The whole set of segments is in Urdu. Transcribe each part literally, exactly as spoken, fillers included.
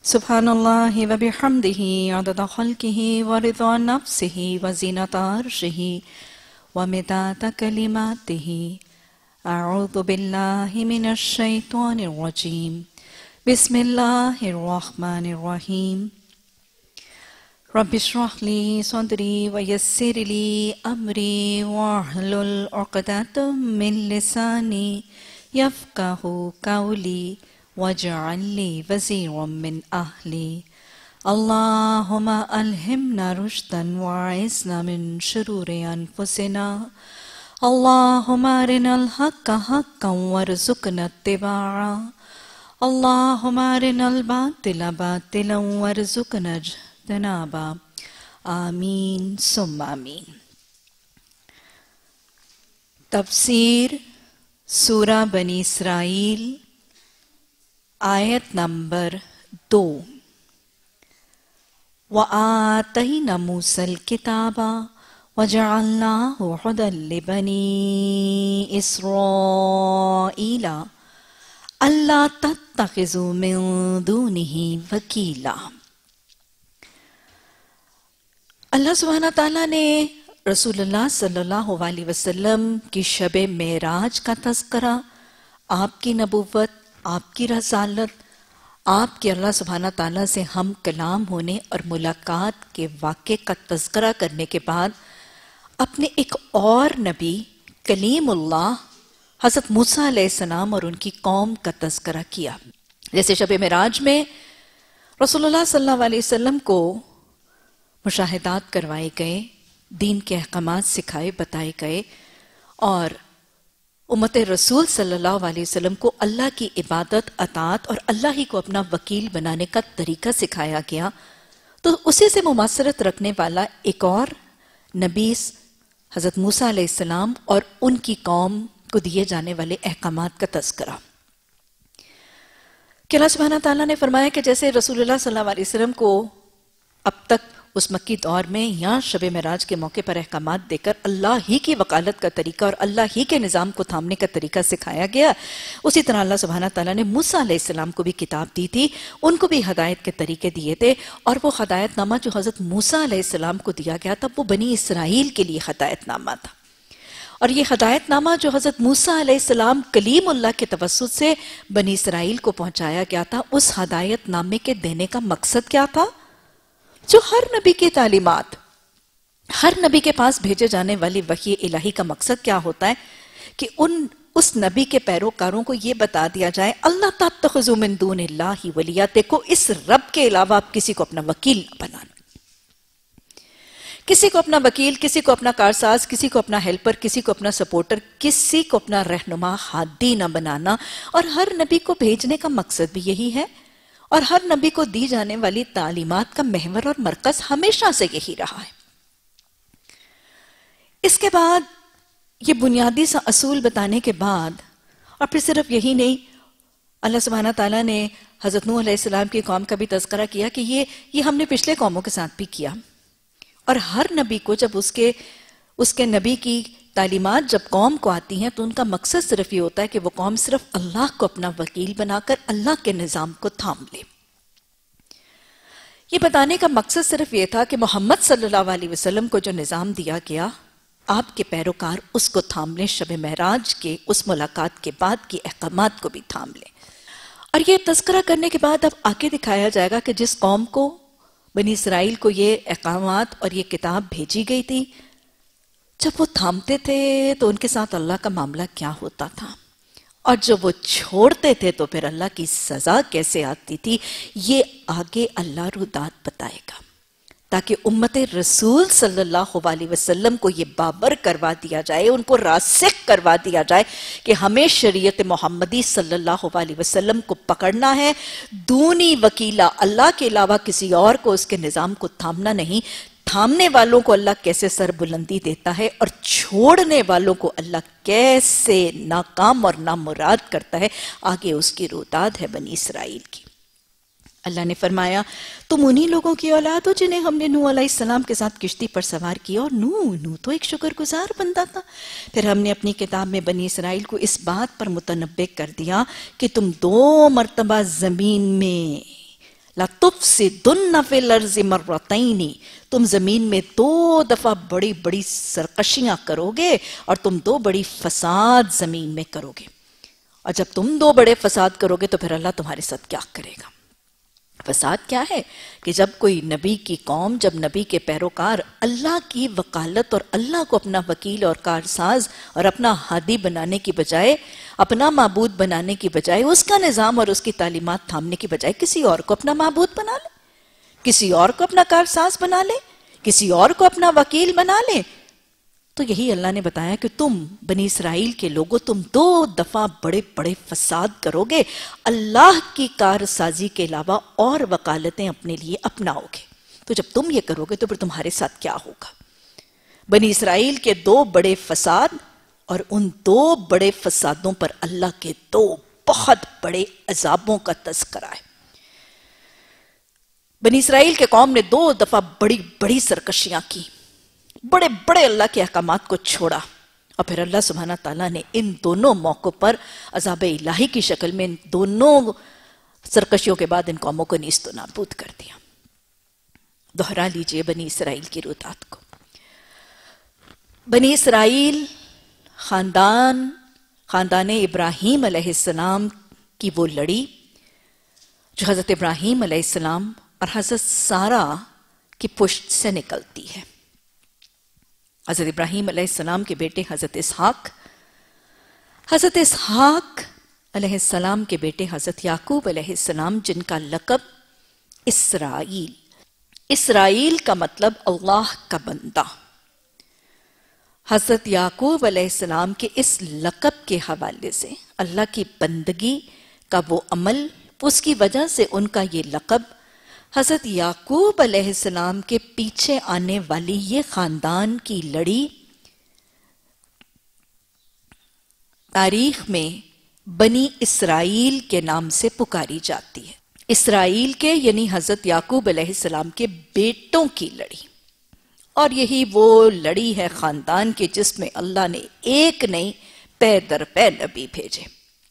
Subhanallahi wa bihamdihi adada khalqihi wa ridha nafsihi wa zinata arshihi wa midada kalimatihi. A'udhu billahi minash shaitanir rajim. Bismillahir rahmanir rahim. Rabbi shrah li sadri wa yassir li amri wahlul 'uqdatam min lisani yafqahu qawli waj'al li waziran min ahli. Allahumma alhimna rushdan wa'izna min shururi anfusina. Allahumma arinal haqqa haqqan warzuqna ittiba'a. Allahumma arinal batila batilan warzuqna ijtinaba. Ameen summa ameen. Tafseer Surah Bani'Israeel آیت نمبر دو. وَآتَيْنَا مُوسَى الْكِتَابَ وَجَعَلْنَاهُ هُدًى لِبَنِي إِسْرَائِيلَ أَلَّا تَتَّخِذُوا مِن دُونِهِ وَكِيلًا. اللہ سبحانہ تعالیٰ نے رسول اللہ صلی اللہ علیہ وسلم کی شب معراج کا تذکرہ، آپ کی نبوت، آپ کی رسالت، آپ کے اللہ سبحانہ تعالیٰ سے ہم کلام ہونے اور ملاقات کے واقعے کا تذکرہ کرنے کے بعد اپنے ایک اور نبی کلیم اللہ حضرت موسیٰ علیہ السلام اور ان کی قوم کا تذکرہ کیا. جیسے شب معراج میں رسول اللہ صلی اللہ علیہ وسلم کو مشاہدات کروائے گئے، دین کے احکامات سکھائے بتائے گئے، اور امت رسول صلی اللہ علیہ وسلم کو اللہ کی عبادت، اطاعت اور اللہ ہی کو اپنا وکیل بنانے کا طریقہ سکھایا گیا. تو اسی سے مماثلت رکھنے والا ایک اور نبی حضرت موسیٰ علیہ السلام اور ان کی قوم کو دیے جانے والے احکامات کا تذکرہ کہ اللہ سبحانہ تعالیٰ نے فرمایا کہ جیسے رسول اللہ صلی اللہ علیہ وسلم کو اب تک اس مکی دور میں یا شب معراج کے موقع پر احکامات دے کر اللہ ہی کی وکالت کا طریقہ اور اللہ ہی کے نظام کو تھامنے کا طریقہ سکھایا گیا، اسی طرح اللہ سبحانہ تعالیٰ نے موسیٰ علیہ السلام کو بھی کتاب دی تھی، ان کو بھی ہدایت کے طریقے دیے تھے، اور وہ ہدایت نامہ جو حضرت موسیٰ علیہ السلام کو دیا گیا تھا وہ بنی اسرائیل کے لیے ہدایت نامہ تھا. اور یہ ہدایت نامہ جو حضرت موسیٰ علیہ السلام کلیم اللہ کے توسط سے بنی اسرائیل کو پہنچایا گیا تھا، اس ہدایت نامے کے دینے کا مقصد کیا تھا؟ جو ہر نبی کی تعلیمات، ہر نبی کے پاس بھیجے جانے والی وحی الہی کا مقصد کیا ہوتا ہے کہ ان اس نبی کے پیروکاروں کو یہ بتا دیا جائے اللہ تتخذوا من دون اللہ ولیہ، دیکھو اس رب کے علاوہ آپ کسی کو اپنا وکیل نہ بنانا، کسی کو اپنا وکیل، کسی کو اپنا کارساز، کسی کو اپنا ہیلپر، کسی کو اپنا سپورٹر، کسی کو اپنا رہنما ہادی نہ بنانا. اور ہر نبی کو بھیجنے کا مقصد بھی یہی ہے، اور ہر نبی کو دی جانے والی تعلیمات کا محور اور مرکز ہمیشہ سے یہی رہا ہے. اس کے بعد یہ بنیادی سا اصول بتانے کے بعد، اور پھر صرف یہی نہیں، اللہ سبحانہ تعالیٰ نے حضرت نوح علیہ السلام کی قوم کا بھی تذکرہ کیا کہ یہ یہ ہم نے پچھلے قوموں کے ساتھ بھی کیا. اور ہر نبی کو جب اس کے اس کے نبی کی تعلیمات جب قوم کو آتی ہیں تو ان کا مقصد صرف یہ ہوتا ہے کہ وہ قوم صرف اللہ کو اپنا وکیل بنا کر اللہ کے نظام کو تھام لے. یہ بتانے کا مقصد صرف یہ تھا کہ محمد صلی اللہ علیہ وسلم کو جو نظام دیا گیا، آپ کے پیروکار اس کو تھام لیں، شب معراج کے اس ملاقات کے بعد کی احکامات کو بھی تھام لیں. اور یہ تذکرہ کرنے کے بعد اب آگے دکھایا جائے گا کہ جس قوم کو بنی اسرائیل کو یہ احکامات اور یہ کتاب بھیجی گئی تھی، جب وہ تھامتے تھے تو ان کے ساتھ اللہ کا معاملہ کیا ہوتا تھا، اور جب وہ چھوڑتے تھے تو پھر اللہ کی سزا کیسے آتی تھی، یہ آگے اللہ رودات بتائے گا، تاکہ امت رسول صلی اللہ علیہ وسلم کو یہ بابر کروا دیا جائے، ان کو راسخ کروا دیا جائے کہ ہمیں شریعت محمدی صلی اللہ علیہ وسلم کو پکڑنا ہے، دونی وکیلہ اللہ کے علاوہ کسی اور کو اس کے نظام کو تھامنا نہیں. تھامنے والوں کو اللہ کیسے سر بلندی دیتا ہے اور چھوڑنے والوں کو اللہ کیسے ناکام اور نامراد کرتا ہے، آگے اس کی روداد ہے بنی اسرائیل کی. اللہ نے فرمایا تم انہی لوگوں کی اولاد ہو جنہیں ہم نے نوح علیہ السلام کے ساتھ کشتی پر سوار کیا، اور نوح نوح تو ایک شکر گزار بندہ تھا. پھر ہم نے اپنی کتاب میں بنی اسرائیل کو اس بات پر متنبہ کر دیا کہ تم دو مرتبہ زمین میں लतुफ्सिदुन्न फिल अर्ज़ि मर्रतैनी, तुम जमीन में दो दफा बड़ी बड़ी सरकशियां करोगे और तुम दो बड़ी फसाद जमीन में करोगे। और जब तुम दो बड़े फसाद करोगे तो फिर अल्लाह तुम्हारे साथ क्या करेगा? फसाद क्या है कि जब कोई नबी की कौम, जब नबी के पैरोकार अल्लाह की वकालत और अल्लाह को अपना वकील और कारसाज और अपना हादी बनाने की बजाय, अपना माबूद बनाने की बजाय, उसका निज़ाम और उसकी तालीमात थामने की बजाय किसी और को अपना माबूद बना ले, किसी और को अपना कारसाज बना ले, किसी और को अपना वकील बना ले, तो यही अल्लाह ने बताया कि तुम बनी इसराइल के लोगों, तुम दो दफा बड़े बड़े फसाद करोगे, अल्लाह की कारसाजी के अलावा और वकालतें अपने लिए अपनाओगे। तो जब तुम ये करोगे तो फिर तुम्हारे साथ क्या होगा? बनी इसराइल के दो बड़े फसाद, और उन दो बड़े फसादों पर अल्लाह के दो बहुत बड़े अजाबों का तज़किरा है। बनी इसराइल के कौम ने दो दफा बड़ी बड़ी सरकशियां की, बड़े बड़े अल्लाह के अहकामात को छोड़ा, और फिर अल्लाह सुब्हाना ताला ने इन दोनों मौकों पर अज़ाब इलाही की शक्ल में इन दोनों सरकशियों के बाद इन कौमों को नीस्त नाबूद कर दिया। दोहरा लीजिए बनी इसराइल की रुतात को। बनी इसराइल खानदान खानदान इब्राहीम अलैहिस्सलाम की वो लड़ी जो हज़रत इब्राहीम अलैहिस्सलाम और हज़रत सारा की पुश्त से निकलती है। हज़रत इब्राहीम अलैहिस्सलाम के बेटे हज़रत इसहाक, हज़रत इसहाक अलैहिस्सलाम के बेटे हज़रत याकूब अलैहिस्सलाम, जिनका लक़ब इसराइल, इसराइल का मतलब अल्लाह का बंदा। हज़रत याकूब अलैहिस्सलाम के इस लक़ब के हवाले से अल्लाह की बंदगी का वो अमल, उसकी वजह से उनका ये लक़ब, हज़रत याकूब अलैहिस्सलाम के पीछे आने वाली ये खानदान की लड़ी तारीख में बनी इसराइल के नाम से पुकारी जाती है। इसराइल के यानी हज़रत याकूब अलैहिस्सलाम के बेटों की लड़ी। और यही वो लड़ी है खानदान की जिसमें अल्लाह ने एक नहीं पै दर पै नबी भेजे।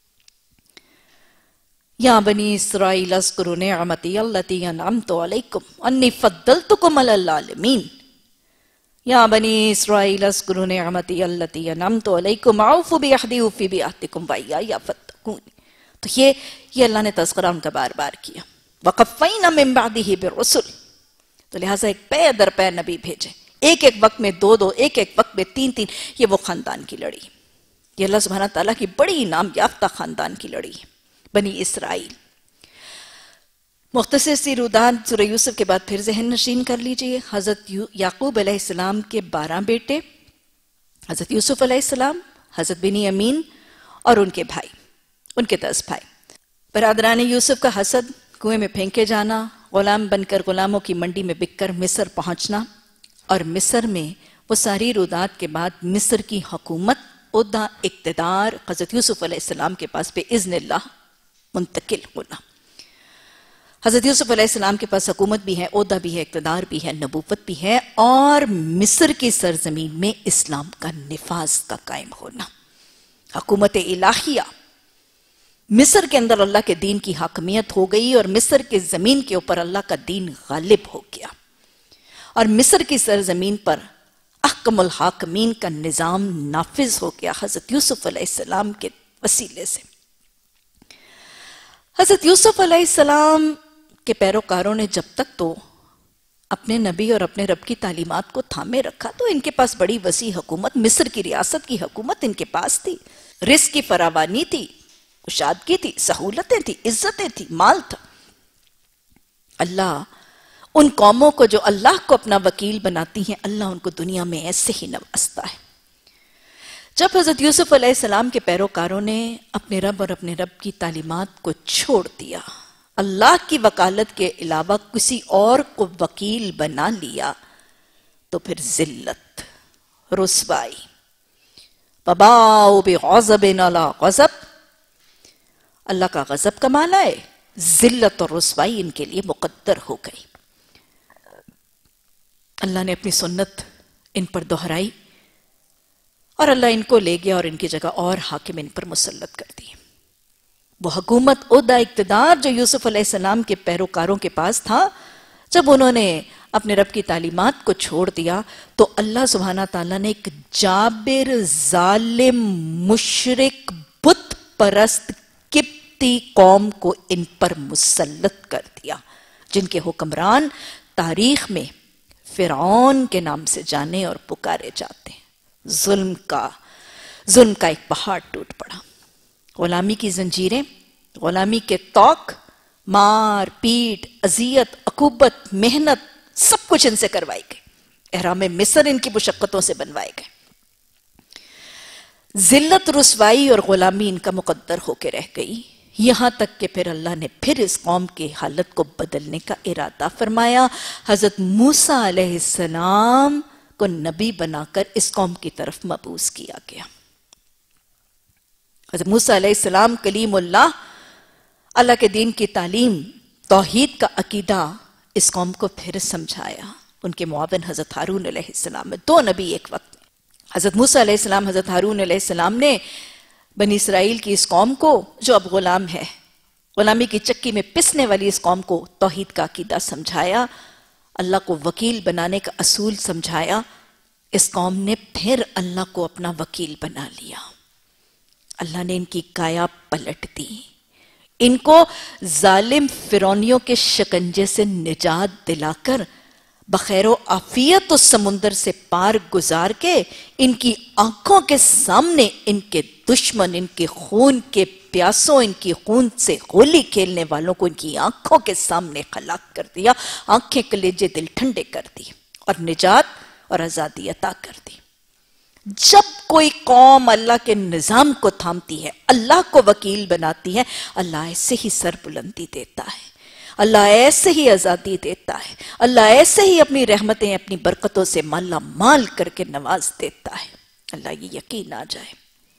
या बनी इस्राईल अज़्कुरू निअमती अल्लती अनअमतु अलैकुम अन्नी फद्दलतुकुम अलल आलमीन। या बनी इस्राईल अज़्कुरू निअमती अल्लती अनअमतु अलैकुम औफू बिअहदी औफी बिअहदिकुम वइया फत्तकून। तो ये ये अल्लाह ने तज़किरा उनका बार बार किया। वक़फ़ैना मिन बअदिही बिर्रुसुल, तो लिहाजा एक पै दर पै नबी भेजे, एक एक वक्त में दो दो, एक एक वक्त में तीन तीन। ये वो खानदान की लड़ी, ये अल्लाह सुब्हाना ताला की बड़ी नाम याफ्ता खानदान की लड़ी है बनी इसराइल। मुख्तसर सी रुदान सूरह यूसुफ के बाद फिर जहन नशीन कर लीजिए। हज़रत याकूब अलैहिस्सलाम के बारह बेटे, हज़रत यूसुफ अलैहिस्सलाम, हज़रत बिनियामीन और उनके भाई, उनके दस भाई। बरादरान यूसुफ का हसद, कुएं में फेंके जाना, गुलाम बनकर गुलामों की मंडी में बिककर मिस्र पहुंचना, और मिस्र में वो सारी रुदात के बाद मिस्र की हुकूमत, ओहदा, इक्तदार हज़रत यूसुफ अलैहिस्सलाम के पास बेइज़्निल्लाह मुंतकिल होना। हज़रत यूसुफ अलैहिस्सलाम के पास हुकूमत भी है, ओहदा भी है, इक्तदार भी है, नबूवत भी है, और मिस्र की सरजमीन में इस्लाम का निफाज का कायम होना, हुकूमत इलाहिया। मिस्र के अंदर अल्लाह के दीन की हाकमियत हो गई और मिस्र के जमीन के ऊपर अल्लाह का दीन गालिब हो गया, और मिस्र की सरजमीन पर अहकमुल हाकिमीन का निज़ाम नाफिज हो गया हज़रत यूसुफ अलैहिस्सलाम के वसीले से। हज़रत यूसुफ अलैहिस्सलाम के पैरोकारों ने जब तक तो अपने नबी और अपने रब की तालीमात को थामे रखा, तो इनके पास बड़ी वसी हुकूमत, मिस्र की रियासत की हुकूमत इनके पास थी, रिस्क की फरावानी थी, कुशादगी थी, सहूलतें थी, इज्जतें थी, माल था। अल्लाह उन कौमों को जो अल्लाह को अपना वकील बनाती हैं, अल्लाह उनको दुनिया में ऐसे ही नवाजता है। जब हज़रत यूसुफ अलैहिस्सलाम के पैरोकारों ने अपने रब और अपने रब की तालीमात को छोड़ दिया, अल्लाह की वकालत के अलावा किसी और को वकील बना लिया, तो फिर जिल्लत, रुसवाई, वबाउ बिग़ज़बिन अला ग़ज़ब, अल्लाह का गजब का माला है, जिल्लत और रुसवाई इनके लिए मुकद्दर हो गई। अल्लाह ने अपनी सुन्नत इन पर दोहराई और अल्लाह इनको ले गया और इनकी जगह और हाकिम इन पर मुसल्लत कर दिए। وہ حکومت، عہدہ، اقتدار جو یوسف علیہ السلام کے پیروکاروں کے پاس تھا، جب انہوں نے اپنے رب کی تعلیمات کو چھوڑ دیا تو اللہ سبحانہ تعالیٰ نے ایک جابر، ظالم، مشرک، بت پرست قبطی قوم کو ان پر مسلط کر دیا، جن کے حکمران تاریخ میں فرعون کے نام سے جانے اور پکارے جاتے ہیں۔ ظلم کا ظلم کا ایک پہاڑ ٹوٹ پڑا، غلامی کی زنجیریں، غلامی کے طوق، مار پیٹ، اذیت، عقوبت، محنت، سب کچھ ان سے کروائی گئی، احرام مصر ان کی مشقتوں سے بنوائے گئے، ذلت، رسوائی اور غلامی ان کا مقدر ہو کے رہ گئی، یہاں تک کہ پھر اللہ نے پھر اس قوم کی حالت کو بدلنے کا ارادہ فرمایا۔ حضرت موسیٰ علیہ السلام کو نبی بنا کر اس قوم کی طرف مبعوث کیا گیا۔ حضرت موسیٰ علیہ السلام کلیم اللہ، اللہ کے دین کی تعلیم، توحید کا عقیدہ اس قوم کو پھر سمجھایا۔ ان کے معاون حضرت ہارون علیہ السلام، دو نبی ایک وقت میں۔ حضرت موسیٰ علیہ السلام، حضرت ہارون علیہ السلام نے بنی اسرائیل کی اس قوم کو جو اب غلام ہے، غلامی کی چکی میں پسنے والی اس قوم کو توحید کا عقیدہ سمجھایا، اللہ کو وکیل بنانے کا اصول سمجھایا۔ اس قوم نے پھر اللہ کو اپنا وکیل بنا لیا، اللہ نے ان کی کایا پلٹ دی، ان کو ظالم فرعونیوں کے شکنجے سے نجات دلا کر بخیر و عافیت اس سمندر سے پار گزار کے ان کی آنکھوں کے سامنے ان کے دشمن، ان کے خون کے پیاسوں، ان کی خون سے ہولی کھیلنے والوں کو ان کی آنکھوں کے سامنے ہلاک کر دیا، آنکھیں کلیجے دل ٹھنڈے کر دی اور نجات اور آزادی عطا کر دی۔ جب کوئی قوم اللہ کے نظام کو تھامتی ہے، اللہ کو وکیل بناتی ہے، اللہ ایسے ہی سر بلندی دیتا ہے، اللہ ایسے ہی آزادی دیتا ہے، اللہ ایسے ہی اپنی رحمتیں، اپنی برکتوں سے مالا مال کر کے نواز دیتا ہے۔ اللہ یہ یقین آ جائے،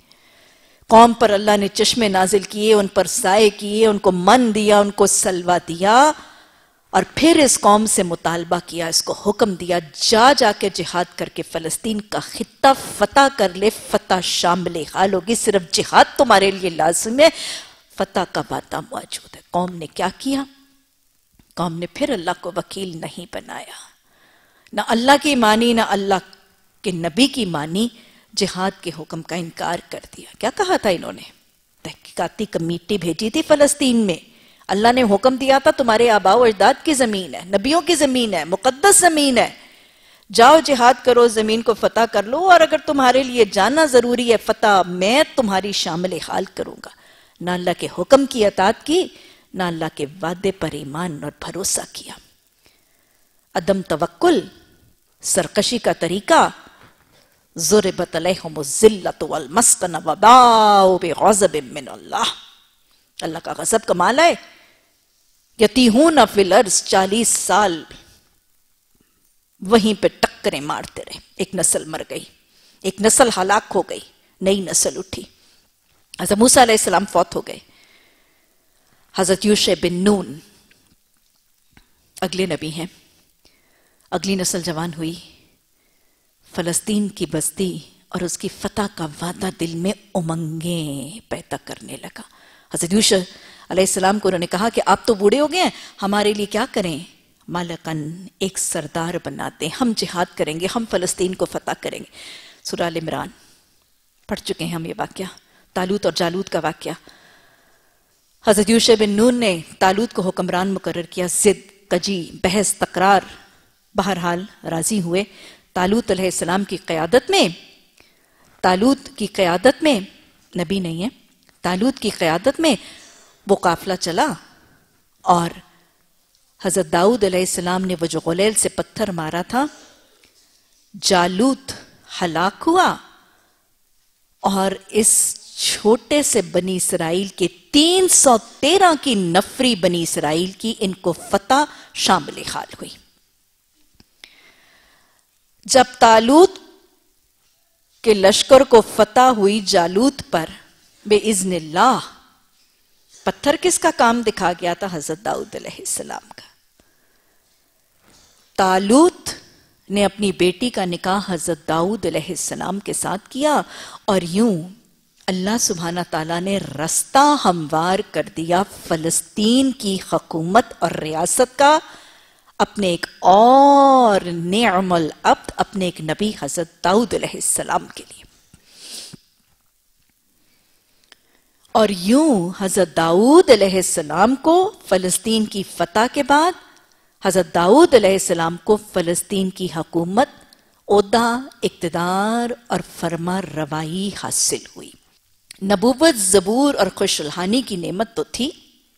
قوم پر اللہ نے چشمے نازل کیے، ان پر سائے کیے، ان کو من دیا، ان کو سلوا دیا، اور پھر اس قوم سے مطالبہ کیا، اس کو حکم دیا، جا جا کے جہاد کر کے فلسطین کا خطہ فتح کر لے، فتح شامل حال ہوگی، صرف جہاد تمہارے لیے لازم ہے، فتح کا وعدہ موجود ہے۔ قوم نے کیا کیا؟ قوم نے پھر اللہ کو وکیل نہیں بنایا، نہ اللہ کی مانی، نہ اللہ کے نبی کی مانی، جہاد کے حکم کا انکار کر دیا۔ کیا کہا تھا انہوں نے؟ تحقیقاتی کمیٹی بھیجی تھی فلسطین میں، اللہ نے حکم دیا تھا تمہارے آباء و اجداد کی زمین ہے، نبیوں کی زمین ہے، مقدس زمین ہے، جاؤ جہاد کرو، زمین کو فتح کر لو، اور اگر تمہارے لیے جانا ضروری ہے فتح، میں تمہاری شامل حال کروں گا۔ نہ اللہ کے حکم کی اطاعت کی، نہ اللہ کے وعدے پر ایمان اور بھروسہ کیا۔ عدم توکل، سرکشی کا طریقہ، ضربت علیہم الذلۃ والمسکنۃ وباؤوا بغضب من اللہ، اللہ کا غضب کا مال ہے۔ یتیہون فی الارض، چالیس سال وہیں پہ ٹکریں مارتے رہے، ایک نسل مر گئی، ایک نسل ہلاک ہو گئی، نئی نسل اٹھی۔ حضرت موسیٰ علیہ السلام فوت ہو گئے، حضرت یوشع بن نون اگلے نبی ہیں، اگلی نسل جوان ہوئی، فلسطین کی بستی اور اس کی فتح کا وعدہ دل میں امنگیں پیدا کرنے لگا۔ حضرت یوشع علیہ السلام کو انہوں نے کہا کہ آپ تو بوڑھے ہو گئے ہیں، ہمارے لیے کیا کریں؟ مالکن، ایک سردار بناتے ہیں، ہم جہاد کریں گے، ہم فلسطین کو فتح کریں گے۔ سورہ آل عمران پڑھ چکے ہیں ہم یہ واقعہ، طالوت اور جالوت کا واقعہ۔ حضرت یوشع بن نون نے طالوت کو حکمران مقرر کیا، ضد، کجی، بحث، تکرار، بہرحال راضی ہوئے۔ طالوت علیہ السلام کی قیادت میں طالوت کی قیادت میں نبی نہیں ہے، طالوت کی قیادت میں وہ قافلہ چلا، اور حضرت داؤد علیہ السلام نے وہ جو غلیل سے پتھر مارا تھا، جالوت ہلاک ہوا، اور اس چھوٹے سے بنی اسرائیل کے تین سو تیرہ کی نفری بنی اسرائیل کی ان کو فتح شامل حال ہوئی۔ جب طالوت کے لشکر کو فتح ہوئی جالوت پر بے اذن اللہ، پتھر کس کا کام دکھا گیا تھا؟ حضرت داؤد علیہ السلام کا۔ طالوت نے اپنی بیٹی کا نکاح حضرت داؤد علیہ السلام کے ساتھ کیا، اور یوں اللہ سبحانہ تعالیٰ نے رستہ ہموار کر دیا فلسطین کی حکومت اور ریاست کا اپنے ایک اور نعم العبد، اپنے ایک نبی حضرت داؤد علیہ السلام کے لیے. اور یوں حضرت داؤد علیہ السلام کو فلسطین کی فتح کے بعد حضرت داؤد علیہ السلام کو فلسطین کی حکومت، عہدہ، اقتدار اور فرما روائی حاصل ہوئی. نبوت، زبور اور خوش الحانی کی نعمت تو تھی.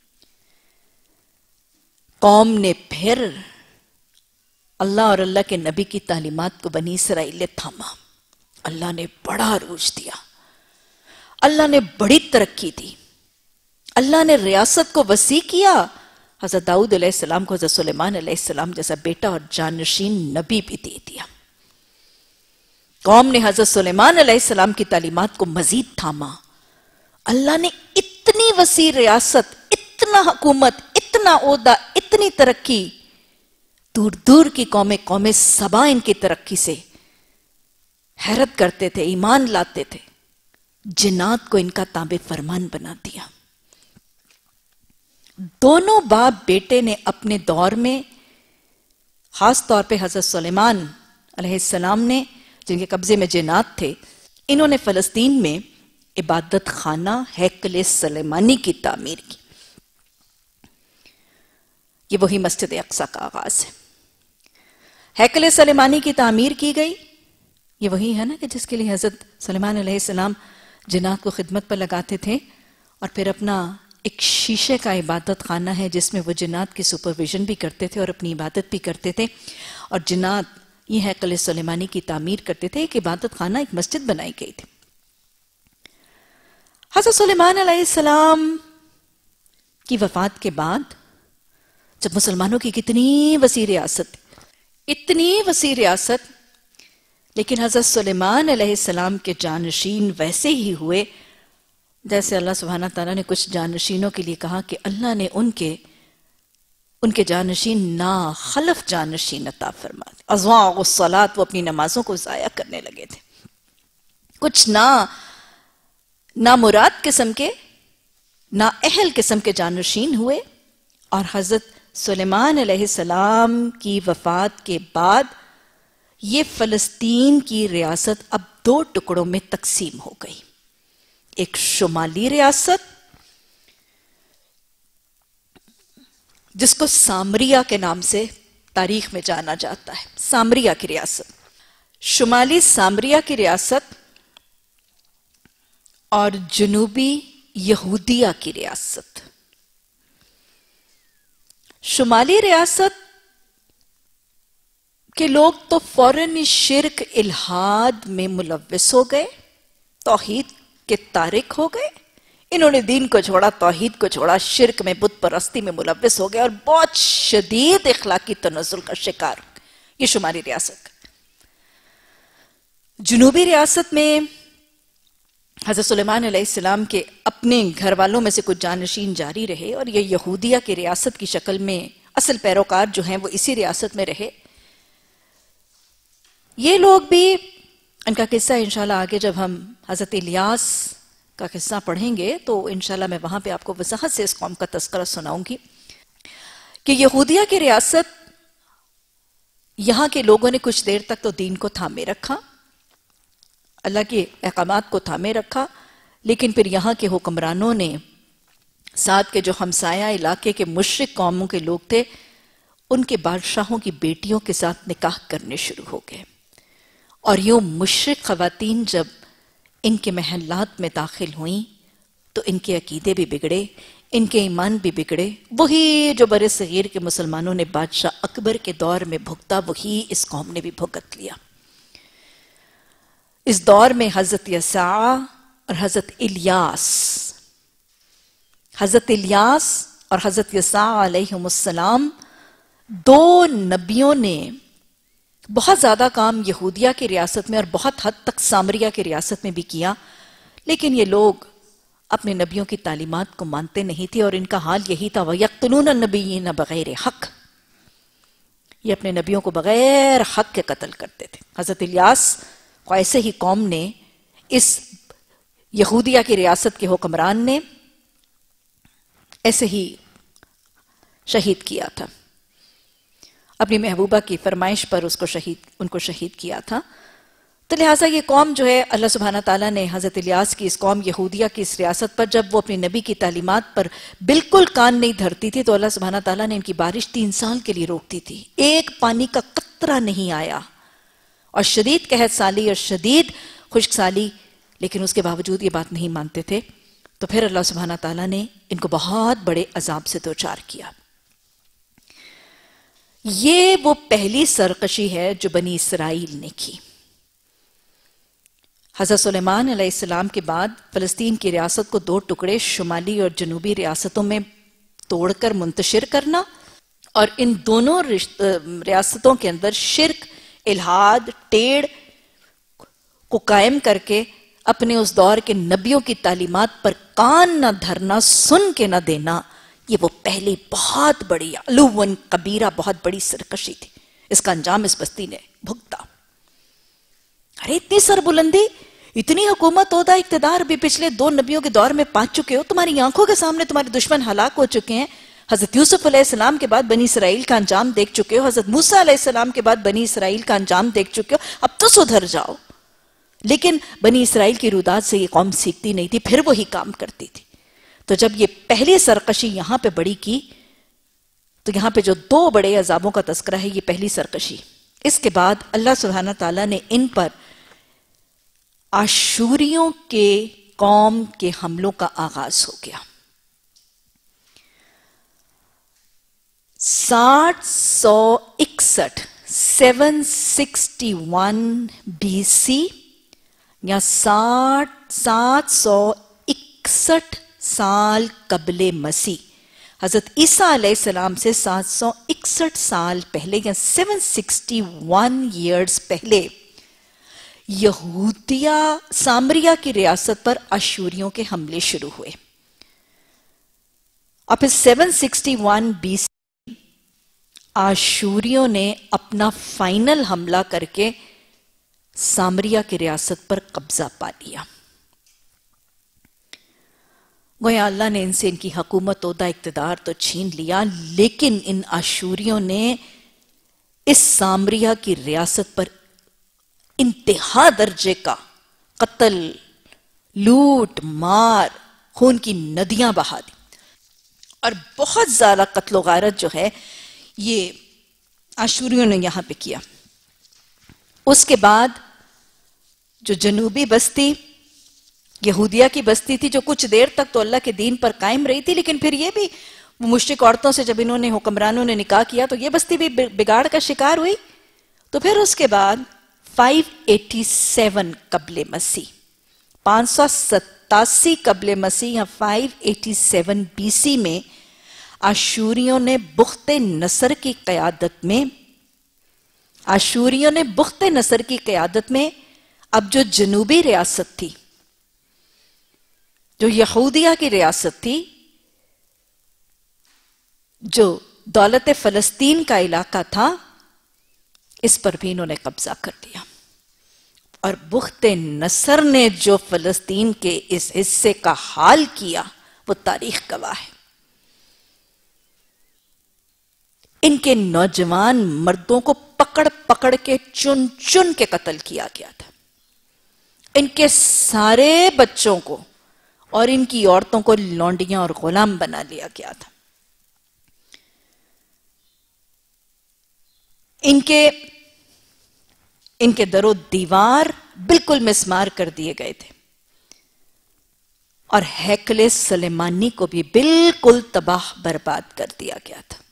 قوم نے پھر اللہ اور اللہ کے نبی کی تعلیمات کو بنی اسرائیل نے تھاما. اللہ نے بڑا عروج دیا، اللہ نے بڑی ترقی دی، اللہ نے ریاست کو وسیع کیا. حضرت داؤد علیہ السلام کو حضرت سلیمان علیہ السلام جیسا بیٹا اور جانشین نبی بھی دے دیا. قوم نے حضرت سلیمان علیہ السلام کی تعلیمات کو مزید تھاما. اللہ نے اتنی وسیع ریاست، اتنا حکومت، اتنا عہدہ، اتنی ترقی. دور دور کی قومیں قوم سبا ان کی ترقی سے حیرت کرتے تھے، ایمان لاتے تھے. جنات کو ان کا تابع فرمان بنا دیا. دونوں باپ بیٹے نے اپنے دور میں، خاص طور پہ حضرت سلیمان علیہ السلام نے، جن کے قبضے میں جنات تھے، انہوں نے فلسطین میں عبادت خانہ ہیکل سلیمانی کی تعمیر کی. یہ وہی مسجد اقصی کا آغاز ہے. ہیکل سلیمانی کی تعمیر کی گئی. یہ وہی ہے نا کہ جس کے لیے حضرت سلیمان علیہ السلام جنات کو خدمت پر لگاتے تھے، اور پھر اپنا ایک شیشے کا عبادت خانہ ہے جس میں وہ جنات کی سپرویژن بھی کرتے تھے اور اپنی عبادت بھی کرتے تھے. اور جنات یہ ہیکل سلیمانی کی تعمیر کرتے تھے. ایک عبادت خانہ، ایک مسجد بنائی گئی تھی. حضرت سلیمان علیہ السلام کی وفات کے بعد جب مسلمانوں کی کتنی وسیع ریاست، اتنی وسیع ریاست، لیکن حضرت سلیمان علیہ السلام کے جانشین ویسے ہی ہوئے جیسے اللہ سبحانہ تعالیٰ نے کچھ جانشینوں کے لیے کہا کہ اللہ نے ان کے ان کے جانشین نا خلف جانشین عطا فرما دے. اضواء الصلاۃ، وہ اپنی نمازوں کو ضائع کرنے لگے تھے. کچھ نا نامراد قسم کے، نا اہل قسم کے جانشین ہوئے. اور حضرت سلیمان علیہ السلام کی وفات کے بعد یہ فلسطین کی ریاست اب دو ٹکڑوں میں تقسیم ہو گئی. ایک شمالی ریاست جس کو سامریہ کے نام سے تاریخ میں جانا جاتا ہے، سامریہ کی ریاست، شمالی سامریہ کی ریاست، اور جنوبی یہودیہ کی ریاست. شمالی ریاست کے لوگ تو فوراً شرک الہاد میں ملوث ہو گئے، توحید کے تارک ہو گئے. انہوں نے دین کو چھوڑا، توحید کو چھوڑا، شرک میں، بت پرستی میں ملوث ہو گئے اور بہت شدید اخلاقی تنزل کا شکار ہو گئے. یہ شمالی ریاست کا. جنوبی ریاست میں حضرت سلیمان علیہ السلام کے اپنے گھر والوں میں سے کچھ جانشین جاری رہے، اور یہ یہودیہ کی ریاست کی شکل میں اصل پیروکار جو ہیں وہ اسی ریاست میں رہے. یہ لوگ بھی، ان کا قصہ انشاءاللہ آگے جب ہم حضرت الیاس کا قصہ پڑھیں گے تو انشاءاللہ میں وہاں پہ آپ کو وضاحت سے اس قوم کا تذکرہ سناؤں گی کہ یہودیہ کی ریاست، یہاں کے لوگوں نے کچھ دیر تک تو دین کو تھامے رکھا، اللہ کے احکامات کو تھامے رکھا، لیکن پھر یہاں کے حکمرانوں نے ساتھ کے جو ہمسایہ علاقے کے مشرک قوموں کے لوگ تھے، ان کے بادشاہوں کی بیٹیوں کے ساتھ نکاح کرنے شروع ہو گئے. اور یوں مشرک خواتین جب ان کے محلات میں داخل ہوئیں تو ان کے عقیدے بھی بگڑے، ان کے ایمان بھی بگڑے. وہی جو بر صغیر کے مسلمانوں نے بادشاہ اکبر کے دور میں بھگتا، وہی اس قوم نے بھی بھگت لیا. اس دور میں حضرت یسع اور حضرت الیاس حضرت الیاس اور حضرت یسع علیہم السلام دو نبیوں نے بہت زیادہ کام یہودیہ کی ریاست میں اور بہت حد تک سامریہ کی ریاست میں بھی کیا، لیکن یہ لوگ اپنے نبیوں کی تعلیمات کو مانتے نہیں تھے، اور ان کا حال یہی تھا، وَيَقْتُلُونَ النَّبِيِّينَ بغیر حق. یہ اپنے نبیوں کو بغیر حق کے قتل کرتے تھے. حضرت الیاس کو ایسے ہی قوم نے اس یہودیہ کی ریاست کے حکمران نے ایسے ہی شہید کیا تھا، اپنی محبوبہ کی فرمائش پر اس کو شہید ان کو شہید کیا تھا. تو لہٰذا یہ قوم جو ہے، اللہ سبحانہ تعالیٰ نے حضرت الیاس کی اس قوم یہودیہ کی اس ریاست پر جب وہ اپنی نبی کی تعلیمات پر بالکل کان نہیں دھرتی تھی تو اللہ سبحانہ تعالیٰ نے ان کی بارش تین سال کے لیے روک دی تھی. ایک پانی کا قطرہ نہیں آیا، اور شدید قحط سالی اور شدید خشک سالی، لیکن اس کے باوجود یہ بات نہیں مانتے تھے. تو پھر اللہ سبحانہ تعالیٰ نے ان کو بہت بڑے عذاب سے دوچار کیا. یہ وہ پہلی سرکشی ہے جو بنی اسرائیل نے کی. حضرت سلیمان علیہ السلام کے بعد فلسطین کی ریاست کو دو ٹکڑے شمالی اور جنوبی ریاستوں میں توڑ کر منتشر کرنا، اور ان دونوں ریاستوں کے اندر شرک، الحاد، ٹیڑھ کو قائم کر کے اپنے اس دور کے نبیوں کی تعلیمات پر کان نہ دھرنا، سن کے نہ دینا، یہ وہ پہلی بہت بڑی علوًا کبیرہ بہت بڑی سرکشی تھی. اس کا انجام اس بستی نے بھگتا. ارے اتنی سر بلندی، اتنی حکومت، عہدہ، اقتدار بھی پچھلے دو نبیوں کے دور میں پا چکے ہو، تمہاری آنکھوں کے سامنے تمہارے دشمن ہلاک ہو چکے ہیں. حضرت یوسف علیہ السلام کے بعد بنی اسرائیل کا انجام دیکھ چکے ہو، حضرت موسیٰ علیہ السلام کے بعد بنی اسرائیل کا انجام دیکھ چکے ہو، اب تو سدھر جاؤ. لیکن بنی اسرائیل کی رودات سے یہ قوم سیکھتی نہیں تھی، پھر وہی کام کرتی تھی. تو جب یہ پہلی سرکشی یہاں پہ بڑی کی تو یہاں پہ جو دو بڑے عذابوں کا تذکرہ ہے، یہ پہلی سرکشی. اس کے بعد اللہ سبحانہ تعالیٰ نے ان پر آشوریوں کے قوم کے حملوں کا آغاز ہو گیا. ساٹھ سو اکسٹھ سیون سکسٹی ون بی سی یا ساٹھ سات سو اکسٹھ سال قبل مسیح، حضرت عیسیٰ علیہ السلام سے سات سو اکسٹھ سال پہلے یا سیون سکسٹی ون ایئرز پہلے یہودیہ سامریہ کی ریاست پر آشوریوں کے حملے شروع ہوئے. اور پھر سیون سکسٹی ون بی سی آشوریوں نے اپنا فائنل حملہ کر کے سامریہ کی ریاست پر قبضہ پا لیا. گویا اللہ نے ان سے ان کی حکومت، عہدہ، اقتدار تو چھین لیا، لیکن ان آشوریوں نے اس سامریہ کی ریاست پر انتہا درجے کا قتل، لوٹ، مار، خون کی ندیاں بہا دی. اور بہت زیادہ قتل و غارت جو ہے یہ آشوریوں نے یہاں پہ کیا. اس کے بعد جو جنوبی بستی یہودیہ کی بستی تھی، جو کچھ دیر تک تو اللہ کے دین پر قائم رہی تھی، لیکن پھر یہ بھی مشرک عورتوں سے جب انہوں نے حکمرانوں نے نکاح کیا تو یہ بستی بھی بگاڑ کا شکار ہوئی. تو پھر اس کے بعد پانچ سو ستاسی قبل مسیح، پانچ سو ستاسی قبل مسیح یا پانچ سو ستاسی بی سی میں آشوریوں نے بخت نصر کی قیادت میں آشوریوں نے بخت نصر کی قیادت میں اب جو جنوبی ریاست تھی، جو یہودیہ کی ریاست تھی، جو دولت فلسطین کا علاقہ تھا، اس پر بھی انہوں نے قبضہ کر لیا. اور بخت نصر نے جو فلسطین کے اس حصے کا حال کیا وہ تاریخ گواہ ہے. ان کے نوجوان مردوں کو پکڑ پکڑ کے چن چن کے قتل کیا گیا تھا. ان کے سارے بچوں کو اور ان کی عورتوں کو لونڈیاں اور غلام بنا لیا گیا تھا. ان کے ان کے در و دیوار بالکل مسمار کر دیے گئے تھے، اور ہیکل سلیمانی کو بھی بالکل تباہ برباد کر دیا گیا تھا.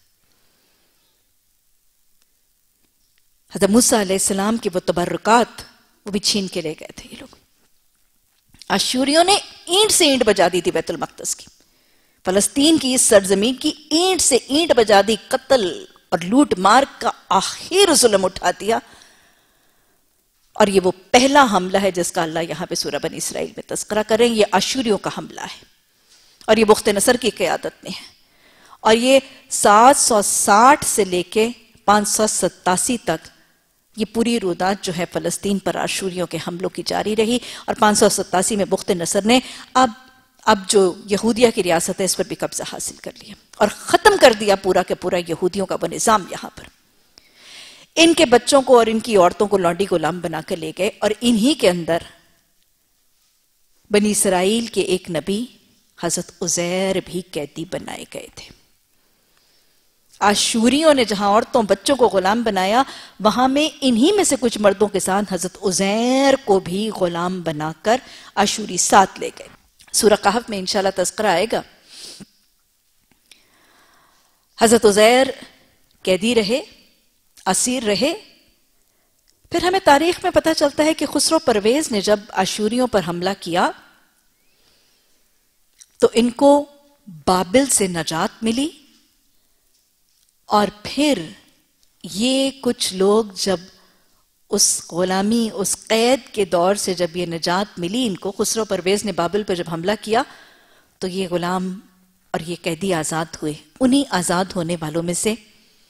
حضرت موسیٰ علیہ السلام کی وہ تبرکات وہ بھی چھین کے لے گئے تھے یہ لوگ. آشوریوں نے اینٹ سے اینٹ بجا دی تھی بیت المقدس کی، فلسطین کی اس سرزمین کی اینٹ سے اینٹ بجا دی، قتل اور لوٹ مار کا آخر ظلم اٹھا دیا. اور یہ وہ پہلا حملہ ہے جس کا اللہ یہاں پہ سورہ بنی اسرائیل میں تذکرہ کر رہے ہیں. یہ آشوریوں کا حملہ ہے اور یہ بخت نصر کی قیادت میں ہے. اور یہ سات سو ساٹھ سے لے کے پانچ سو ستاسی تک یہ پوری رودات جو ہے فلسطین پر آشوریوں کے حملوں کی جاری رہی، اور پانچ سو ستاسی میں بخت نصر نے اب اب جو یہودیہ کی ریاست ہے اس پر بھی قبضہ حاصل کر لیا اور ختم کر دیا پورا کے پورا یہودیوں کا وہ نظام یہاں پر۔ ان کے بچوں کو اور ان کی عورتوں کو لونڈی غلام بنا کر لے گئے، اور انہی کے اندر بنی اسرائیل کے ایک نبی حضرت عزیر بھی قیدی بنائے گئے تھے۔ آشوریوں نے جہاں عورتوں بچوں کو غلام بنایا، وہاں میں انہی میں سے کچھ مردوں کے ساتھ حضرت عزیر کو بھی غلام بنا کر آشوری ساتھ لے گئے۔ سورہ کہف میں انشاءاللہ تذکرہ آئے گا۔ حضرت عزیر قیدی رہے، اسیر رہے۔ پھر ہمیں تاریخ میں پتہ چلتا ہے کہ خسرو پرویز نے جب آشوریوں پر حملہ کیا تو ان کو بابل سے نجات ملی، اور پھر یہ کچھ لوگ جب اس غلامی اس قید کے دور سے جب یہ نجات ملی ان کو، خسرو پرویز نے بابل پر جب حملہ کیا تو یہ غلام اور یہ قیدی آزاد ہوئے۔ انہی آزاد ہونے والوں میں سے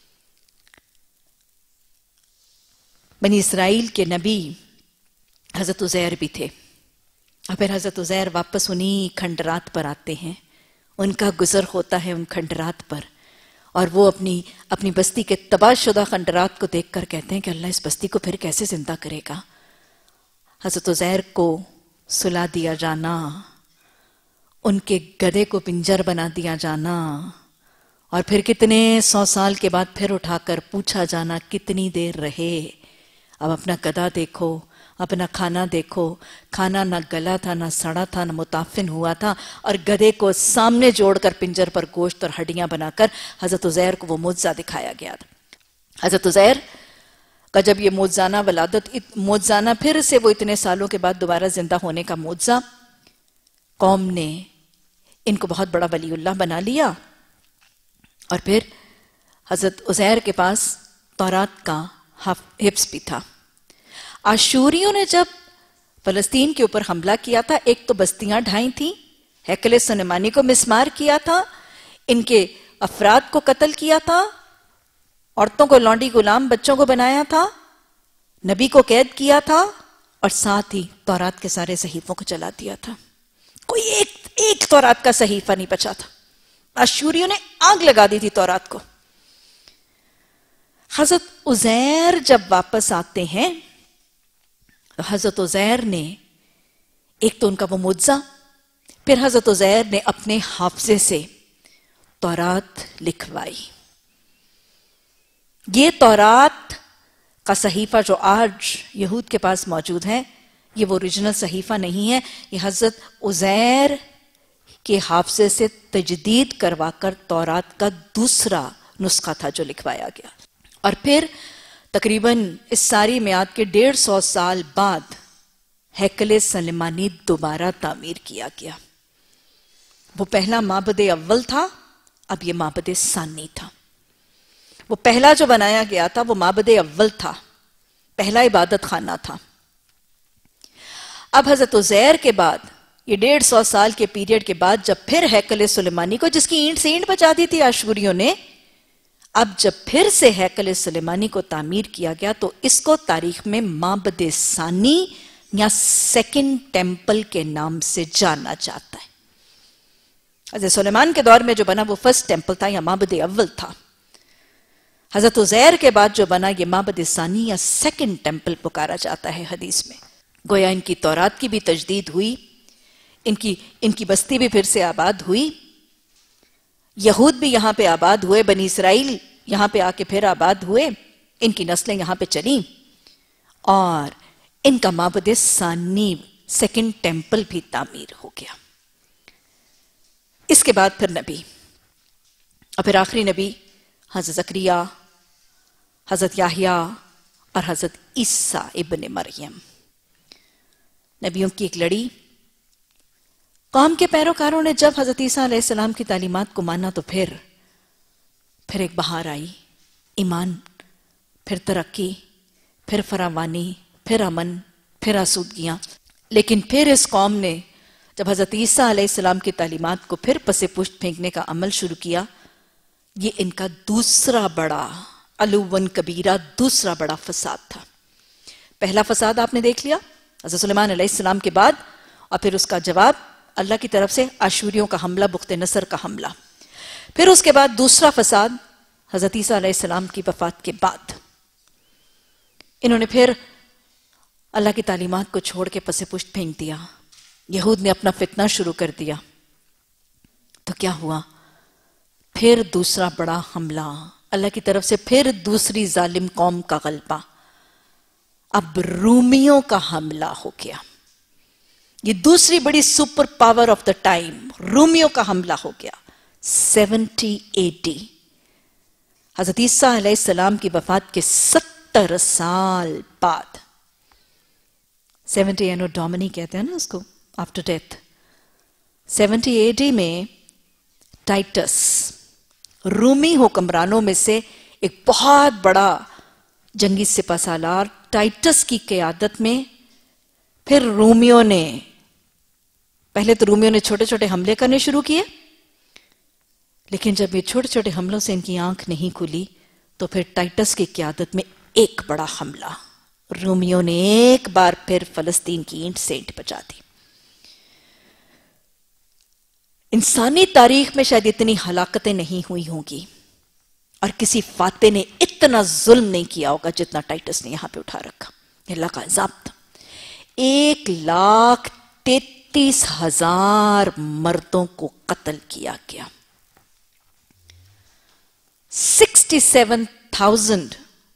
بنی اسرائیل کے نبی حضرت عزیر بھی تھے، اور پھر حضرت عزیر واپس انہی کھنڈرات پر آتے ہیں، ان کا گزر ہوتا ہے ان کھنڈرات پر، اور وہ اپنی اپنی بستی کے تباہ شدہ خنڈرات کو دیکھ کر کہتے ہیں کہ اللہ اس بستی کو پھر کیسے زندہ کرے گا۔ حضرت عزیر کو سلا دیا جانا، ان کے گدھے کو پنجر بنا دیا جانا، اور پھر کتنے سو سال کے بعد پھر اٹھا کر پوچھا جانا کتنی دیر رہے، اب اپنا گدھا دیکھو، اپنا کھانا دیکھو، کھانا نہ گلا تھا نہ سڑا تھا نہ متعفن ہوا تھا، اور گدھے کو سامنے جوڑ کر پنجر پر گوشت اور ہڈیاں بنا کر حضرت عزیر کو وہ معجزہ دکھایا گیا تھا۔ حضرت عزیر کا جب یہ معجزانہ ولادت، معجزانہ پھر سے وہ اتنے سالوں کے بعد دوبارہ زندہ ہونے کا معجزہ، قوم نے ان کو بہت بڑا ولی اللہ بنا لیا، اور پھر حضرت عزیر کے پاس تورات کا حفظ بھی تھا۔ آشوریوں نے جب فلسطین کے اوپر حملہ کیا تھا، ایک تو بستیاں ڈھائیں تھیں، ہیکل سلیمانی کو مسمار کیا تھا، ان کے افراد کو قتل کیا تھا، عورتوں کو لونڈی غلام بچوں کو بنایا تھا، نبی کو قید کیا تھا، اور ساتھ ہی تورات کے سارے صحیفوں کو جلا دیا تھا۔ کوئی ایک ایک تورات کا صحیفہ نہیں بچا تھا۔ آشوریوں نے آگ لگا دی تھی تورات کو۔ حضرت عزیر جب واپس آتے ہیں، حضرت عزیر نے ایک تو ان کا وہ معجزہ، پھر حضرت عزیر نے اپنے حافظے سے تورات لکھوائی۔ یہ تورات کا صحیفہ جو آج یہود کے پاس موجود ہے، یہ وہ اوریجنل صحیفہ نہیں ہے، یہ حضرت عزیر کے حافظے سے تجدید کروا کر تورات کا دوسرا نسخہ تھا جو لکھوایا گیا، اور پھر تقریباً اس ساری میعاد کے ڈیڑھ سو سال بعد ہیکل سلیمانی دوبارہ تعمیر کیا گیا۔ وہ پہلا معبد اول تھا، اب یہ معبد ثانی تھا۔ وہ پہلا جو بنایا گیا تھا وہ معبد اول تھا، پہلا عبادت خانہ تھا۔ اب حضرت عزیر کے بعد یہ ڈیڑھ سو سال کے پیریڈ کے بعد جب پھر ہیکل سلیمانی کو، جس کی اینٹ سے اینٹ بچا دی تھی آشوریوں نے، اب جب پھر سے ہیکل سلیمانی کو تعمیر کیا گیا تو اس کو تاریخ میں معبد ثانی یا سیکنڈ ٹیمپل کے نام سے جانا جاتا ہے۔ حضرت سلیمان کے دور میں جو بنا وہ فرسٹ ٹیمپل تھا یا معبد اول تھا۔ حضرت عزیر کے بعد جو بنا یہ معبد ثانی یا سیکنڈ ٹیمپل پکارا جاتا ہے حدیث میں۔ گویا ان کی تورات کی بھی تجدید ہوئی، ان کی ان کی بستی بھی پھر سے آباد ہوئی، یہود بھی یہاں پہ آباد ہوئے، بنی اسرائیل یہاں پہ آ کے پھر آباد ہوئے، ان کی نسلیں یہاں پہ چلیں، اور ان کا معبد ثانی سیکنڈ ٹیمپل بھی تعمیر ہو گیا۔ اس کے بعد پھر نبی، اور پھر آخری نبی حضرت زکریا، حضرت یحییٰ اور حضرت عیسیٰ ابن مریم، نبیوں کی ایک لڑی۔ قوم کے پیروکاروں نے جب حضرت عیسیٰ علیہ السلام کی تعلیمات کو مانا تو پھر پھر ایک بہار آئی، ایمان، پھر ترقی، پھر فراوانی، پھر امن، پھر آسودگیاں۔ لیکن پھر اس قوم نے جب حضرت عیسیٰ علیہ السلام کی تعلیمات کو پھر پس پشت پھینکنے کا عمل شروع کیا، یہ ان کا دوسرا بڑا علوًا کبیرہ، دوسرا بڑا فساد تھا۔ پہلا فساد آپ نے دیکھ لیا حضرت سلیمان علیہ السلام کے بعد، اور پھر اس کا جواب اللہ کی طرف سے آشوریوں کا حملہ، بخت نصر کا حملہ. پھر اس کے بعد دوسرا فساد حضرت عیسیٰ علیہ السلام کی وفات کے بعد. انہوں نے پھر اللہ کی تعلیمات کو چھوڑ کے پس پشت پھینک دیا. یہود نے اپنا فتنہ شروع کر دیا. تو کیا ہوا؟ پھر دوسرا بڑا حملہ اللہ کی طرف سے، پھر دوسری ظالم قوم کا غلبہ. اب رومیوں کا حملہ ہو گیا. یہ دوسری بڑی super power of the time, رومیوں کا حملہ ہو گیا. سیونٹی اے ڈی، حضرت عیسیٰ علیہ السلام کی وفات کے ستر سال بعد. سیونٹی اینو ڈومنی کہتے ہیں نا اس کو، آفٹر ڈیتھ. سیونٹی اے ڈی میں ٹائٹس، رومی حکمرانوں میں سے ایک بہت بڑا جنگی سپہ سالار، ٹائٹس کی قیادت میں پھر رومیوں نے، پہلے تو رومیوں نے چھوٹے چھوٹے حملے کرنے شروع کیے، لیکن جب یہ چھوٹے چھوٹے حملوں سے ان کی آنکھ نہیں کھلی تو پھر ٹائٹس کی قیادت میں ایک بڑا حملہ، رومیوں نے ایک بار پھر فلسطین کی اینٹ سے اینٹ بچا دی. انسانی تاریخ میں شاید اتنی ہلاکتیں نہیں ہوئی ہوں گی اور کسی فاتح نے اتنا ظلم نہیں کیا ہوگا جتنا ٹائٹس نے یہاں پہ اٹھا رکھا. اللہ کا عذاب تھا. ایک لاکھ تینتیس ہزار مردوں کو قتل کیا گیا. سکسٹی سیون تھاؤزینڈ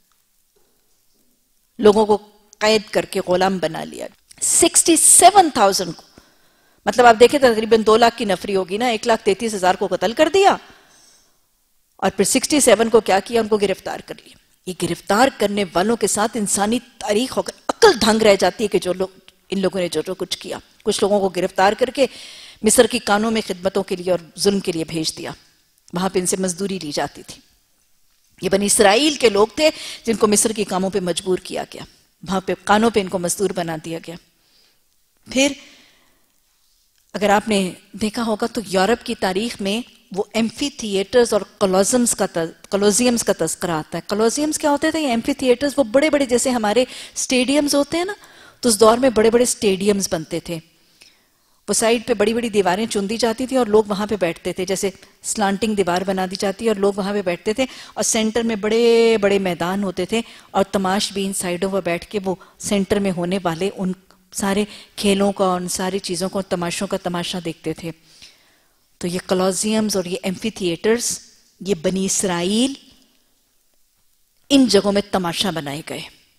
لوگوں کو قید کر کے غلام بنا لیا. سکسٹی سیون تھاؤزینڈ کو، مطلب آپ دیکھیں تقریباً دو لاکھ کی نفری ہوگی نا. ایک لاکھ تینتیس ہزار کو قتل کر دیا اور پھر سکسٹی سیون کو کیا کیا؟ ان کو گرفتار کر لیا. یہ گرفتار کرنے والوں کے ساتھ انسانی تاریخ ہو کر عقل دھنگ رہ جاتی ہے کہ جو لوگ، ان لوگوں نے جو جو کچھ کیا. کچھ لوگوں کو گرفتار کر کے مصر کی کانوں میں خدمتوں کے لیے اور ظلم کے لیے بھیج دیا. وہاں پہ ان سے مزدوری لی جاتی تھی. یہ بنی اسرائیل کے لوگ تھے جن کو مصر کی کاموں پہ مجبور کیا گیا. وہاں پہ کانوں پہ ان کو مزدور بنا دیا گیا. پھر اگر آپ نے دیکھا ہوگا تو یورپ کی تاریخ میں وہ ایمفی تھیٹرز اور کولوزیمز کا کولوزیمز کا تذکرہ آتا ہے. کولوزیمز کیا ہوتے تھے؟ یہ ایمفی تھیٹرز وہ بڑے بڑے جیسے ہمارے سٹیڈیمز ہوتے ہیں نا، تو اس دور میں بڑے بڑے سٹیڈیمز بنتے تھے. وہ سائڈ پہ بڑی بڑی دیواریں چن دی جاتی تھی اور لوگ وہاں پہ بیٹھتے تھے. جیسے سلانٹنگ دیوار بنا دی جاتی ہے اور لوگ وہاں پہ بیٹھتے تھے اور سینٹر میں بڑے بڑے میدان ہوتے تھے اور تماش بھی ان سائڈوں پر بیٹھ کے وہ سینٹر میں ہونے والے ان سارے کھیلوں کا، ان ساری چیزوں کو، تماشوں کا تماشا دیکھتے تھے. تو یہ کولوزیمز اور یہ ایمفی تھیٹرز، یہ بنی اسرائیل ان جگہوں میں تماشا بنائے گئے.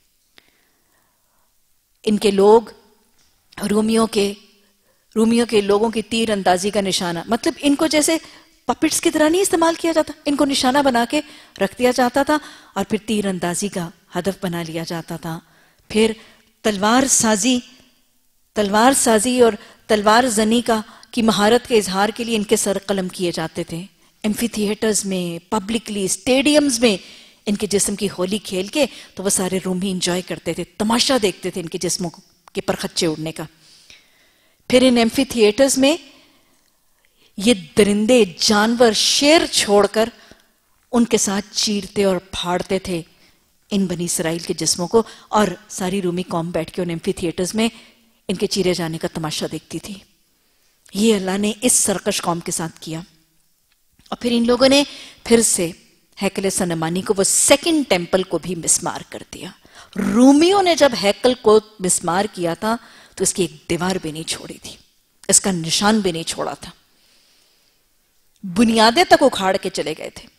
ان کے لوگ رومیوں کے رومیوں کے لوگوں کی تیر اندازی کا نشانہ، مطلب ان کو جیسے پپٹس کی طرح نہیں استعمال کیا جاتا، ان کو نشانہ بنا کے رکھ دیا جاتا تھا اور پھر تیر اندازی کا ہدف بنا لیا جاتا تھا. پھر تلوار سازی تلوار سازی اور تلوار زنی کا کی مہارت کے اظہار کے لیے ان کے سر قلم کیے جاتے تھے. ایمفی تھیٹرز میں، پبلکلی، اسٹیڈیمز میں ان کے جسم کی ہولی کھیل کے تو وہ سارے رومی انجوائے کرتے تھے، تماشا دیکھتے تھے ان کے جسموں کے پرخچے اڑنے کا. پھر ان ایمفی تھیٹرز میں یہ درندے، جانور، شیر چھوڑ کر ان کے ساتھ چیرتے اور پھاڑتے تھے ان بنی اسرائیل کے جسموں کو، اور ساری رومی قوم بیٹھ کے ان ایمفی تھیٹرز میں ان کے چیرے جانے کا تماشا دیکھتی تھی. یہ اللہ نے اس سرکش قوم کے ساتھ کیا. اور پھر ان لوگوں نے پھر سے ہیکل سنمانی کو، وہ سیکنڈ ٹیمپل کو بھی مسمار کر دیا. رومیوں نے جب ہیکل کو مسمار کیا تھا تو اس کی ایک دیوار بھی نہیں چھوڑی تھی، اس کا نشان بھی نہیں چھوڑا تھا، بنیادیں تک اکھاڑ کے چلے گئے تھے.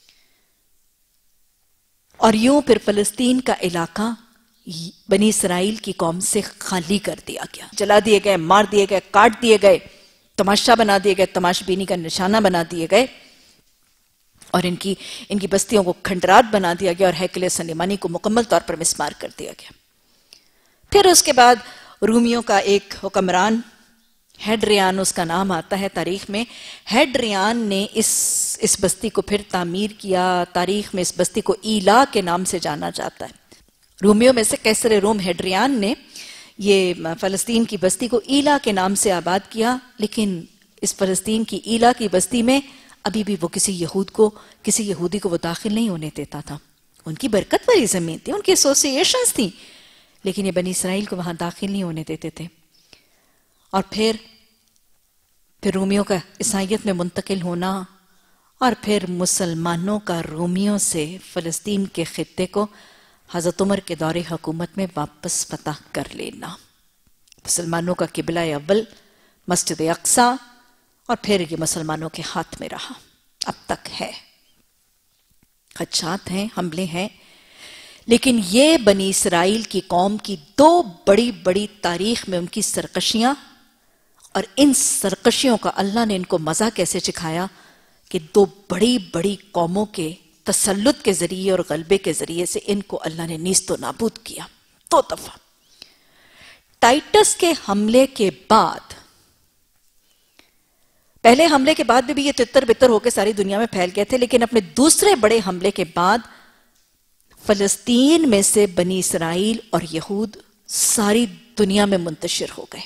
اور یوں پھر فلسطین کا علاقہ بنی اسرائیل کی قوم سے خالی کر دیا گیا، جلا دیے گئے، مار دیے گئے، کاٹ دیے گئے، تماشا بنا دیے گئے، تماش بینی کا نشانہ بنا دیے گئے، اور ان کی ان کی بستیوں کو کھنڈرات بنا دیا گیا اور ہیکل سلیمانی کو مکمل طور پر مسمار کر دیا گیا. پھر اس کے بعد رومیوں کا ایک حکمران، ہیڈریان اس کا نام آتا ہے تاریخ میں. ہیڈریان نے اس اس بستی کو پھر تعمیر کیا. تاریخ میں اس بستی کو ایلا کے نام سے جانا جاتا ہے. رومیوں میں سے قیصر روم ہیڈریان نے یہ فلسطین کی بستی کو ایلا کے نام سے آباد کیا، لیکن اس فلسطین کی ایلا کی بستی میں ابھی بھی وہ کسی یہود کو کسی یہودی کو وہ داخل نہیں ہونے دیتا تھا. ان کی برکت والی زمین تھی، ان کی ایسوسی ایشنز تھیں، لیکن یہ بنی اسرائیل کو وہاں داخل نہیں ہونے دیتے تھے. اور پھر پھر رومیوں کا عیسائیت میں منتقل ہونا، اور پھر مسلمانوں کا رومیوں سے فلسطین کے خطے کو حضرت عمر کے دور حکومت میں واپس فتح کر لینا. مسلمانوں کا قبلہ اول مسجد اقصی، اور پھر یہ مسلمانوں کے ہاتھ میں رہا، اب تک ہے. خدشات ہیں، حملے ہیں، لیکن یہ بنی اسرائیل کی قوم کی دو بڑی بڑی تاریخ میں ان کی سرکشیاں، اور ان سرکشیوں کا اللہ نے ان کو مزہ کیسے چکھایا کہ دو بڑی بڑی قوموں کے تسلط کے ذریعے اور غلبے کے ذریعے سے ان کو اللہ نے نیست و نابود کیا دو دفعہ. ٹائٹس کے حملے کے بعد، پہلے حملے کے بعد بھی یہ تتر بتر ہو کے ساری دنیا میں پھیل گئے تھے، لیکن اپنے دوسرے بڑے حملے کے بعد فلسطین میں سے بنی اسرائیل اور یہود ساری دنیا میں منتشر ہو گئے.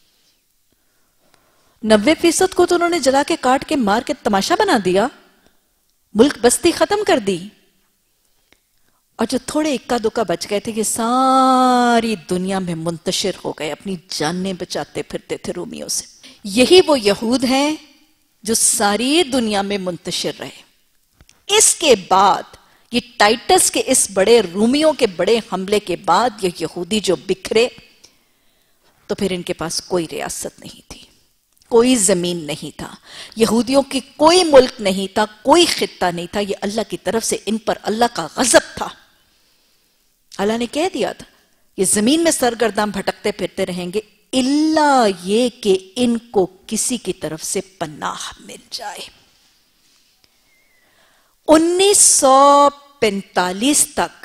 نوے فیصد کو تو انہوں نے جلا کے کاٹ کے مار کے تماشا بنا دیا، ملک بستی ختم کر دی. اور جو تھوڑے اکا دکا بچ گئے تھے یہ ساری دنیا میں منتشر ہو گئے، اپنی جانیں بچاتے پھرتے تھے رومیوں سے. یہی وہ یہود ہیں جو ساری دنیا میں منتشر رہے. اس کے بعد یہ ٹائٹس کے اس بڑے رومیوں کے بڑے حملے کے بعد یہ یہودی جو بکھرے، تو پھر ان کے پاس کوئی ریاست نہیں تھی، کوئی زمین نہیں تھا، یہودیوں کی کوئی ملک نہیں تھا، کوئی خطہ نہیں تھا. یہ اللہ کی طرف سے ان پر اللہ کا غضب تھا. اللہ نے کہہ دیا تھا یہ زمین میں سرگرداں بھٹکتے پھرتے رہیں گے الا یہ کہ ان کو کسی کی طرف سے پناہ مل جائے. انیس سو پینتالیس تک،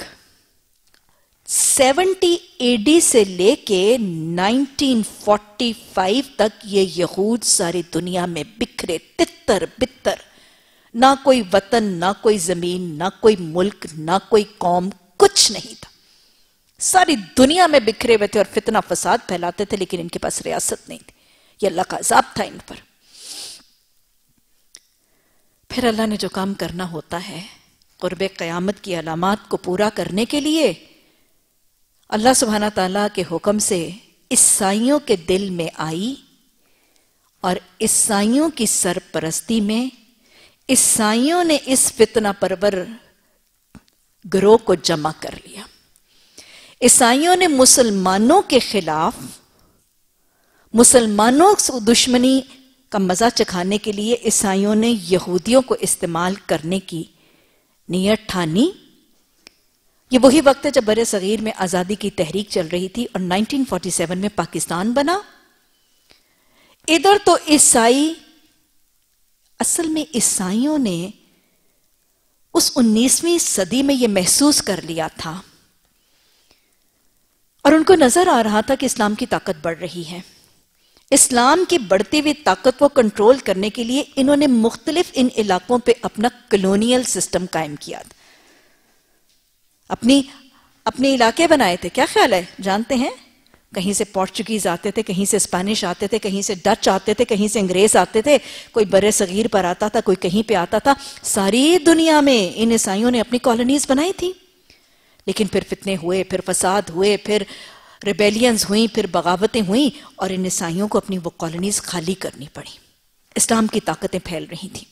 سیونٹی اے ڈی سے لے کے نائنٹین فورٹی فائیو تک یہ یہود ساری دنیا میں بکھرے تتر بتر، نہ کوئی وطن، نہ کوئی زمین، نہ کوئی ملک، نہ کوئی قوم، کچھ نہیں تھا. ساری دنیا میں بکھرے ہوئے تھے اور فتنہ فساد پھیلاتے تھے، لیکن ان کے پاس ریاست نہیں تھی. یہ اللہ کا عذاب تھا ان پر. پھر اللہ نے جو کام کرنا ہوتا ہے قرب قیامت کی علامات کو پورا کرنے کے لیے، اللہ سبحانہ تعالیٰ کے حکم سے عیسائیوں کے دل میں آئی، اور عیسائیوں کی سرپرستی میں عیسائیوں نے اس فتنہ پرور گروہ کو جمع کر لیا. عیسائیوں نے مسلمانوں کے خلاف، مسلمانوں سے دشمنی کا مزہ چکھانے کے لیے عیسائیوں نے یہودیوں کو استعمال کرنے کی نیت ٹھانی. یہ وہی وقت ہے جب بر صغیر میں آزادی کی تحریک چل رہی تھی اور نائنٹین فورٹی سیون میں پاکستان بنا. ادھر تو عیسائی، اصل میں عیسائیوں نے اس انیسویں صدی میں یہ محسوس کر لیا تھا، اور ان کو نظر آ رہا تھا کہ اسلام کی طاقت بڑھ رہی ہے. اسلام کی بڑھتی ہوئی طاقت کو کنٹرول کرنے کے لیے انہوں نے مختلف ان علاقوں پہ اپنا کلونیل سسٹم قائم کیا تھا. اپنی اپنے علاقے بنائے تھے. کیا خیال ہے؟ جانتے ہیں، کہیں سے پورچوگیز آتے تھے، کہیں سے اسپینش آتے تھے، کہیں سے ڈچ آتے تھے، کہیں سے انگریز آتے تھے، کوئی بر صغیر پر آتا تھا، کوئی کہیں پہ آتا تھا. ساری دنیا میں ان عیسائیوں نے اپنی کالونیز بنائی تھی. لیکن پھر فتنے ہوئے، پھر فساد ہوئے، پھر ریبیلینز ہوئیں، پھر بغاوتیں ہوئیں، اور ان عیسائیوں کو اپنی وہ کالونیز خالی کرنی پڑی. اسلام کی طاقتیں پھیل رہی تھیں.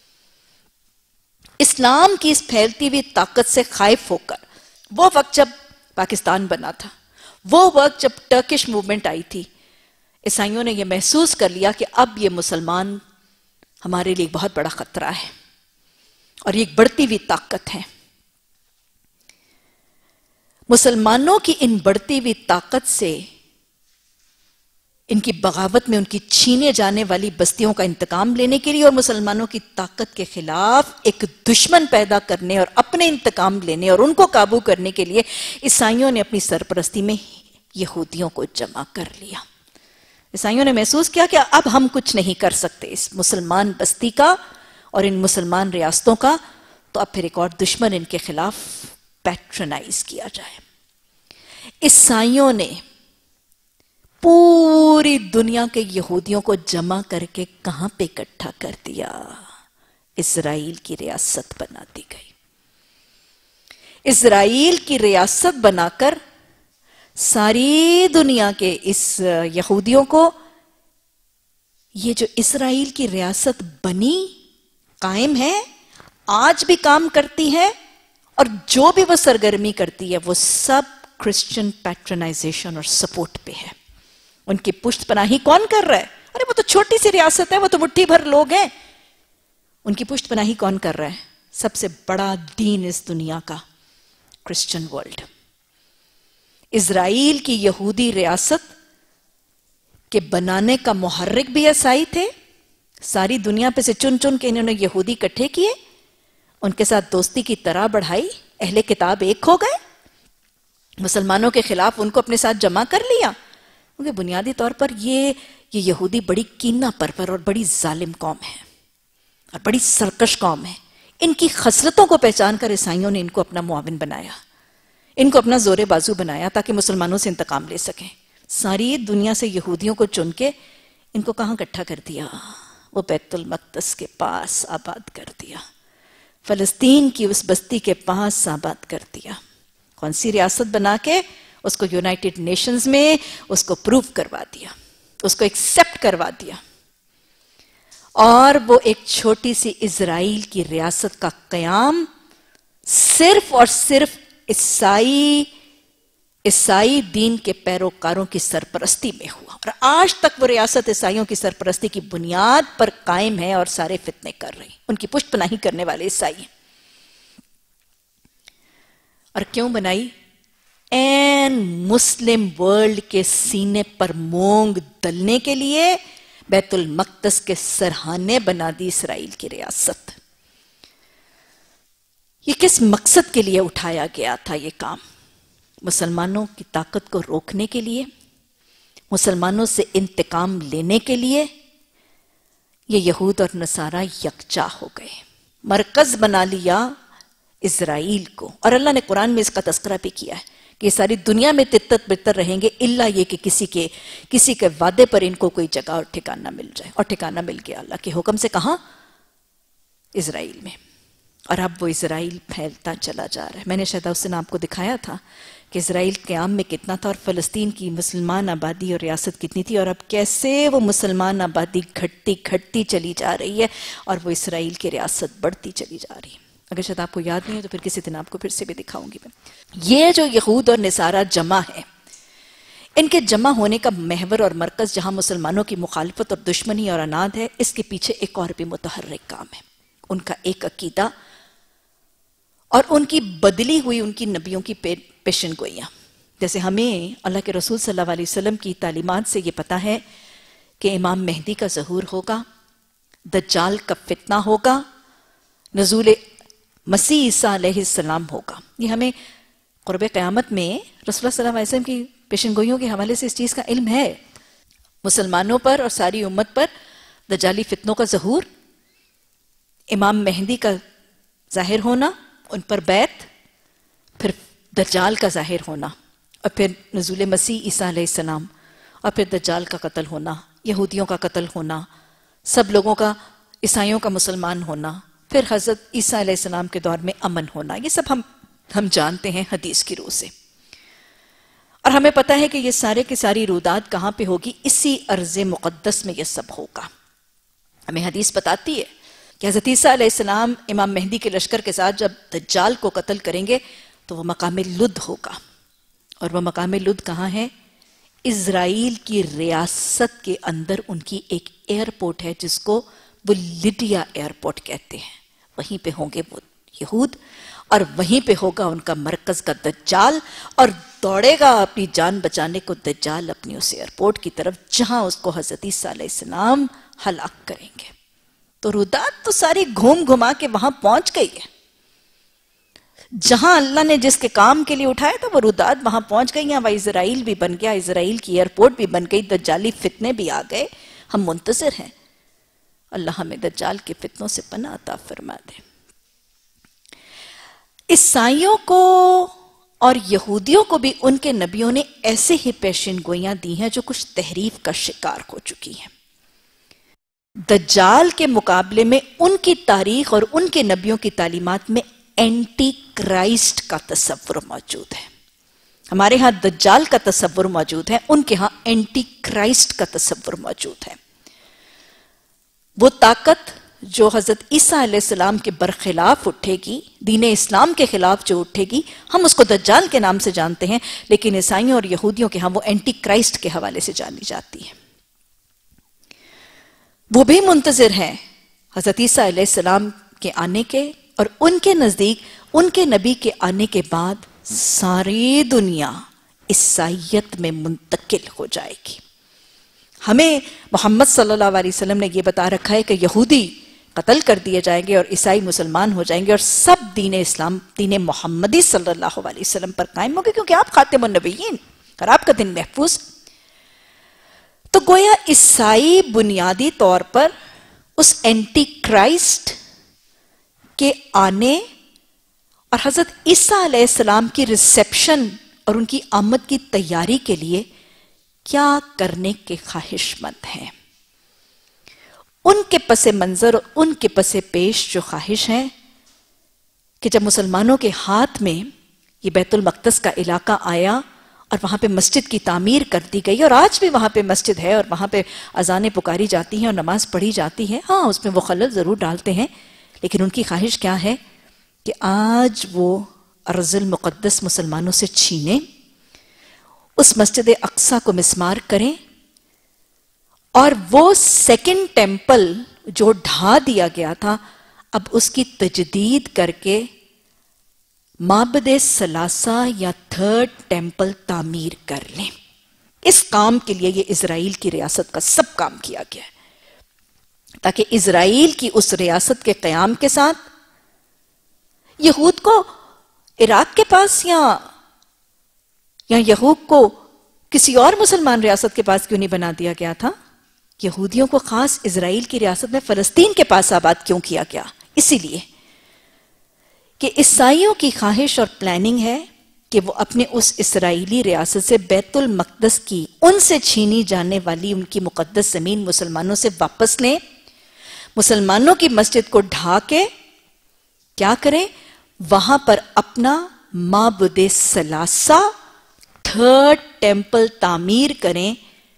اسلام کی اس پھیلتی ہوئی طاقت سے خائف ہو کر، وہ وقت جب پاکستان بنا تھا، وہ وقت جب ٹرکش موومنٹ آئی تھی، عیسائیوں نے یہ محسوس کر لیا کہ اب یہ مسلمان ہمارے لیے بہت بڑا خطرہ ہے اور یہ ایک بڑھتی ہوئی طاقت ہے. مسلمانوں کی ان بڑھتی ہوئی طاقت سے، ان کی بغاوت میں ان کی چھینے جانے والی بستیوں کا انتقام لینے کے لیے اور مسلمانوں کی طاقت کے خلاف ایک دشمن پیدا کرنے اور اپنے انتقام لینے اور ان کو قابو کرنے کے لیے عیسائیوں نے اپنی سرپرستی میں یہودیوں کو جمع کر لیا. عیسائیوں نے محسوس کیا کہ اب ہم کچھ نہیں کر سکتے اس مسلمان بستی کا اور ان مسلمان ریاستوں کا، تو اب پھر ایک اور دشمن ان کے خلاف پیٹرنائز کیا جائے. عیسائیوں نے پوری دنیا کے یہودیوں کو جمع کر کے کہاں پہ اکٹھا کر دیا؟ اسرائیل کی ریاست بنا دی گئی. اسرائیل کی ریاست بنا کر ساری دنیا کے اس یہودیوں کو یہ جو اسرائیل کی ریاست بنی قائم ہے، آج بھی کام کرتی ہے، اور جو بھی وہ سرگرمی کرتی ہے وہ سب کرسچن پیٹرنائزیشن اور سپورٹ پہ ہے۔ ان کی پشت پناہی کون کر رہا ہے؟ ارے وہ تو چھوٹی سی ریاست ہے، وہ تو مٹھی بھر لوگ ہیں۔ ان کی پشت پناہی کون کر رہا ہے؟ سب سے بڑا دین اس دنیا کا، کرسچن ورلڈ۔ اسرائیل کی یہودی ریاست کے بنانے کا محرک بھی عیسائی تھے۔ ساری دنیا پہ سے چن چن کے انہوں نے یہودی اکٹھے کیے، ان کے ساتھ دوستی کی طرح بڑھائی، اہل کتاب ایک ہو گئے، مسلمانوں کے خلاف ان کو اپنے ساتھ جمع کر لیا، کیونکہ بنیادی طور پر یہ یہ یہودی بڑی کینہ پرور اور بڑی ظالم قوم ہے اور بڑی سرکش قوم ہے۔ ان کی خصلتوں کو پہچان کر عیسائیوں نے ان کو اپنا معاون بنایا، ان کو اپنا زور بازو بنایا تاکہ مسلمانوں سے انتقام لے سکیں۔ ساری دنیا سے یہودیوں کو چن کے ان کو کہاں اکٹھا کر دیا؟ وہ بیت المقدس کے پاس آباد کر دیا، فلسطین کی اس بستی کے پاس آباد کر دیا۔ کون سی ریاست بنا کے اس کو یونائٹڈ نیشنز میں اس کو پروف کروا دیا، اس کو ایکسپٹ کروا دیا، اور وہ ایک چھوٹی سی اسرائیل کی ریاست کا قیام صرف اور صرف عیسائی عیسائی دین کے پیروکاروں کی سرپرستی میں ہوا، اور آج تک وہ ریاست عیسائیوں کی سرپرستی کی بنیاد پر قائم ہے اور سارے فتنے کر رہی، ان کی پشت پناہی کرنے والے عیسائی ہیں۔ اور کیوں بنائی؟ این مسلم ورلڈ کے سینے پر مونگ دلنے کے لیے بیت المقدس کے سرحانے بنا دی اسرائیل کی ریاست۔ یہ کس مقصد کے لیے اٹھایا گیا تھا یہ کام؟ مسلمانوں کی طاقت کو روکنے کے لیے، مسلمانوں سے انتقام لینے کے لیے۔ یہ یہود اور نصارہ یکجا ہو گئے، مرکز بنا لیا اسرائیل کو، اور اللہ نے قرآن میں اس کا تذکرہ بھی کیا ہے کہ یہ ساری دنیا میں تتر بتر رہیں گے الا یہ کہ کسی کے کسی کے وعدے پر ان کو کوئی جگہ اور ٹھکانہ مل جائے، اور ٹھکانہ مل گیا اللہ کے حکم سے۔ کہاں؟ اسرائیل میں۔ اور اب وہ اسرائیل پھیلتا چلا جا رہا ہے۔ میں نے شاید اس دن آپ کو دکھایا تھا کہ اسرائیل قیام میں کتنا تھا، اور فلسطین کی مسلمان آبادی اور ریاست کتنی تھی، اور اب کیسے وہ مسلمان آبادی گھٹتی گھٹتی چلی جا رہی ہے اور وہ اسرائیل کی ریاست بڑھتی چلی جا رہی ہے۔ اگر شاید آپ کو یاد نہیں ہے تو پھر کسی دن آپ کو پھر سے بھی دکھاؤں گی میں۔ یہ جو یہود اور نصارہ جمع ہے، ان کے جمع ہونے کا محور اور مرکز جہاں مسلمانوں کی مخالفت اور دشمنی اور عناد ہے، اس کے پیچھے ایک اور بھی متحرک کام ہے، ان کا ایک عقیدہ اور ان کی بدلی ہوئی ان کی نبیوں کی پیشن گوئیاں۔ جیسے ہمیں اللہ کے رسول صلی اللہ علیہ وسلم کی تعلیمات سے یہ پتا ہے کہ امام مہدی کا ظہور ہوگا، دجال کا فتنہ ہوگا، نزول مسیح عیسیٰ علیہ السلام ہوگا۔ یہ ہمیں قرب قیامت میں رسول اللہ صلی اللہ علیہ وسلم کی پیشن گوئیوں کے حوالے سے اس چیز کا علم ہے۔ مسلمانوں پر اور ساری امت پر دجالی فتنوں کا ظہور، امام مہدی کا ظاہر ہونا، ان پر بیعت، پھر دجال کا ظاہر ہونا، اور پھر نزول مسیح عیسیٰ علیہ السلام، اور پھر دجال کا قتل ہونا، یہودیوں کا قتل ہونا، سب لوگوں کا، عیسائیوں کا مسلمان ہونا، پھر حضرت عیسیٰ علیہ السلام کے دور میں امن ہونا۔ یہ سب ہم ہم جانتے ہیں حدیث کی روح سے، اور ہمیں پتہ ہے کہ یہ سارے کی ساری رودات کہاں پہ ہوگی؟ اسی ارض مقدس میں یہ سب ہوگا۔ ہمیں حدیث بتاتی ہے کہ حضرت عیسیٰ علیہ السلام امام مہدی کے لشکر کے ساتھ جب دجال کو قتل کریں گے تو وہ مقام لد ہوگا، اور وہ مقام لد کہاں ہے؟ اسرائیل کی ریاست کے اندر ان کی ایک ایئرپورٹ ہے جس کو وہ لڈیا ایئرپورٹ کہتے ہیں، وہیں پہ ہوں گے وہ یہود، اور وہیں پہ ہوگا ان کا مرکز کا دجال، اور دوڑے گا اپنی جان بچانے کو دجال اپنی اس ایئرپورٹ کی طرف جہاں اس کو حضرت عیسیٰ علیہ السلام ہلاک کریں گے۔ تو رودات تو ساری گھوم گھما کے وہاں پہنچ گئی ہے، جہاں اللہ نے جس کے کام کے لیے اٹھایا تھا وہ رودات وہاں پہنچ گئی ہیں۔ وہ اسرائیل بھی بن گیا، اسرائیل کی ایئرپورٹ بھی بن گئی، دجالی فتنے بھی آ گئے۔ ہم منتظر ہیں، اللہ ہمیں دجال کے فتنوں سے پناہ عطا فرما دے۔ عیسائیوں کو اور یہودیوں کو بھی ان کے نبیوں نے ایسے ہی پیشن گوئیاں دی ہیں جو کچھ تحریف کا شکار ہو چکی ہیں۔ دجال کے مقابلے میں ان کی تاریخ اور ان کے نبیوں کی تعلیمات میں اینٹی کرائسٹ کا تصور موجود ہے۔ ہمارے ہاں دجال کا تصور موجود ہے، ان کے ہاں اینٹی کرائسٹ کا تصور موجود ہے. وہ طاقت جو حضرت عیسیٰ علیہ السلام کے برخلاف اٹھے گی، دین اسلام کے خلاف جو اٹھے گی، ہم اس کو دجال کے نام سے جانتے ہیں، لیکن عیسائیوں اور یہودیوں کے ہاں وہ اینٹی کرائسٹ کے حوالے سے جانی جاتی ہے. وہ بھی منتظر ہیں حضرت عیسیٰ علیہ السلام کے آنے کے، اور ان کے نزدیک ان کے نبی کے آنے کے بعد ساری دنیا عیسائیت میں منتقل ہو جائے گی. ہمیں محمد صلی اللہ علیہ وسلم نے یہ بتا رکھا ہے کہ یہودی قتل کر دیے جائیں گے اور عیسائی مسلمان ہو جائیں گے، اور سب دین اسلام دین محمدی صلی اللہ علیہ وسلم پر قائم ہوگے، کیونکہ آپ خاتم النبیین اور آپ کا دن محفوظ. تو گویا عیسائی بنیادی طور پر اس اینٹی کرائسٹ کے آنے اور حضرت عیسیٰ علیہ السلام کی ریسیپشن اور ان کی آمد کی تیاری کے لیے کیا کرنے کے خواہش مند ہیں. ان کے پس منظر اور ان کے پس پیش جو خواہش ہے کہ جب مسلمانوں کے ہاتھ میں یہ بیت المقدس کا علاقہ آیا اور وہاں پہ مسجد کی تعمیر کر دی گئی، اور آج بھی وہاں پہ مسجد ہے اور وہاں پہ اذانیں پکاری جاتی ہیں اور نماز پڑھی جاتی ہے، ہاں اس میں وہ خلل ضرور ڈالتے ہیں، لیکن ان کی خواہش کیا ہے کہ آج وہ ارض المقدس مسلمانوں سے چھینیں، اس مسجد اقصیٰ کو مسمار کریں، اور وہ سیکنڈ ٹیمپل جو ڈھا دیا گیا تھا اب اس کی تجدید کر کے معبد ثلاثہ یا تھرڈ ٹیمپل تعمیر کر لیں. اس کام کے لیے یہ اسرائیل کی ریاست کا سب کام کیا گیا ہے، تاکہ اسرائیل کی اس ریاست کے قیام کے ساتھ یہود کو عراق کے پاس یا یا یہود کو کسی اور مسلمان ریاست کے پاس کیوں نہیں بنا دیا گیا تھا؟ یہودیوں کو خاص اسرائیل کی ریاست میں فلسطین کے پاس آباد کیوں کیا گیا؟ اسی لیے کہ عیسائیوں کی خواہش اور پلاننگ ہے کہ وہ اپنے اس اسرائیلی ریاست سے بیت المقدس کی ان سے چھینی جانے والی ان کی مقدس زمین مسلمانوں سے واپس لیں، مسلمانوں کی مسجد کو ڈھا کے کیا کریں، وہاں پر اپنا معبد ثلاثہ تھرڈ ٹیمپل تعمیر کریں،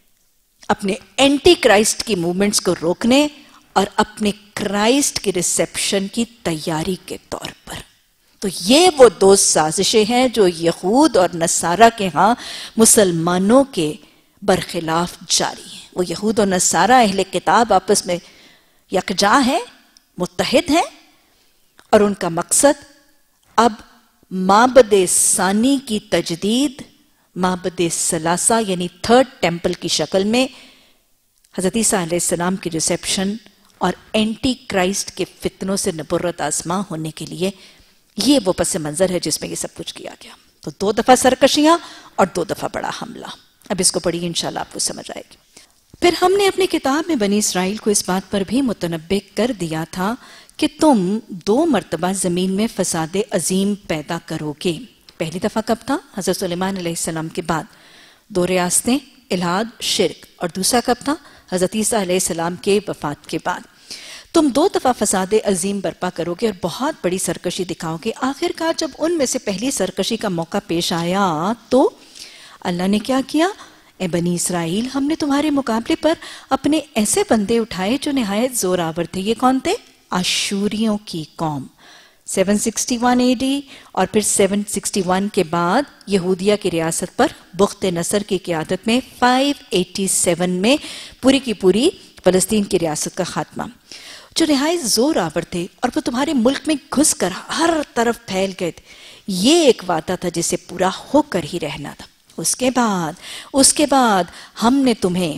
اپنے اینٹی کرائسٹ کی موومنٹس کو روکنے اور اپنے کرائسٹ کی ریسیپشن کی تیاری کے طور پر. تو یہ وہ دو سازشیں ہیں جو یہود اور نصارہ کے ہاں مسلمانوں کے برخلاف جاری ہیں. وہ یہود اور نصارہ اہل کتاب آپس میں یکجا ہیں، متحد ہیں، اور ان کا مقصد اب معبد ثانی کی تجدید، معبد ثلاثہ یعنی تھرڈ ٹیمپل کی شکل میں حضرت عیسیٰ علیہ السلام کی ریسیپشن اور اینٹی کرائسٹ کے فتنوں سے نبرت آزما ہونے کے لیے یہ وہ پس منظر ہے جس میں یہ سب کچھ کیا گیا. تو دو دفعہ سرکشیاں اور دو دفعہ بڑا حملہ. اب اس کو پڑھیے، انشاءاللہ آپ کو سمجھ آئے گی. پھر ہم نے اپنی کتاب میں بنی اسرائیل کو اس بات پر بھی متنبع کر دیا تھا کہ تم دو مرتبہ زمین میں فساد عظیم پیدا کرو گے. پہلی دفعہ کب تھا؟ حضرت سلیمان علیہ السلام کے بعد، دو ریاستیں، الحاد، شرک. اور دوسرا کب تھا؟ حضرت عیسیٰ علیہ السلام کے وفات کے بعد. تم دو دفعہ فساد عظیم برپا کرو گے اور بہت بڑی سرکشی دکھاؤ گے. آخر کار جب ان میں سے پہلی سرکشی کا موقع پیش آیا تو اللہ نے کیا کیا؟ اے بنی اسرائیل، ہم نے تمہارے مقابلے پر اپنے ایسے بندے اٹھائے جو نہایت زور آور تھے. یہ کون تھے؟ آشوریوں کی قوم. سیون سکسٹی ون اے ڈی اور پھر سیون سکسٹی ون کے بعد یہودیہ کی ریاست پر بخت نصر کی قیادت میں فائیو ایٹی سیون میں پوری کی پوری فلسطین کی ریاست کا خاتمہ. جو نہایت زور آور تھے اور وہ تمہارے ملک میں گھس کر ہر طرف پھیل گئے تھے. یہ ایک وعدہ تھا جسے پورا ہو کر ہی رہنا تھا. اس کے بعد اس کے بعد ہم نے تمہیں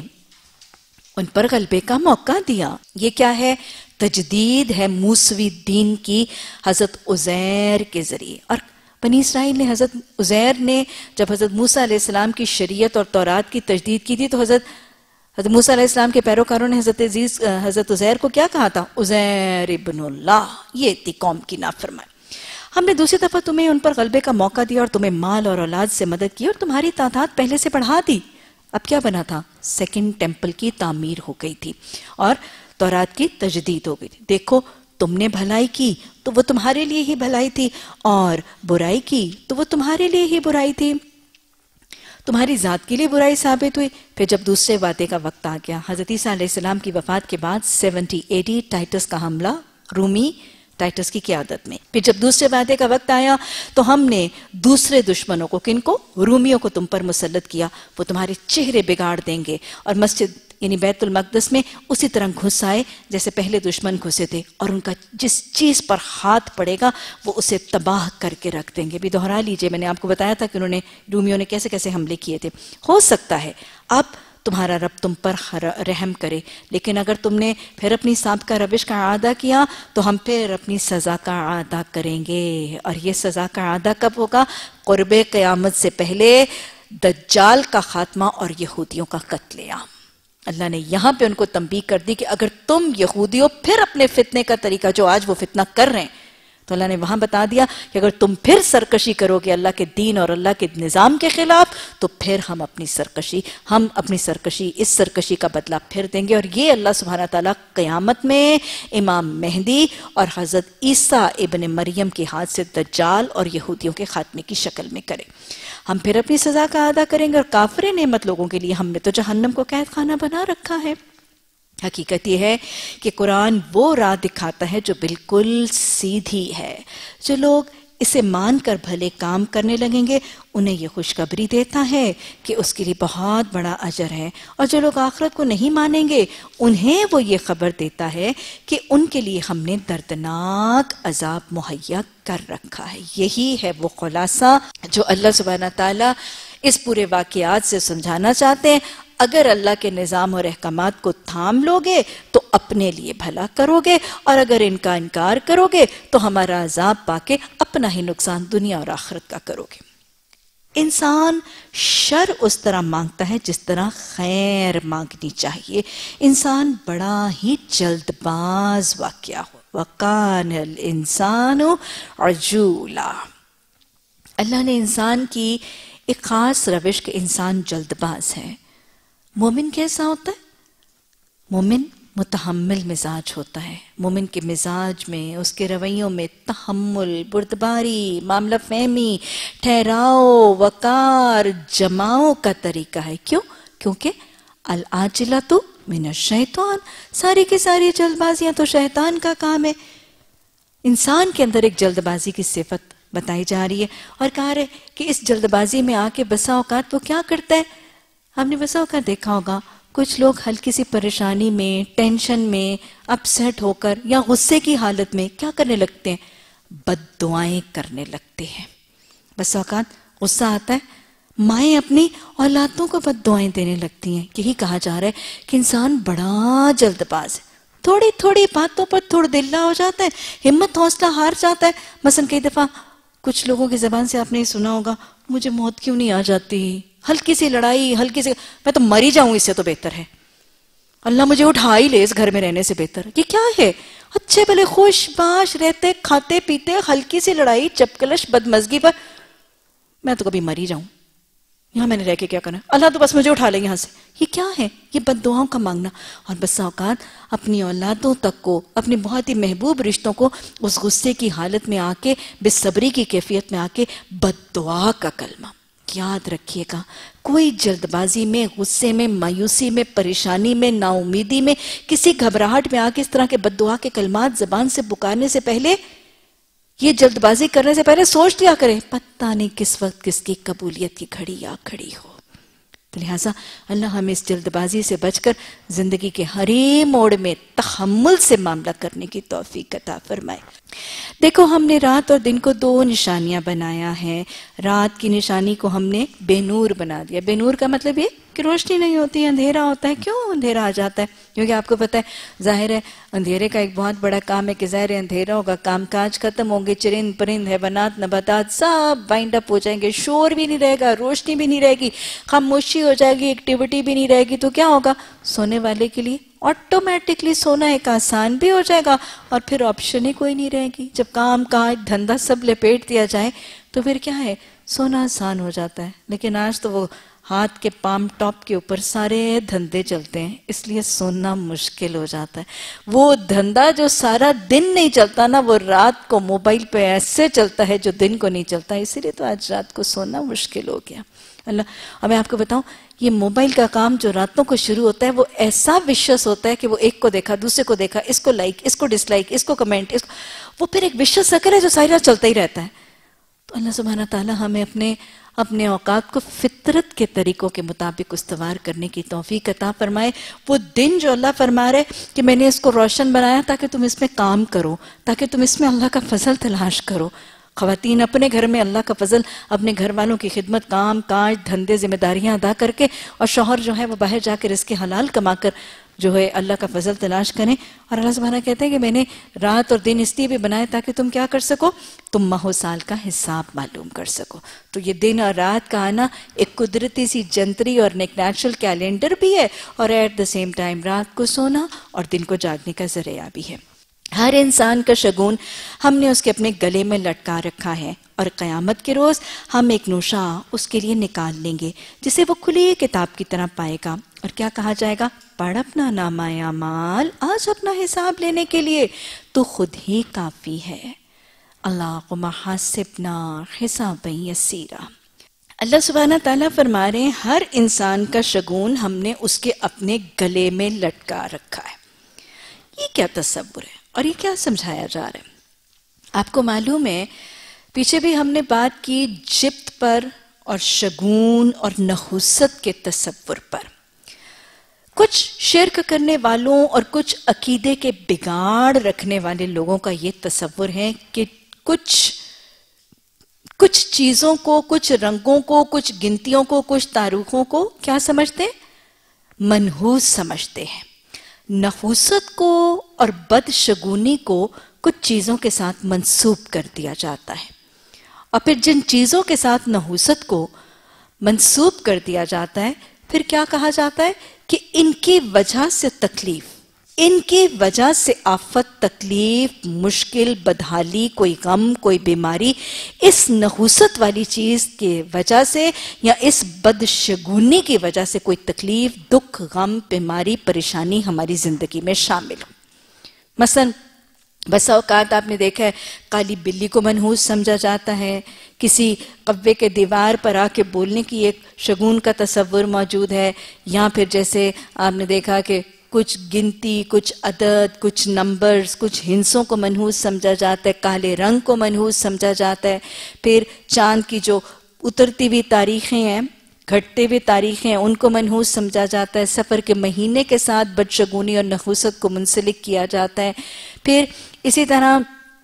ان پر غلبے کا موقع دیا. یہ کیا ہے؟ تجدید ہے موسوی دین کی حضرت عزیر کے ذریعے. اور بنی اسرائیل نے حضرت عزیر نے جب حضرت موسیٰ علیہ السلام کی شریعت اور تورات کی تجدید کی تھی تو حضرت حضرت موسیٰ علیہ السلام کے پیروکاروں نے حضرت عزیز حضرت عزیر کو کیا کہا تھا؟ عزیر ابن اللہ. یہ تھی قوم کی نافرمانی. ہم نے دوسری دفعہ تمہیں ان پر غلبے کا موقع دیا اور تمہیں مال اور اولاد سے مدد کی اور تمہاری تعداد پہلے سے بڑھا دی. اب کیا بنا تھا؟ سیکنڈ ٹیمپل کی تعمیر ہو گئی تھی اور تورات کی تجدید ہو گئی تھی. دیکھو، تم نے بھلائی کی تو وہ تمہارے لیے ہی بھلائی تھی، اور برائی کی تو وہ تمہارے لیے ہی برائی تھی. تمہاری ذات کے لیے برائی ثابت ہوئی. پھر جب دوسرے وعدے کا وقت آ گیا، حضرت عیسیٰ علیہ السلام کی وفات کے بعد سیونٹی اے ڈی ٹائٹس کا حملہ رومی ٹائٹس کی قیادت میں. پھر جب دوسرے وعدے کا وقت آیا تو ہم نے دوسرے دشمنوں کو، کن کو؟ رومیوں کو تم پر مسلط کیا. وہ تمہارے چہرے بگاڑ دیں گے اور مسجد یعنی بیت المقدس میں اسی طرح گھس آئے جیسے پہلے دشمن گھسے تھے، اور ان کا جس چیز پر ہاتھ پڑے گا وہ اسے تباہ کر کے رکھ دیں گے. بھی دہرا لیجئے، میں نے آپ کو بتایا تھا کہ انہوں نے رومیوں نے کیسے کیسے حملے کیے تھے. ہو سکتا ہے اب تمہارا رب تم پر رحم کرے، لیکن اگر تم نے پھر اپنی سابقہ روش کا اعادہ کیا تو ہم پھر اپنی سزا کا اعادہ کریں گے. اور یہ سزا کا اعادہ کب ہوگا؟ قرب قیامت سے پہلے دجال کا خاتمہ اور یہودیوں کا قتل عام. اللہ نے یہاں پہ ان کو تنبیہ کر دی کہ اگر تم یہودیوں پھر اپنے فتنے کا طریقہ جو آج وہ فتنہ کر رہے ہیں، تو اللہ نے وہاں بتا دیا کہ اگر تم پھر سرکشی کرو گے اللہ کے دین اور اللہ کے نظام کے خلاف، تو پھر ہم اپنی سرکشی ہم اپنی سرکشی اس سرکشی کا بدلہ پھر دیں گے. اور یہ اللہ سبحانہ تعالیٰ قیامت میں امام مہدی اور حضرت عیسیٰ ابن مریم کے ہاتھ سے دجال اور یہودیوں کے خاتمے کی شکل میں کرے. ہم پھر اپنی سزا کا ادا کریں گے. اور کافر نعمت لوگوں کے لیے ہم نے تو جہنم کو قید خانہ بنا رکھا ہے. حقیقت یہ ہے کہ قرآن وہ راہ دکھاتا ہے جو بالکل سیدھی ہے. جو لوگ اسے مان کر بھلے کام کرنے لگیں گے انہیں یہ خوشخبری دیتا ہے کہ اس کے لیے بہت بڑا اجر ہے. اور جو لوگ آخرت کو نہیں مانیں گے انہیں وہ یہ خبر دیتا ہے کہ ان کے لیے ہم نے دردناک عذاب مہیا کر رکھا ہے. یہی ہے وہ خلاصہ جو اللہ سبحانہ تعالیٰ اس پورے واقعات سے سمجھانا چاہتے ہیں. اگر اللہ کے نظام اور احکامات کو تھام لو گے تو اپنے لیے بھلا کرو گے، اور اگر ان کا انکار کرو گے تو ہمارا عذاب پا کے اپنا ہی نقصان دنیا اور آخرت کا کرو گے. انسان شر اس طرح مانگتا ہے جس طرح خیر مانگنی چاہیے. انسان بڑا ہی جلد باز واقعہ ہو. وَقَانَ الْإِنسَانُ عَجُولًا. اللہ نے انسان کی ایک خاص روش کہ انسان جلد باز ہے. مومن کیسا ہوتا ہے؟ مومن متحمل مزاج ہوتا ہے. مومن کے مزاج میں، اس کے رویوں میں تحمل، بردباری، معاملہ فہمی، ٹھہراؤ، وقار، جماؤ کا طریقہ ہے. کیوں؟ کیونکہ العاجلۃ من الشیطان، ساری کی ساری جلد بازیاں تو شیطان کا کام ہے. انسان کے اندر ایک جلد بازی کی صفت بتائی جا رہی ہے اور کہا رہے کہ اس جلد بازی میں آ کے بسا اوقات وہ کیا کرتا ہے. ہم نے بسا اوقات دیکھا ہوگا کچھ لوگ ہلکی سی پریشانی میں، ٹینشن میں، اپسیٹ ہو کر یا غصے کی حالت میں کیا کرنے لگتے ہیں؟ بد دعائیں کرنے لگتے ہیں. بسا اوقات غصہ آتا ہے، مائیں اپنی اولادوں کو بد دعائیں دینے لگتی ہیں. یہی کہا جا رہا ہے کہ انسان بڑا جلد باز ہے. تھوڑی تھوڑی باتوں پر تھوڑ دلہ ہو جاتا ہے، ہمت حوصلہ ہار جاتا ہے. مثلا کئی دفعہ کچھ لوگوں کی زبان سے آپ نے سنا ہوگا، مجھے موت کیوں نہیں آ جاتی، ہلکی سی لڑائی، ہلکی سی، میں تو مری جاؤں اس سے تو بہتر ہے، اللہ مجھے اٹھا ہی لے اس گھر میں رہنے سے بہتر. یہ کیا ہے؟ اچھے بھلے خوش باش رہتے، کھاتے پیتے، ہلکی سی لڑائی، چپکلش، بدمزگی پر میں تو کبھی مری جاؤں، یہاں میں نے رہ کے کیا کرنا، اللہ تو بس مجھے اٹھا لے یہاں سے. یہ کیا ہے؟ یہ بد دعاؤں کا مانگنا. اور بس اوقات اپنی اولادوں تک کو، اپنے بہت ہی محبوب رشتوں کو اس غصے کی حالت میں آ کے، بے صبری کی کیفیت میں آ کے بد دعا کا کلمہ. یاد رکھیے گا، کوئی جلد بازی میں، غصے میں، مایوسی میں، پریشانی میں، نا امیدی میں، کسی گھبراہٹ میں آ کے اس طرح کے بد دعا کے کلمات زبان سے پکارنے سے پہلے، یہ جلد بازی کرنے سے پہلے سوچ لیا کرے پتہ نہیں کس وقت کس کی قبولیت کی گھڑی آ کھڑی ہو. تو لہٰذا اللہ ہمیں اس جلد بازی سے بچ کر زندگی کے ہر ہی موڑ میں تحمل سے معاملہ کرنے کی توفیق عطا فرمائے. دیکھو، ہم نے رات اور دن کو دو نشانیاں بنایا ہے. رات کی نشانی کو ہم نے بے نور بنا دیا. بے نور کا مطلب یہ کہ روشنی نہیں ہوتی، اندھیرا ہوتا ہے. کیوں اندھیرا آ جاتا ہے؟ کیونکہ آپ کو پتہ ہے، ظاہر ہے اندھیرے کا ایک بہت بڑا کام ہے کہ ظاہر ہے اندھیرا ہوگا، کام کاج ختم ہوں گے، چرند پرند حیوانات نباتات سب بائنڈ اپ ہو جائیں گے، شور بھی نہیں رہے گا، روشنی بھی نہیں رہے گی، خاموشی ہو جائے گی، ایکٹیویٹی بھی نہیں رہے گی. تو کیا ہوگا؟ سونے والے کے لیے آٹومیٹکلی سونا ایک آسان بھی ہو جائے گا اور پھر آپشن ہی کوئی نہیں رہے گی. جب کام کاج دھندا سب لپیٹ دیا جائے تو پھر کیا ہے؟ سونا آسان ہو جاتا ہے. لیکن آج تو وہ ہاتھ کے پام ٹاپ کے اوپر سارے دھندے چلتے ہیں، اس لیے سونا مشکل ہو جاتا ہے. وہ دھندا جو سارا دن نہیں چلتا نا، وہ رات کو موبائل پہ ایسے چلتا ہے جو دن کو نہیں چلتا. اسی لیے تو آج رات کو سونا مشکل ہو گیا. اللہ، اور میں آپ کو بتاؤں یہ موبائل کا کام جو راتوں کو شروع ہوتا ہے وہ ایسا وشس ہوتا ہے کہ وہ ایک کو دیکھا، دوسرے کو دیکھا، اس کو لائک، اس کو ڈس لائک، اس کو کمنٹ، اس کو، وہ پھر ایک وشس سرکل ہے جو ساری رات چلتا ہی رہتا ہے. تو اللہ سبحانہ تعالیٰ ہمیں اپنے اپنے اوقات کو فطرت کے طریقوں کے مطابق استوار کرنے کی توفیق عطا فرمائے. وہ دن جو اللہ فرما رہے کہ میں نے اس کو روشن بنایا تاکہ تم اس میں کام کرو، تاکہ تم اس میں اللہ کا فضل تلاش کرو. خواتین اپنے گھر میں اللہ کا فضل، اپنے گھر والوں کی خدمت، کام کاج، دھندے، ذمہ داریاں ادا کر کے، اور شوہر جو ہے وہ باہر جا کے رزق حلال کما کر جو ہے اللہ کا فضل تلاش کریں. اور اللہ سبحانہ کہتے ہیں کہ میں نے رات اور دن اس لیے بھی بنائے تاکہ تم کیا کر سکو، تم ماہ و سال کا حساب معلوم کر سکو. تو یہ دن اور رات کا آنا ایک قدرتی سی جنتری اور ایک نیچرل کیلنڈر بھی ہے، اور ایٹ دا سیم ٹائم رات کو سونا اور دن کو جاگنے کا ذریعہ بھی ہے. ہر انسان کا شگون ہم نے اس کے اپنے گلے میں لٹکا رکھا ہے، اور قیامت کے روز ہم ایک نوشا اس کے لیے نکال لیں گے جسے وہ کھلی کتاب کی طرح پائے گا. اور کیا کہا جائے گا، پڑھ اپنا نامہ اعمال، آج اپنا حساب لینے کے لیے تو خود ہی کافی ہے. اللہم حاسبنا حسابا یسیرا. اللہ سبحانہ تعالیٰ فرما رہے ہیں ہر انسان کا شگون ہم نے اس کے اپنے گلے میں لٹکا رکھا ہے. یہ کیا تصور ہے اور یہ کیا سمجھایا جا رہا ہے؟ آپ کو معلوم ہے پیچھے بھی ہم نے بات کی جبت پر اور شگون اور نحوست کے تصور پر. کچھ شرک کرنے والوں اور کچھ عقیدے کے بگاڑ رکھنے والے لوگوں کا یہ تصور ہے کہ کچھ کچھ چیزوں کو، کچھ رنگوں کو، کچھ گنتیوں کو، کچھ تاریخوں کو کیا سمجھتے ہیں؟ منحوس سمجھتے ہیں. نحوست کو اور بدشگونی کو کچھ چیزوں کے ساتھ منسوب کر دیا جاتا ہے، اور پھر جن چیزوں کے ساتھ نحوست کو منسوب کر دیا جاتا ہے پھر کیا کہا جاتا ہے کہ ان کی وجہ سے تکلیف، ان کی وجہ سے آفت، تکلیف، مشکل، بدحالی، کوئی غم، کوئی بیماری، اس نحوست والی چیز کی وجہ سے یا اس بدشگونی کی وجہ سے کوئی تکلیف، دکھ، غم، بیماری، پریشانی ہماری زندگی میں شامل ہو. مثلا بسا اوقات آپ نے دیکھا ہے کالی بلی کو منحوس سمجھا جاتا ہے، کسی قوے کے دیوار پر آ کے بولنے کی ایک شگون کا تصور موجود ہے، یا پھر جیسے آپ نے دیکھا کہ کچھ گنتی، کچھ عدد، کچھ نمبرز، کچھ ہنسوں کو منحوس سمجھا جاتا ہے، کالے رنگ کو منحوس سمجھا جاتا ہے. پھر چاند کی جو اترتی ہوئی تاریخیں ہیں، گھٹتے ہوئے تاریخیں، ان کو منحوس سمجھا جاتا ہے. سفر کے مہینے کے ساتھ بدشگونی اور نحوست کو منسلک کیا جاتا ہے. پھر اسی طرح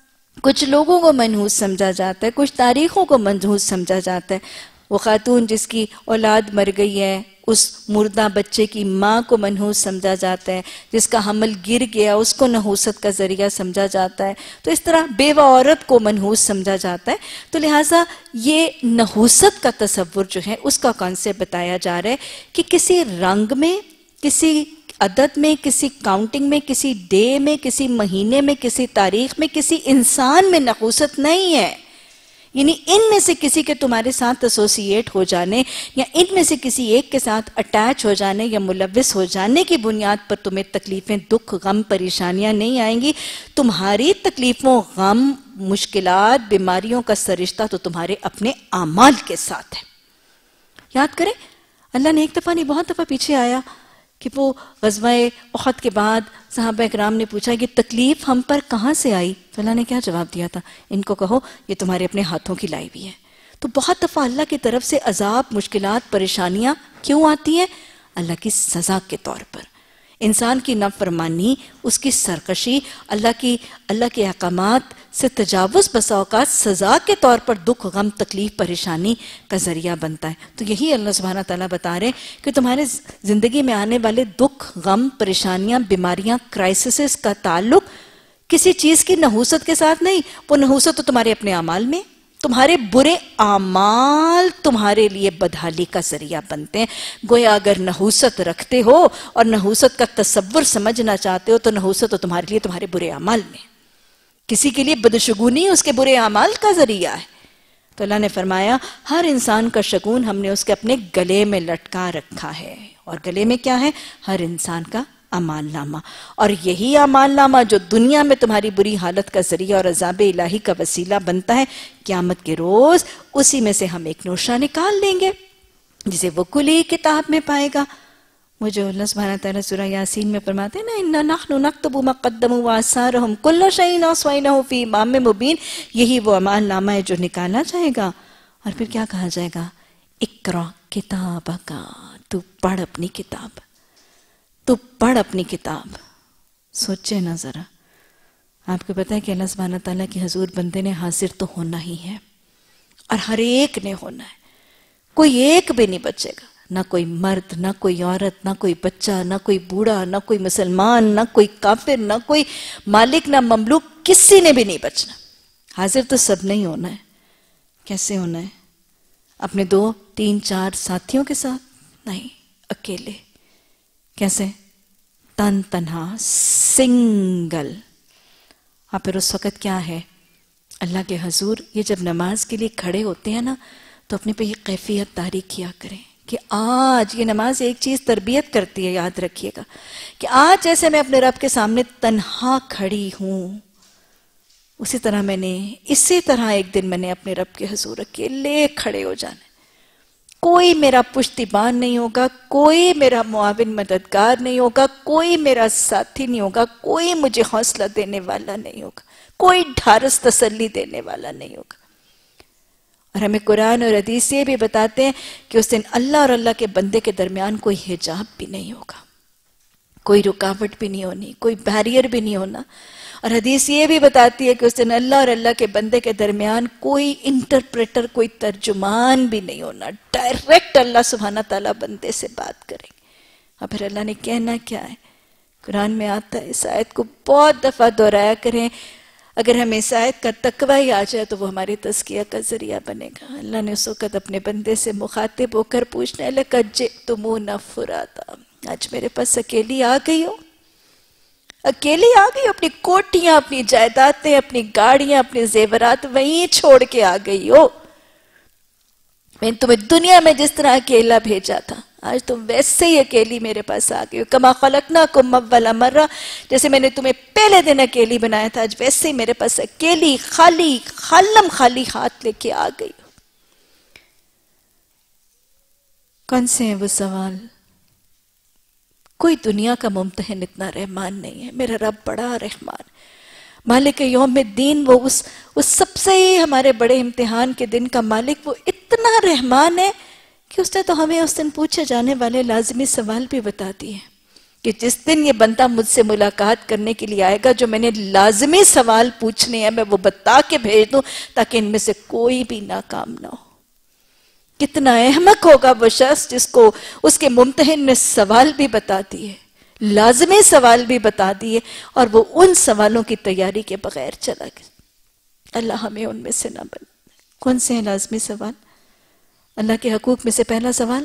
کچھ لوگوں کو منحوس سمجھا جاتا ہے، کچھ تاریخوں کو منحوس سمجھا جاتا ہے. وہ خاتون جس کی اولاد مر گئی ہے اس مردہ بچے کی ماں کو منحوس سمجھا جاتا ہے، جس کا حمل گر گیا اس کو نحوست کا ذریعہ سمجھا جاتا ہے. تو اس طرح بیوہ عورت کو منحوس سمجھا جاتا ہے. تو لہٰذا یہ نحوست کا تصور جو ہے اس کا کانسیپٹ بتایا جا رہا ہے کہ کسی رنگ میں، کسی عدد میں، کسی کاؤنٹنگ میں، کسی ڈے میں، کسی مہینے میں، کسی تاریخ میں، کسی انسان میں نحوست نہیں ہے. یعنی ان میں سے کسی کے تمہارے ساتھ ایسوسیٹ ہو جانے یا ان میں سے کسی ایک کے ساتھ اٹیچ ہو جانے یا ملوث ہو جانے کی بنیاد پر تمہیں تکلیفیں، دکھ، غم، پریشانیاں نہیں آئیں گی. تمہاری تکلیفوں، غم، مشکلات، بیماریوں کا سرشتہ تو تمہارے اپنے اعمال کے ساتھ ہے. یاد کریں اللہ نے ایک دفعہ نہیں بہت دفعہ پیچھے آیا کہ وہ غزوہ احد کے بعد صحابہ اکرام نے پوچھا کہ تکلیف ہم پر کہاں سے آئی؟ تو اللہ نے کیا جواب دیا تھا؟ ان کو کہو یہ تمہارے اپنے ہاتھوں کی لائی ہوئی ہے. تو بہت دفعہ اللہ کی طرف سے عذاب، مشکلات، پریشانیاں کیوں آتی ہیں؟ اللہ کی سزا کے طور پر. انسان کی نافرمانی، اس کی سرکشی، اللہ کی اللہ کے احکامات سے تجاوز بسا اوقات سزا کے طور پر دکھ، غم، تکلیف، پریشانی کا ذریعہ بنتا ہے. تو یہی اللہ سبحانہ تعالیٰ بتا رہے ہیں کہ تمہارے زندگی میں آنے والے دکھ، غم، پریشانیاں، بیماریاں، کرائسسز کا تعلق کسی چیز کی نحوست کے ساتھ نہیں. وہ نحوست تو تمہارے اپنے اعمال میں، تمہارے برے اعمال تمہارے لیے بدحالی کا ذریعہ بنتے ہیں. گویا اگر نحوست رکھتے ہو اور نحوست کا تصور سمجھنا چاہتے ہو تو نحوست تو تمہارے لیے تمہارے برے اعمال میں، کسی کے لیے بدشگونی اس کے برے اعمال کا ذریعہ ہے. تو اللہ نے فرمایا ہر انسان کا شگون ہم نے اس کے اپنے گلے میں لٹکا رکھا ہے. اور گلے میں کیا ہے؟ ہر انسان کا اعمال نامہ. اور یہی اعمال نامہ جو دنیا میں تمہاری بری حالت کا ذریعہ اور عذاب الہی کا وسیلہ بنتا ہے، قیامت کے روز اسی میں سے ہم ایک نوشہ نکال لیں گے. جسے وہ کلی کتاب میں پائے گا. وہ جو اللہ سبحانہ تعالیٰ سورہ یاسین میں فرماتے ہیں نا اِنَّا نَحْنُ نَكْتُبُ مَا قَدَّمُوا وَآثَارَهُمْ كُلَّ شَيْءٍ أَحْصَيْنَاهُ فِي إِمَامٍ مُبِينٍ. یہی وہ اعمال نامہ ہے جو نکالا جائے گا. اور پھر کیا کہا جائے گا؟ اقرأ کتابک، تو پڑھ اپنی کتاب، تو پڑھ اپنی کتاب. سوچے نا ذرا. آپ کو پتہ ہے کہ اللہ سبحانہ تعالیٰ کے حضور بندے نے حاضر تو ہونا ہی ہے، اور ہر ایک نے ہونا ہے. کوئی ایک بھی نہیں بچے گا، نہ کوئی مرد، نہ کوئی عورت، نہ کوئی بچہ، نہ کوئی بوڑھا، نہ کوئی مسلمان، نہ کوئی کافر، نہ کوئی مالک، نہ مملوک، کسی نے بھی نہیں بچنا. حاضر تو سب نہیں ہونا ہے. کیسے ہونا ہے؟ اپنے دو تین چار ساتھیوں کے ساتھ نہیں، اکیلے. کیسے؟ تن تنہا، سنگل. اور پھر اس وقت کیا ہے؟ اللہ کے حضور یہ جب نماز کے لیے کھڑے ہوتے ہیں نا تو اپنے پہ یہ کیفیت طاری کیا کریں کہ آج یہ نماز ایک چیز تربیت کرتی ہے، یاد رکھیے گا، کہ آج جیسے میں اپنے رب کے سامنے تنہا کھڑی ہوں، اسی طرح میں نے اسی طرح ایک دن میں نے اپنے رب کے حضور اکیلے کھڑے ہو جانا. کوئی میرا پشتیبان نہیں ہوگا، کوئی میرا معاون مددگار نہیں ہوگا، کوئی میرا ساتھی نہیں ہوگا، کوئی مجھے حوصلہ دینے والا نہیں ہوگا، کوئی ڈھارس تسلی دینے والا نہیں ہوگا. اور ہمیں قرآن اور حدیث یہ بھی بتاتے ہیں کہ اس دن اللہ اور اللہ کے بندے کے درمیان کوئی حجاب بھی نہیں ہوگا، کوئی رکاوٹ بھی نہیں ہونی، کوئی بیریئر بھی نہیں ہونا. اور حدیث یہ بھی بتاتی ہے کہ اس دن اللہ اور اللہ کے بندے کے درمیان کوئی انٹرپریٹر، کوئی ترجمان بھی نہیں ہونا. ڈائریکٹ اللہ سبحانہ تعالیٰ بندے سے بات کریں گے. اور پھر اللہ نے کہنا کیا ہے؟ قرآن میں آتا ہے، اس آیت کو بہت دفعہ دہرایا کریں. اگر ہمیں اس آیت کا تقوی ہی آ جائے تو وہ ہماری تزکیہ کا ذریعہ بنے گا. اللہ نے اس وقت اپنے بندے سے مخاطب ہو کر پوچھنا ہے لَقَدْ جِئْتُمُونَا فُرَادًا، آج میرے پاس اکیلی آ گئی ہو، اکیلی آ گئی ہو، اپنی کوٹیاں، اپنی جائیدادیں، اپنی گاڑیاں، اپنے زیورات وہیں چھوڑ کے آ گئی ہو. میں نے تمہیں دنیا میں جس طرح اکیلا بھیجا تھا آج تم ویسے ہی اکیلی میرے پاس آ گئی ہو. کما خلقناکم اول مرہ، جیسے میں نے تمہیں پہلے دن اکیلی بنایا تھا آج ویسے ہی میرے پاس اکیلی خالی خالم خالی ہاتھ لے کے آ گئی ہو. کون سے ہیں وہ سوال؟ کوئی دنیا کا ممتحن اتنا رحمان نہیں ہے. میرا رب بڑا رحمان، مالک یوم الدین، وہ اس, اس سب سے ہی ہمارے بڑے امتحان کے دن کا مالک، وہ اتنا رحمان ہے کہ اس نے تو ہمیں اس دن پوچھے جانے والے لازمی سوال بھی بتا دیے کہ جس دن یہ بندہ مجھ سے ملاقات کرنے کے لیے آئے گا جو میں نے لازمی سوال پوچھنے ہیں میں وہ بتا کے بھیج دوں تاکہ ان میں سے کوئی بھی ناکام نہ ہو. کتنا احمق ہوگا وہ شخص جس کو اس کے ممتحن نے سوال بھی بتا دیے، لازمی سوال بھی بتا دیے، اور وہ ان سوالوں کی تیاری کے بغیر چلا گیا. اللہ ہمیں ان میں سے نہ بنا. کون سے ہیں لازمی سوال؟ اللہ کے حقوق میں سے پہلا سوال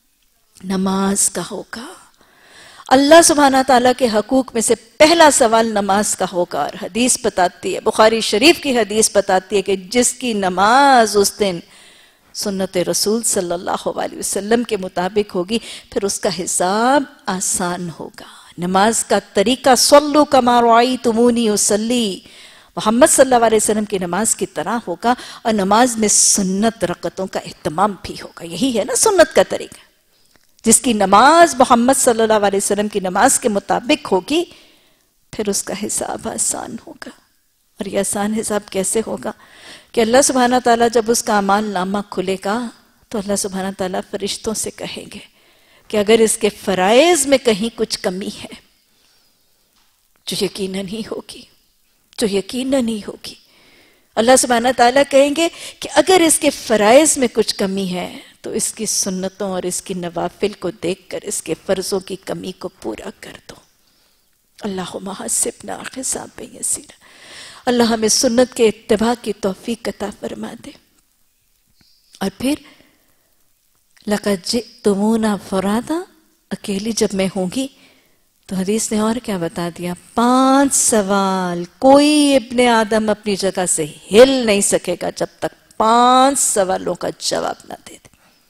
نماز کا ہوگا. اللہ سبحانہ تعالیٰ کے حقوق میں سے پہلا سوال نماز کا ہوگا. اور حدیث بتاتی ہے، بخاری شریف کی حدیث بتاتی ہے کہ جس کی نماز اس دن سنت رسول صلی اللہ علیہ وسلم کے مطابق ہوگی پھر اس کا حساب آسان ہوگا. نماز کا طریقہ صلو کما رأیتمونی اصلی، محمد صلی اللہ علیہ وسلم کی نماز کی طرح ہوگا، اور نماز میں سنت رکعتوں کا اہتمام بھی ہوگا. یہی ہے نا سنت کا طریقہ. جس کی نماز محمد صلی اللہ علیہ وسلم کی نماز کے مطابق ہوگی پھر اس کا حساب آسان ہوگا. اور یہ آسان حساب کیسے ہوگا؟ کہ اللہ سبحانہ تعالیٰ جب اس کا اعمال نامہ کھلے گا تو اللہ سبحانہ تعالیٰ فرشتوں سے کہیں گے کہ اگر اس کے فرائض میں کہیں کچھ کمی ہے جو یقیناً ہی ہوگی، جو یقیناً ہی ہوگی، اللہ سبحانہ تعالیٰ کہیں گے کہ اگر اس کے فرائض میں کچھ کمی ہے تو اس کی سنتوں اور اس کی نوافل کو دیکھ کر اس کے فرضوں کی کمی کو پورا کر دو. اللہم حسبنا حسابا یسیرا. اللہ ہمیں سنت کے اتباع کی توفیق عطا فرما دے. اور پھر لَقَدْ جِئْتُمُونَا فُرَادًا، اکیلی جب میں ہوں گی تو حدیث نے اور کیا بتا دیا؟ پانچ سوال کوئی ابن آدم اپنی جگہ سے ہل نہیں سکے گا جب تک پانچ سوالوں کا جواب نہ دے دے.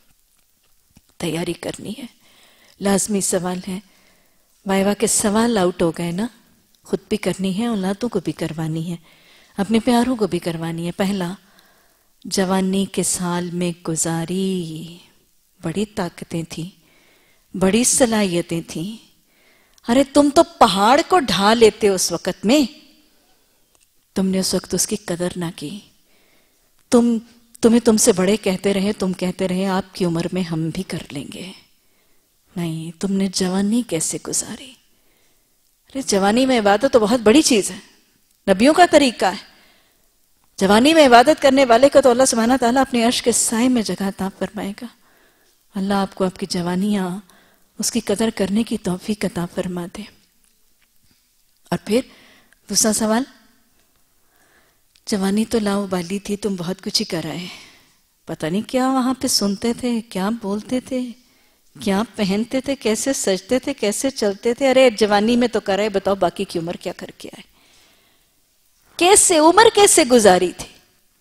تیاری کرنی ہے، لازمی سوال ہے. وائوا کے سوال آؤٹ ہو گئے نا، خود بھی کرنی ہے، اولادوں کو بھی کروانی ہے، اپنے پیاروں کو بھی کروانی ہے. پہلا، جوانی کے سال میں گزاری بڑی طاقتیں تھیں، بڑی صلاحیتیں تھیں. ارے تم تو پہاڑ کو ڈھا لیتے اس وقت میں، تم نے اس وقت اس کی قدر نہ کی. تم تمہیں تم سے بڑے کہتے رہے، تم کہتے رہے آپ کی عمر میں ہم بھی کر لیں گے. نہیں، تم نے جوانی کیسے گزاری. ارے جوانی میں عبادت تو بہت بڑی چیز ہے، نبیوں کا طریقہ ہے. جوانی میں عبادت کرنے والے کو تو اللہ سبحانہ تعالیٰ اپنے عرش کے سائے میں جگہ عطا فرمائے گا. اللہ آپ کو آپ کی جوانیاں اس کی قدر کرنے کی توفیق عطا فرما دے. اور پھر دوسرا سوال، جوانی تو لاؤبالی تھی، تم بہت کچھ ہی کر آئے، پتہ نہیں کیا وہاں پہ سنتے تھے، کیا بولتے تھے، کیا پہنتے تھے، کیسے سجتے تھے، کیسے چلتے تھے. ارے جوانی میں تو کر آئے، بتاؤ باقی کی عمر کیا کر کے آئے، کیسے عمر کیسے گزاری تھی،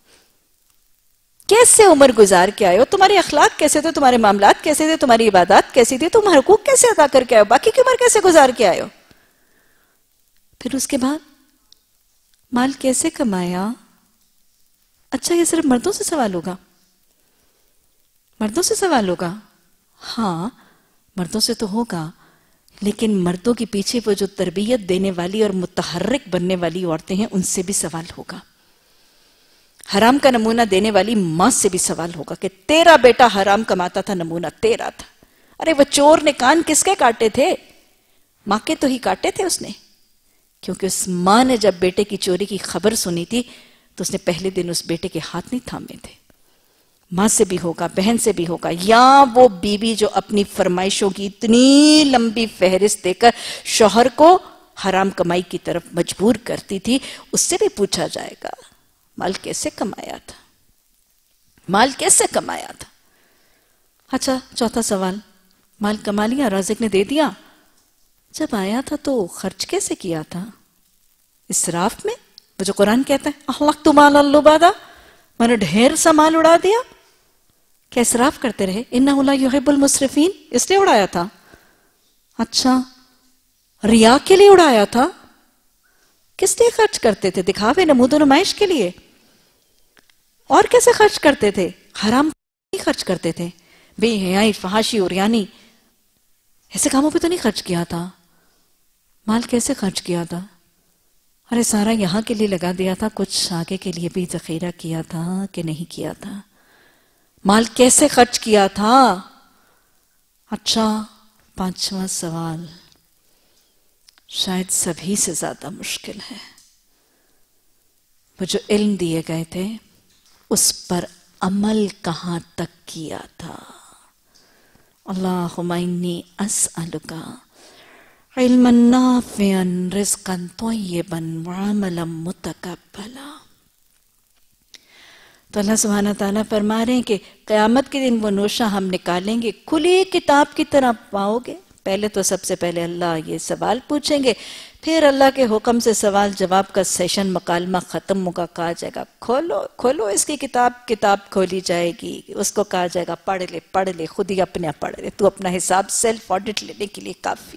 کیسے عمر گزار کے آئے ہو، تمہارے اخلاق کیسے تھے، تمہارے معاملات کیسے تھے، تمہاری عبادات کیسی تھی، تم حقوق کیسے ادا کر کے آئے ہو، باقی کی عمر کیسے گزار کے آئے ہو. پھر اس کے بعد مال کیسے کمایا. اچھا یہ صرف مردوں سے سوال ہوگا، مردوں سے سوال ہوگا. ہاں مردوں سے تو ہوگا، لیکن مردوں کے پیچھے وہ جو تربیت دینے والی اور متحرک بننے والی عورتیں ہیں ان سے بھی سوال ہوگا. حرام کا نمونہ دینے والی ماں سے بھی سوال ہوگا کہ تیرا بیٹا حرام کماتا تھا، نمونہ تیرا تھا. ارے وہ چور نے کان کس کے کاٹے تھے، ماں کے تو ہی کاٹے تھے اس نے، کیونکہ اس ماں نے جب بیٹے کی چوری کی خبر سنی تھی تو اس نے پہلے دن اس بیٹے کے ہاتھ نہیں تھامے تھے. ماں سے بھی ہوگا، بہن سے بھی ہوگا، یا وہ بیوی جو اپنی فرمائشوں کی اتنی لمبی فہرست دے کر شوہر کو حرام کمائی کی طرف مجبور کرتی تھی، اس سے بھی پوچھا جائے گا مال کیسے کمایا تھا، مال کیسے کمایا تھا. اچھا چوتھا سوال، مال کما لیا، رازق نے دے دیا، جب آیا تھا تو خرچ کیسے کیا تھا. اسراف میں، وہ جو قرآن کہتا ہے احلقت مال اللبادا، میں نے ڈھیر سا مال اڑا دیا. کیا اسراف کرتے رہے، انہ لا یحب المسرفین، اس لیے اڑایا تھا. اچھا ریا کے لیے اڑایا تھا، کس لیے خرچ کرتے تھے، دکھاوے نمود و نمائش کے لیے. اور کیسے خرچ کرتے تھے، حرام نہیں خرچ کرتے تھے، بے حیائی، فحاشی، عریانی، ایسے کاموں پہ تو نہیں خرچ کیا تھا. مال کیسے خرچ کیا تھا، ارے سارا یہاں کے لیے لگا دیا تھا، کچھ آگے کے لیے بھی ذخیرہ کیا تھا کہ نہیں کیا تھا. مال کیسے خرچ کیا تھا. اچھا پانچواں سوال شاید سبھی سے زیادہ مشکل ہے، وہ جو علم دیے گئے تھے اس پر عمل کہاں تک کیا تھا. اللہم انی اسألک علما نافعا رزقا طیبا وعملا متقبلا. تو اللہ سبحانہ تعالیٰ فرما رہے ہیں کہ قیامت کے دن وہ نوشہ ہم نکالیں گے، کھلی کتاب کی طرح پاؤ گے. پہلے تو سب سے پہلے اللہ یہ سوال پوچھیں گے، پھر اللہ کے حکم سے سوال جواب کا سیشن مکالمہ ختم ہوگا. کہا جائے گا کھولو کھولو اس کی کتاب، کتاب کھولی جائے گی، اس کو کہا جائے گا پڑھ لے پڑھ لے، خود ہی اپنے پڑھ لے، تو اپنا حساب سیلف آڈٹ لینے کے لیے کافی.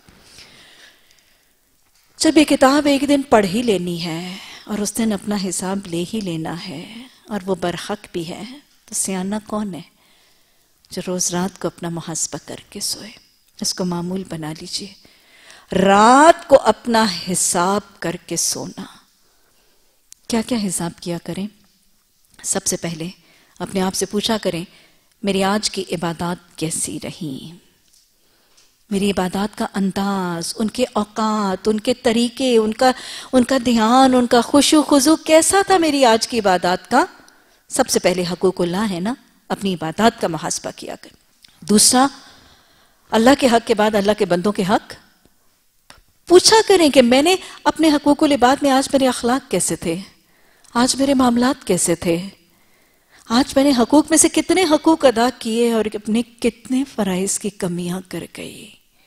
جب یہ کتاب ایک دن پڑھ ہی لینی ہے اور اس دن اپنا حساب لے ہی لینا ہے اور وہ برحق بھی ہے، تو سیانہ کون ہے جو روز رات کو اپنا محاسبہ کر کے سوئے. اس کو معمول بنا لیجئے، رات کو اپنا حساب کر کے سونا. کیا کیا حساب کیا کریں. سب سے پہلے اپنے آپ سے پوچھا کریں میری آج کی عبادات کیسی رہیں، میری عبادات کا انداز، ان کے اوقات، ان کے طریقے، ان کا ان کا دھیان، ان کا خشوع خضوع کیسا تھا میری آج کی عبادات کا. سب سے پہلے حقوق اللہ ہے نا، اپنی عبادات کا محاسبہ کیا کریں. دوسرا اللہ کے حق کے بعد اللہ کے بندوں کے حق پوچھا کریں کہ میں نے اپنے حقوق العباد میں آج میرے اخلاق کیسے تھے، آج میرے معاملات کیسے تھے، آج میں نے حقوق میں سے کتنے حقوق ادا کیے اور اپنے کتنے فرائض کی کمیاں کر گئی.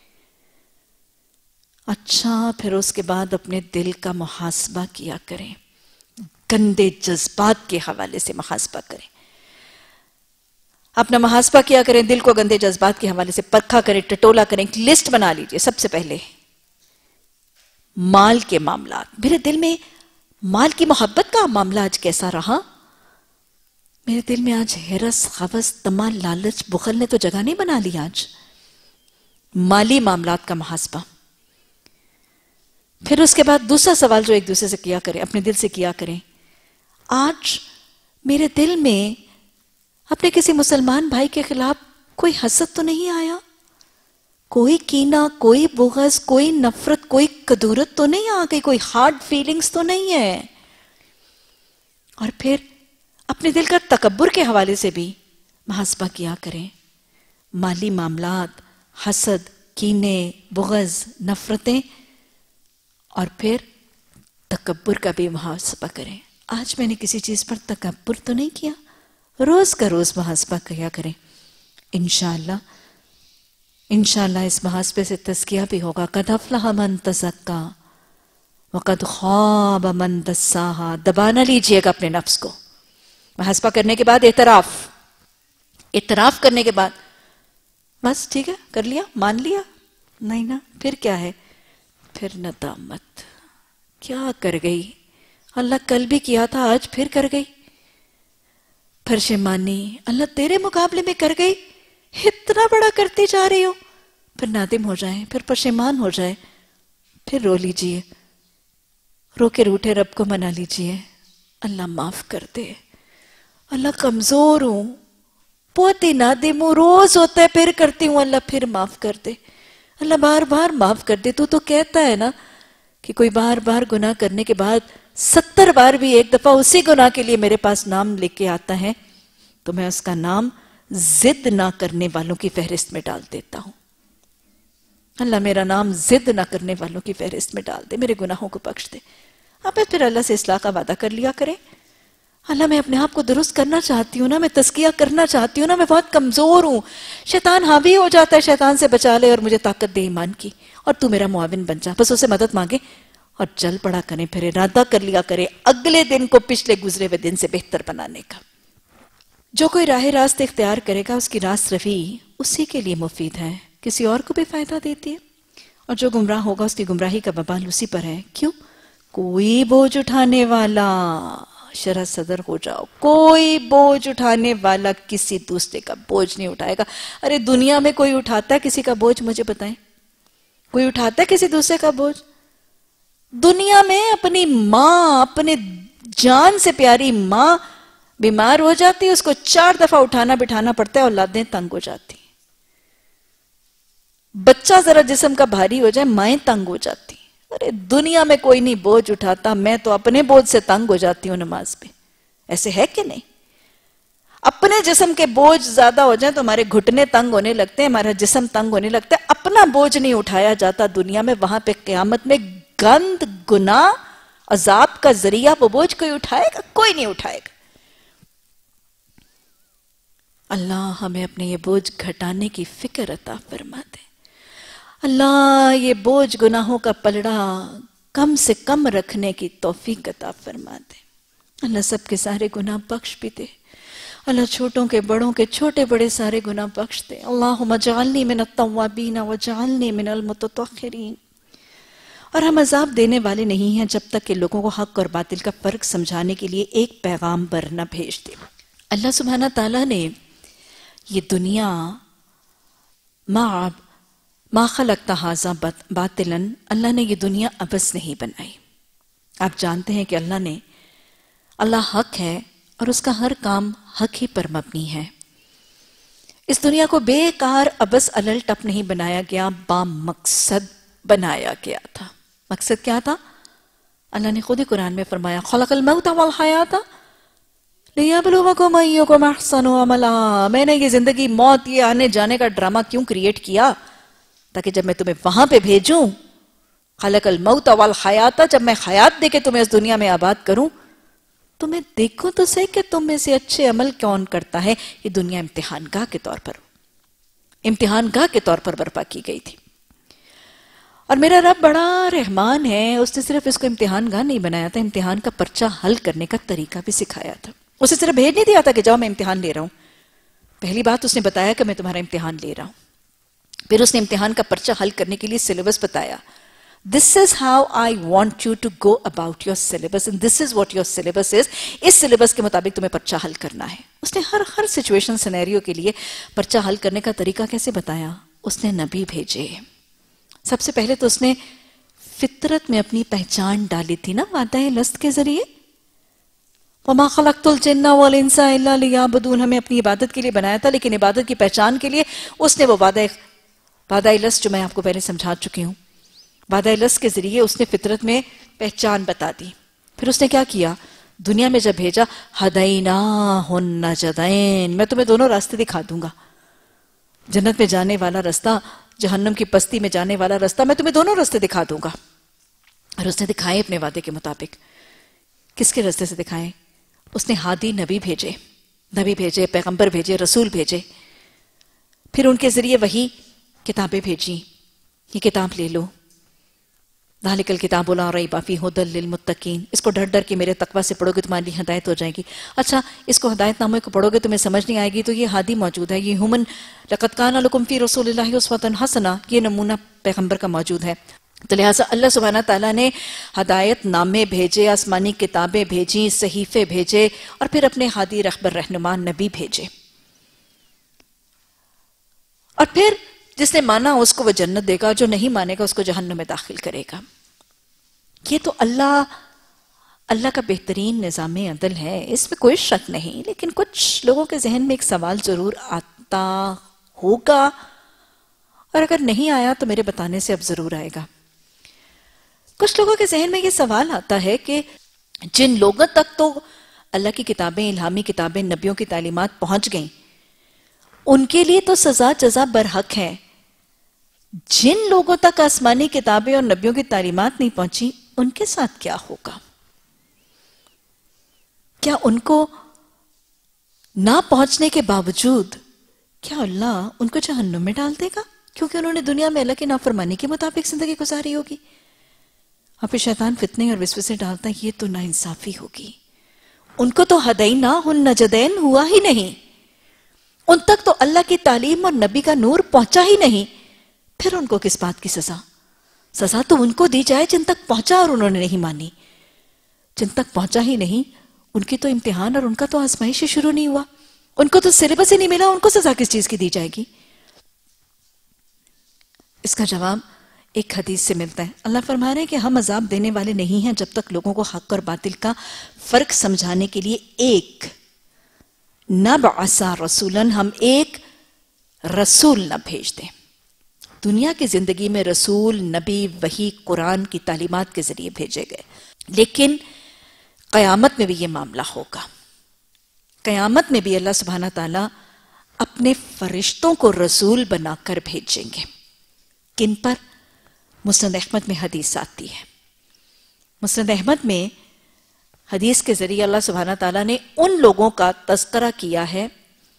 اچھا پھر اس کے بعد اپنے دل کا محاسبہ کیا کریں، گندے جذبات کے حوالے سے محاسبہ کریں. اپنا محاسبہ کیا کریں، دل کو گندے جذبات کے حوالے سے پرکھا کریں، ٹٹولا کریں. ایک لسٹ بنا لیجئے. سب سے پہلے مال کے معاملات، میرے دل میں مال کی محبت کا معاملہ آج کیسا رہا، میرے دل میں آج ہرس، خبث، طمع، لالچ، بخل نے تو جگہ نہیں بنا لی آج. مالی معاملات کا محاسبہ. پھر اس کے بعد دوسرا سوال جو ایک دوسرے سے کیا کریں، اپنے دل سے کیا کریں، آج میرے دل میں اپنے کسی مسلمان بھائی کے خلاف کوئی حسد تو نہیں آیا، کوئی کینہ، کوئی بغض، کوئی نفرت، کوئی کدورت تو نہیں آ گئی، کوئی ہارڈ فیلنگز تو نہیں ہے. اور پھر اپنے دل کا تکبر کے حوالے سے بھی محاسبہ کیا کریں. مالی معاملات، حسد، کینے، بغض، نفرتیں، اور پھر تکبر کا بھی محاسبہ کریں. آج میں نے کسی چیز پر تکبر تو نہیں کیا. روز کا روز محاسبہ کیا کریں. انشاءاللہ انشاءاللہ اس محاسبے سے تزکیہ بھی ہوگا. قد افلح من تزکا وقد خاب من دساہا. دبا نہ لیجئے گا اپنے نفس کو. محاسبہ کرنے کے بعد اعتراف اعتراف کرنے کے بعد بس ٹھیک ہے، کر لیا، مان لیا، نہیں نا، پھر کیا ہے؟ پھر ندامت. کیا کر گئی اللہ، کل بھی کیا تھا، آج پھر کر گئی. پشیمانی، اللہ تیرے مقابلے میں کر گئی، اتنا بڑا کرتی جا رہی ہو. پھر نادم ہو جائیں، پھر پشیمان ہو جائیں، پھر رو لیجئے، رو کے روٹھے رب کو منا لیجئے، اللہ معاف کر دے، اللہ کمزور ہوں، بہت ہی نادم ہوں، روز ہوتا ہے پھر کرتی ہوں، اللہ پھر معاف کر دے، اللہ بار بار معاف کر دے. تو تو کہتا ہے نا کہ کوئی بار بار گناہ کرنے کے بعد ستر بار بھی ایک دفعہ اسی گناہ کے لیے میرے پاس نام لے کے آتا ہے تو میں اس کا نام ضد نہ کرنے والوں کی فہرست میں ڈال دیتا ہوں. اللہ میرا نام ضد نہ کرنے والوں کی فہرست میں ڈال دے، میرے گناہوں کو بخش دے. اب پھر اللہ سے اصلاح کا وعدہ کر لیا کریں. اللہ میں اپنے آپ کو درست کرنا چاہتی ہوں نا، میں تزکیہ کرنا چاہتی ہوں نا، میں بہت کمزور ہوں، شیطان حاوی ہو جاتا ہے، شیطان سے بچا لے اور مجھے طاقت دے ایمان کی، اور تو میرا معاون بن جا. بس اسے مدد مانگے اور چل پڑا کریں، پھر ارادہ کر لیا کرے اگلے دن کو پچھلے گزرے ہوئے دن سے بہتر بنانے کا. جو کوئی راہ راست اختیار کرے گا اس کی راست رفی اسی کے لیے مفید ہے، کسی اور کو بھی فائدہ دیتی ہے. اور جو گمراہ ہوگا اس کی گمراہی کا وبال اسی پر ہے. کیوں؟ کوئی بوجھ اٹھانے والا، شرح صدر ہو جاؤ، کوئی بوجھ اٹھانے والا کسی دوسرے کا بوجھ نہیں اٹھائے گا. ارے دنیا میں کوئی اٹھاتا ہے کسی کا بوجھ؟ مجھے بتائیں، کوئی اٹھاتا ہے کسی دوسرے کا بوجھ؟ دنیا میں اپنی ماں، اپنے جان سے پیاری ماں بیمار ہو جاتی ہے، اس کو چار دفعہ اٹھانا بٹھانا پڑتا ہے، اولادیں تنگ ہو جاتی. بچہ ذرا جسم کا بھاری ہو جائے مائیں تنگ ہو جاتی. ارے دنیا میں کوئی نہیں بوجھ اٹھاتا، میں تو اپنے بوجھ سے تنگ ہو جاتی ہوں نماز پہ. ایسے ہے کہ نہیں؟ اپنے جسم کے بوجھ زیادہ ہو جائیں تو ہمارے گھٹنے تنگ ہونے لگتے ہیں، ہمارا جسم تنگ ہونے لگتا ہے. اپنا بوجھ نہیں اٹھایا جاتا دنیا میں، وہاں پہ قیامت میں گند، گناہ، عذاب کا ذریعہ وہ بوجھ کوئی اٹھائے گا؟ کوئی نہیں اٹھائے گا. اللہ ہمیں اپنے یہ بوجھ گھٹانے کی فکر عطا فرما دے. اللہ یہ بوجھ گناہوں کا پلڑا کم سے کم رکھنے کی توفیق عطا فرما دے. اللہ سب کے سارے گناہ بخش بھی دے. اللہ چھوٹوں کے بڑوں کے چھوٹے بڑے سارے گناہ بخش دے. اللہم اجعلنی من التوابین وجعلنی من المتطہرین. اور ہم عذاب دینے والے نہیں ہیں جب تک کہ لوگوں کو حق اور باطل کا فرق سمجھانے کے لیے ایک پیغام بر نہ بھیج دے. اللہ سبحانہ تعالیٰ نے یہ دنیا ما ما خلقت ھذا باطلا، اللہ نے یہ دنیا عبث نہیں بنائی. آپ جانتے ہیں کہ اللہ نے اللہ حق ہے اور اس کا ہر کام حق ہی پر مبنی ہے. اس دنیا کو بے کار عبث علل ٹپ نہیں بنایا گیا، با مقصد بنایا گیا تھا. مقصد کیا تھا؟ اللہ نے خود ہی قرآن میں فرمایا خلق الموت والحیات لیبلوکم ایکم احسن عملا. میں نے یہ زندگی موت یہ آنے جانے کا ڈرامہ کیوں کریٹ کیا؟ تاکہ جب میں تمہیں وہاں پہ بھیجوں، خلق الموت والحیات، جب میں حیات دے کے تمہیں اس دنیا میں آباد کروں تو میں دیکھوں تو صحیح کہ تم میں سے اچھے عمل کون کرتا ہے. یہ دنیا امتحان گاہ کے طور پر امتحان گاہ کے طور پر برپا کی گئی تھی. اور میرا رب بڑا رحمان ہے، اس نے صرف اس کو امتحان گاہ نہیں بنایا تھا، امتحان کا پرچہ حل کرنے کا طریقہ بھی سکھایا تھا. اسے صرف بھیج نہیں دیا تھا کہ جاؤ میں امتحان لے رہا ہوں. پہلی بات اس نے بتایا کہ میں تمہارا امتحان لے رہا ہوں. پھر اس نے امتحان کا پرچہ حل کرنے کے لیے سلیبس بتایا، This is how I want you to go about your syllabus and this is what your syllabus is. इस syllabus के मुताबिक तुम्हें पर्चा हल करना है. उसने हर हर situation scenario के लिए पर्चा हल करने का तरीका कैसे बताया? उसने नबी भेजे. सबसे पहले तो उसने फितरत में अपनी पहचान डाली थी ना वादा लस्त के जरिए. वमा खलक़तुल जिन्ना वल इंसा इल्ला लियअबुदून, हमें अपनी इबादत के लिए बनाया था, लेकिन इबादत की पहचान के लिए उसने वो वादा वादा लस्त जो मैं आपको पहले समझा चुकी हूँ, वादा लस्त के जरिए उसने फितरत में पहचान बता दी. फिर उसने क्या किया? दुनिया में जब भेजा, हदैना हुन जदैन, मैं तुम्हें दोनों रास्ते दिखा दूंगा. जन्नत में जाने वाला रास्ता, जहन्नम की पस्ती में जाने वाला रास्ता, मैं तुम्हें दोनों रास्ते दिखा दूंगा. और उसने दिखाए अपने वादे के मुताबिक. किसके रास्ते से दिखाए? उसने हादी नबी भेजे, नबी भेजे, पैगंबर भेजे, रसूल भेजे. फिर उनके जरिए वही किताबें भेजी. ये किताब ले लो, ज़ालिकल किताबु ला रैब फीहि हुदल लिल मुत्तकीन, इसको डर डर के मेरे तकवा से पढ़ोगे तुम्हारी लिए हिदायत हो जाएगी. अच्छा, इसको हिदायत नामे को पढ़ोगे तुम्हें समझ नहीं आएगी, तो ये हादी मौजूद है, ये हुमन लक़द काना लकुम फी रसूलिल्लाहि उस्वतुन हसना, ये नमूना पैगंबर का मौजूद है. तो लिहाजा अल्लाह सुब्हाना ताला ने हदायत नामे भेजे, आसमानी किताबें भेजी, सहीफे भेजे, और फिर अपने हादी रहबर रहनुमा नबी भेजे. और फिर जिसने माना उसको वो जन्नत देगा, जो नहीं मानेगा उसको जहन्नम में दाखिल करेगा. ये तो अल्लाह अल्लाह का बेहतरीन निज़ाम अदल है, इसमें कोई शक नहीं. लेकिन कुछ लोगों के जहन में एक सवाल जरूर आता होगा, और अगर नहीं आया तो मेरे बताने से अब जरूर आएगा. कुछ लोगों के जहन में ये सवाल आता है कि जिन लोगों तक तो अल्लाह की किताबें, इल्हामी किताबें, नबियों की तालीमात पहुंच गईं, उनके लिए तो सजा जजा बरहक है. जिन लोगों तक आसमानी किताबें और नबियों की तालीमात नहीं पहुंची, उनके साथ क्या होगा? क्या उनको ना पहुंचने के बावजूद क्या अल्लाह उनको जहन्नुम में डाल देगा, क्योंकि उन्होंने दुनिया में अल्लाह की नाफरमानी के मुताबिक जिंदगी गुजारी होगी? और फिर शैतान फितने और विस्वसे डालता है, ये तो नाइंसाफी होगी. उनको तो हदैना हुन नजदैन हुआ ही नहीं, उन तक तो अल्लाह की तालीम और नबी का नूर पहुंचा ही नहीं. फिर उनको किस बात की सजा? सजा तो उनको दी जाए जिन तक पहुंचा और उन्होंने नहीं मानी. जिन तक पहुंचा ही नहीं, उनकी तो इम्तिहान और उनका तो आजमाइश ही शुरू नहीं हुआ, उनको तो सिलेबस ही नहीं मिला, उनको सजा किस चीज की दी जाएगी? इसका जवाब एक हदीस से मिलता है. अल्लाह फरमा रहे हैं कि हम अजाब देने वाले नहीं हैं जब तक लोगों को हक और बातिल का फर्क समझाने के लिए एक नबअसा रसूलन, हम एक रसूल न भेज दें. दुनिया की जिंदगी में रसूल, नबी, वही, कुरान की तालीमात के जरिए भेजे गए. लेकिन कयामत में भी ये मामला होगा. कयामत में भी अल्लाह सुब्हाना ताला अपने फरिश्तों को रसूल बनाकर भेजेंगे. किन पर? मुस्नद अहमद में हदीस आती है. मुस्नद अहमद में हदीस के जरिए अल्लाह सुब्हाना ताला ने उन लोगों का तज़किरा किया है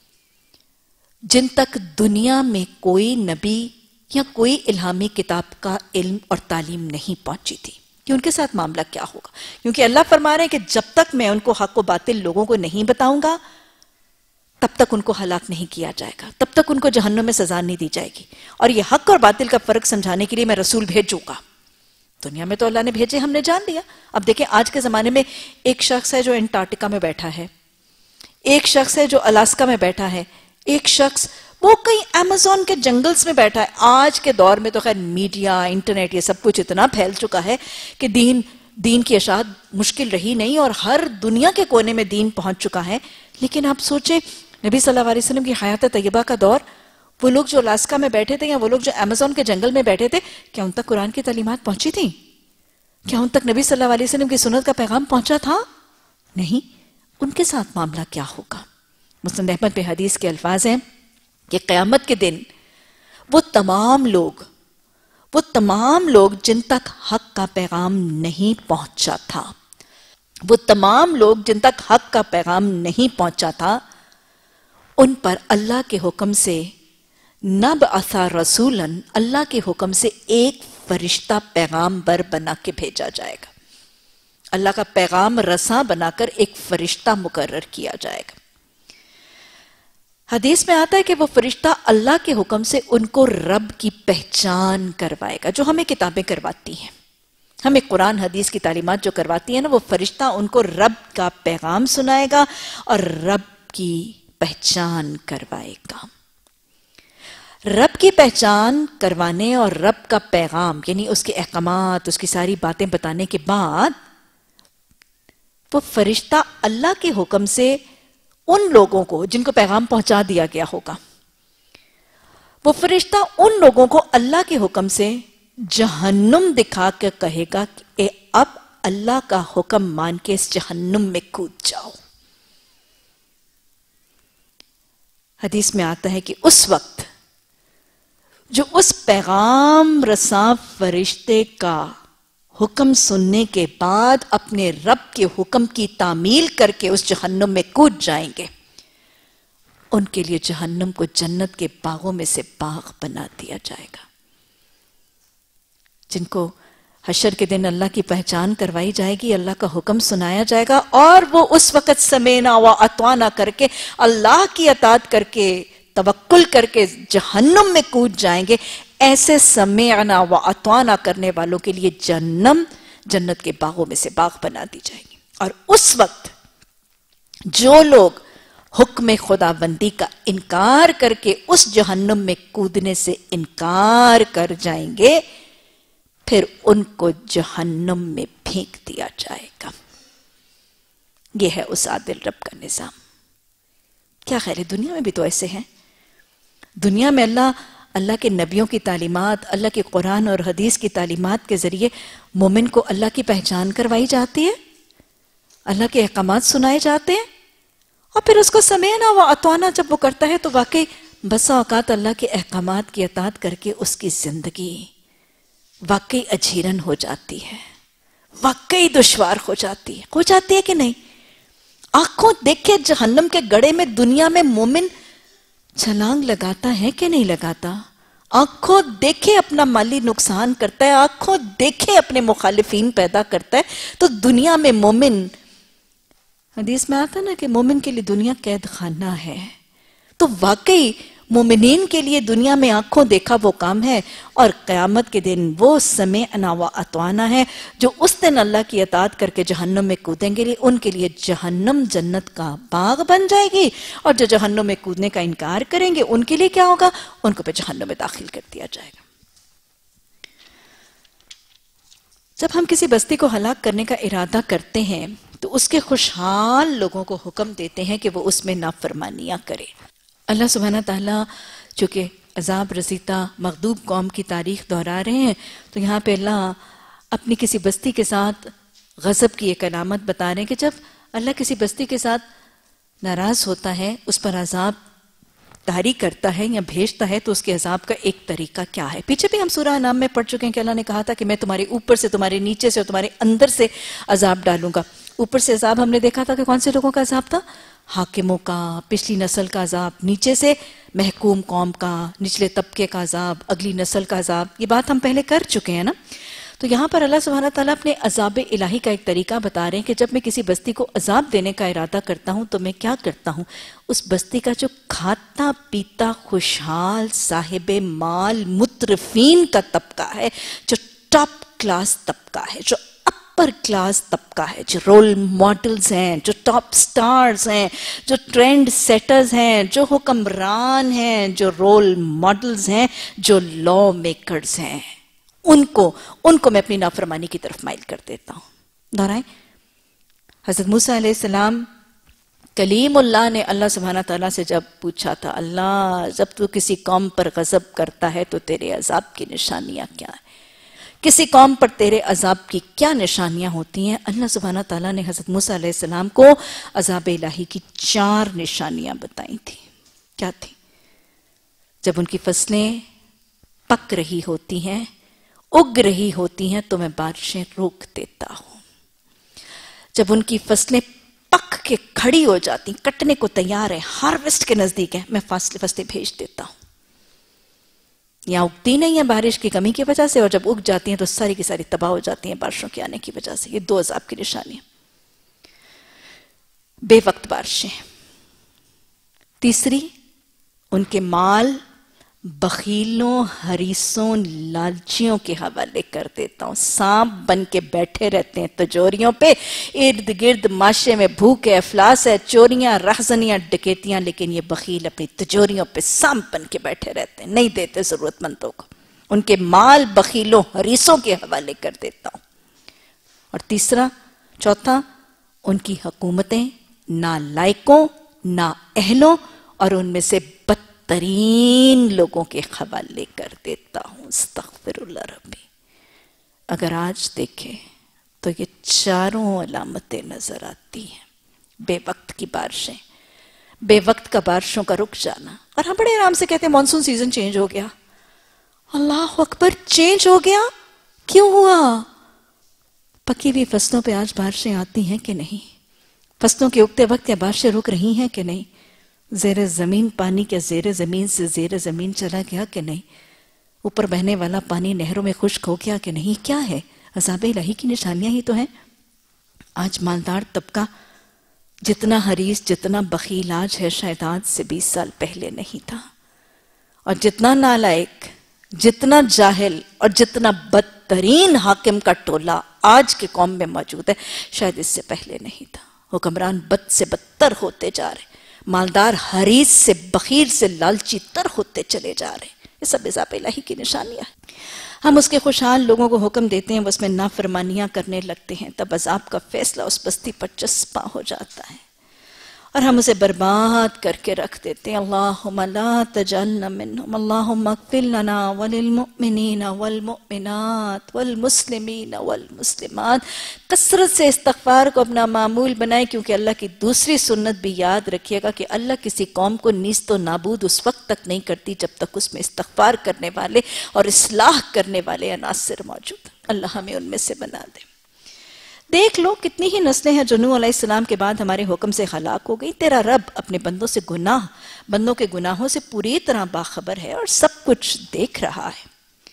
जिन तक दुनिया में कोई नबी या कोई इल्हामी किताब का इल्म और तालीम नहीं पहुंची थी, कि उनके साथ मामला क्या होगा. क्योंकि अल्लाह फरमा रहे हैं कि जब तक मैं उनको हक व बातिल लोगों को नहीं बताऊंगा, तब तक उनको हलाक नहीं किया जाएगा, तब तक उनको जहन्नुम में सजा नहीं दी जाएगी. और ये हक और बातिल का फर्क समझाने के लिए मैं रसूल भेजूंगा. दुनिया में तो अल्लाह ने भेजे, हमने जान लिया. अब देखें, आज के जमाने में एक शख्स है जो एंटार्क्टिका में बैठा है, एक शख्स है जो अलास्का में बैठा है, एक शख्स वो कहीं अमेज़न के जंगल्स में बैठा है. आज के दौर में तो खैर मीडिया, इंटरनेट, ये सब कुछ इतना फैल चुका है कि दीन दीन की इशाअत मुश्किल रही नहीं, और हर दुनिया के कोने में दीन पहुंच चुका है. लेकिन आप सोचें, नबी सल्लल्लाहु अलैहि वसल्लम की हयात तैयबा का दौर, वो लोग जो अलास्का में बैठे थे या वो लोग जो अमेज़न के जंगल में बैठे थे, क्या उन तक कुरान की तालीमात पहुंची थी? क्या उन तक नबी सल्लल्लाहु अलैहि वसल्लम की सुन्नत का पैगाम पहुंचा था? नहीं. उनके साथ मामला क्या होगा? मुस्नद अहमद पे हदीस के अल्फाज हैं कि क़यामत के दिन वो तमाम लोग वो तमाम लोग जिन तक हक का पैगाम नहीं पहुंचा था वो तमाम लोग जिन तक हक का पैगाम नहीं पहुंचा था उन पर अल्लाह के हुक्म से नबअसा रसूलन, अल्लाह के हुक्म से एक फरिश्ता पैगाम बर बना के भेजा जाएगा. अल्लाह का पैगाम रसा बनाकर एक फरिश्ता मुकर्रर किया जाएगा. हदीस में आता है कि वो फरिश्ता अल्लाह के हुक्म से उनको रब की पहचान करवाएगा, जो हमें किताबें करवाती हैं. ہمیں قرآن حدیث کی تعلیمات جو کرواتی ہیں نا، وہ فرشتہ ان کو رب کا پیغام سنائے گا اور رب کی پہچان کروائے گا۔ رب کی پہچان کروانے اور رب کا پیغام یعنی اس کے احکامات، اس کی ساری باتیں بتانے کے بعد وہ فرشتہ اللہ کے حکم سے ان لوگوں کو جن کو پیغام پہنچا دیا گیا ہوگا، وہ فرشتہ ان لوگوں کو اللہ کے حکم سے جہنم دکھا کے کہے گا کہ اے اب اللہ کا حکم مان کے اس جہنم میں کود جاؤ۔ حدیث میں آتا ہے کہ اس وقت جو اس پیغام رساں فرشتے کا حکم سننے کے بعد اپنے رب کے حکم کی تعمیل کر کے اس جہنم میں کود جائیں گے، ان کے لیے جہنم کو جنت کے باغوں میں سے باغ بنا دیا جائے گا۔ جن کو حشر کے دن اللہ کی پہچان کروائی جائے گی، اللہ کا حکم سنایا جائے گا، اور وہ اس وقت سمینا و اطوانا کر کے اللہ کی اطاعت کر کے توکل کر کے جہنم میں کود جائیں گے، ایسے سمیعنا و اطوانا کرنے والوں کے لیے جہنم جنت کے باغوں میں سے باغ بنا دی جائے گی۔ اور اس وقت جو لوگ حکم خدا بندی کا انکار کر کے اس جہنم میں کودنے سے انکار کر جائیں گے، پھر ان کو جہنم میں پھینک دیا جائے گا۔ یہ ہے اس عادل رب کا نظام۔ کیا خیر ہے، دنیا میں بھی تو ایسے ہیں۔ دنیا میں اللہ اللہ کے نبیوں کی تعلیمات، اللہ کے قرآن اور حدیث کی تعلیمات کے ذریعے مومن کو اللہ کی پہچان کروائی جاتی ہے، اللہ کے احکامات سنائے جاتے ہیں، اور پھر اس کو سمیعنا و اطعنا جب وہ کرتا ہے تو واقعی بسا اوقات اللہ کے احکامات کی اطاعت کر کے اس کی زندگی واقعی اجیرن ہو جاتی ہے، واقعی دشوار ہو جاتی ہے ہو جاتی ہے کہ نہیں؟ آنکھوں دیکھے جہنم کے گڑھے میں دنیا میں مومن چھلانگ لگاتا ہے کہ نہیں لگاتا؟ آنکھوں دیکھے اپنا مالی نقصان کرتا ہے، آنکھوں دیکھے اپنے مخالفین پیدا کرتا ہے، تو دنیا میں مومن، حدیث میں آتا نا کہ مومن کے لیے دنیا قید خانہ ہے، تو واقعی مومنین کے لیے دنیا میں آنکھوں دیکھا وہ کام ہے، اور قیامت کے دن وہ سمیعنا و اطعنا ہے جو اس دن اللہ کی اطاعت کر کے جہنم میں کودیں گے، ان کے لیے جہنم جنت کا باغ بن جائے گی، اور جو جہنم میں کودنے کا انکار کریں گے ان کے لیے کیا ہوگا؟ ان کو پہ جہنم میں داخل کر دیا جائے گا۔ جب ہم کسی بستی کو ہلاک کرنے کا ارادہ کرتے ہیں تو اس کے خوشحال لوگوں کو حکم دیتے ہیں کہ وہ اس میں نافرمانیاں کرے۔ اللہ سبحانہ تعالیٰ چونکہ عذاب رسیدہ مغضوب قوم کی تاریخ دہرا رہے ہیں، تو یہاں پہ اللہ اپنی کسی بستی کے ساتھ غضب کی ایک علامت بتا رہے ہیں کہ جب اللہ کسی بستی کے ساتھ ناراض ہوتا ہے، اس پر عذاب طاری کرتا ہے یا بھیجتا ہے، تو اس کے عذاب کا ایک طریقہ کیا ہے؟ پیچھے بھی ہم سورہ انعام میں پڑھ چکے ہیں کہ اللہ نے کہا تھا کہ میں تمہارے اوپر سے، تمہارے نیچے سے اور تمہارے اندر سے عذاب ڈالوں گا۔ اوپر سے عذاب ہم نے دیکھا تھا کہ کون سے لوگوں کا عذاب تھا؟ حاکموں کا، پچھلی نسل کا عذاب، نیچے سے محکوم قوم کا، نچلے طبقے کا عذاب، اگلی نسل کا عذاب۔ یہ بات ہم پہلے کر چکے ہیں نا۔ تو یہاں پر اللہ سبحانہ تعالیٰ اپنے عذاب الہی کا ایک طریقہ بتا رہے ہیں کہ جب میں کسی بستی کو عذاب دینے کا ارادہ کرتا ہوں تو میں کیا کرتا ہوں؟ اس بستی کا جو کھاتا پیتا خوشحال صاحب مال مترفین کا طبقہ ہے، جو ٹاپ کلاس طبقہ ہے، جو اپر کلاس طبقہ ہے، جو رول ماڈلز ہیں، جو ٹاپ سٹارز ہیں، جو ٹرینڈ سیٹرز ہیں، جو حکمران ہیں، جو رول ماڈلز ہیں، جو لا میکرز ہیں، ان کو ان کو میں اپنی نافرمانی کی طرف مائل کر دیتا ہوں۔ دہرائیں، حضرت موسیٰ علیہ السلام کلیم اللہ نے اللہ سبحانہ تعالیٰ سے جب پوچھا تھا، اللہ جب تو کسی قوم پر غضب کرتا ہے تو تیرے عذاب کی نشانیاں کیا ہیں؟ کسی قوم پر تیرے عذاب کی کیا نشانیاں ہوتی ہیں؟ اللہ سبحانہ تعالیٰ نے حضرت موسیٰ علیہ السلام کو عذاب الہی کی چار نشانیاں بتائی تھیں۔ کیا تھی؟ جب ان کی فصلیں پک رہی ہوتی ہیں، اگ رہی ہوتی ہیں، تو میں بارشیں روک دیتا ہوں۔ جب ان کی فصلیں پک کے کھڑی ہو جاتی، کٹنے کو تیار ہے، ہارویسٹ کے نزدیک ہے، میں فاصلے فصلیں بھیج دیتا ہوں۔ یا اگتی نہیں ہیں بارش کی کمی کی وجہ سے، اور جب اگ جاتی ہیں تو ساری کی ساری تباہ ہو جاتی ہیں بارشوں کے آنے کی وجہ سے۔ یہ دو عذاب کی نشانیاں۔ بے وقت بارشیں۔ تیسری، ان کے مال بخیلوں، حریصوں، لالچیوں کے حوالے کر دیتا ہوں۔ سانپ بن کے بیٹھے رہتے ہیں تجوریوں پہ، ارد گرد معاشرے میں بھوک ہے، افلاس ہے، چوریاں، رہزنیاں، ڈکیتیاں، لیکن یہ بخیل اپنی تجوریوں پہ سانپ بن کے بیٹھے رہتے ہیں، نہیں دیتے ضرورت مندوں کو۔ ان کے مال بخیلوں، حریصوں کے حوالے کر دیتا ہوں۔ اور تیسرا، چوتھا، ان کی حکومتیں نالائقوں، نااہلوں اور ان میں سے بدترین لوگوں کے حوالے کر دیتا ہوں۔ استغفر اللہ ربی۔ اگر آج دیکھیں تو یہ چاروں علامتیں نظر آتی ہیں۔ بے وقت کی بارشیں، بے وقت کا بارشوں کا رک جانا، اور ہم بڑے آرام سے کہتے ہیں مانسون سیزن چینج ہو گیا۔ اللہ اکبر، چینج ہو گیا؟ کیوں ہوا؟ پکی ہوئی فصلوں پہ آج بارشیں آتی ہیں کہ نہیں؟ فصلوں کے اگتے وقت یا بارشیں رک رہی ہیں کہ نہیں؟ زیر زمین پانی کیا زیر زمین سے زیر زمین چلا گیا کہ نہیں؟ اوپر بہنے والا پانی نہروں میں خشک ہو گیا کہ نہیں؟ کیا ہے؟ عذاب الہی کی نشانیاں ہی تو ہیں۔ آج مالدار طبقہ جتنا حریص، جتنا بخیل آج ہے، شاید آج سے بیس سال پہلے نہیں تھا، اور جتنا نالائق، جتنا جاہل اور جتنا بدترین حاکم کا ٹولہ آج کے قوم میں موجود ہے، شاید اس سے پہلے نہیں تھا۔ حکمران بد سے بدتر ہوتے جا رہے، مالدار حریص سے بخیل سے لالچی تر ہوتے چلے جا رہے۔ یہ سب عذاب الہی کی نشانیاں ہیں۔ ہم اس کے خوشحال لوگوں کو حکم دیتے ہیں، وہ اس میں نافرمانیاں کرنے لگتے ہیں، تب عذاب کا فیصلہ اس بستی پر چسپاں ہو جاتا ہے اور ہم اسے برباد کر کے رکھ دیتے ہیں۔ اللہم لا تجعلنا منہم، اللہم اغفر لنا وللمؤمنین والمؤمنات والمسلمین والمسلمات۔ کثرت سے استغفار کو اپنا معمول بنائیں، کیونکہ اللہ کی دوسری سنت بھی یاد رکھیے گا کہ اللہ کسی قوم کو نیست و نابود اس وقت تک نہیں کرتی جب تک اس میں استغفار کرنے والے اور اصلاح کرنے والے عناصر موجود ہیں۔ اللہ ہمیں ان میں سے بنا دے۔ دیکھ لو کتنی ہی نسلیں ہیں جو نوح علیہ السلام کے بعد ہمارے حکم سے ہلاک ہو گئی۔ تیرا رب اپنے بندوں سے گناہ بندوں کے گناہوں سے پوری طرح باخبر ہے اور سب کچھ دیکھ رہا ہے۔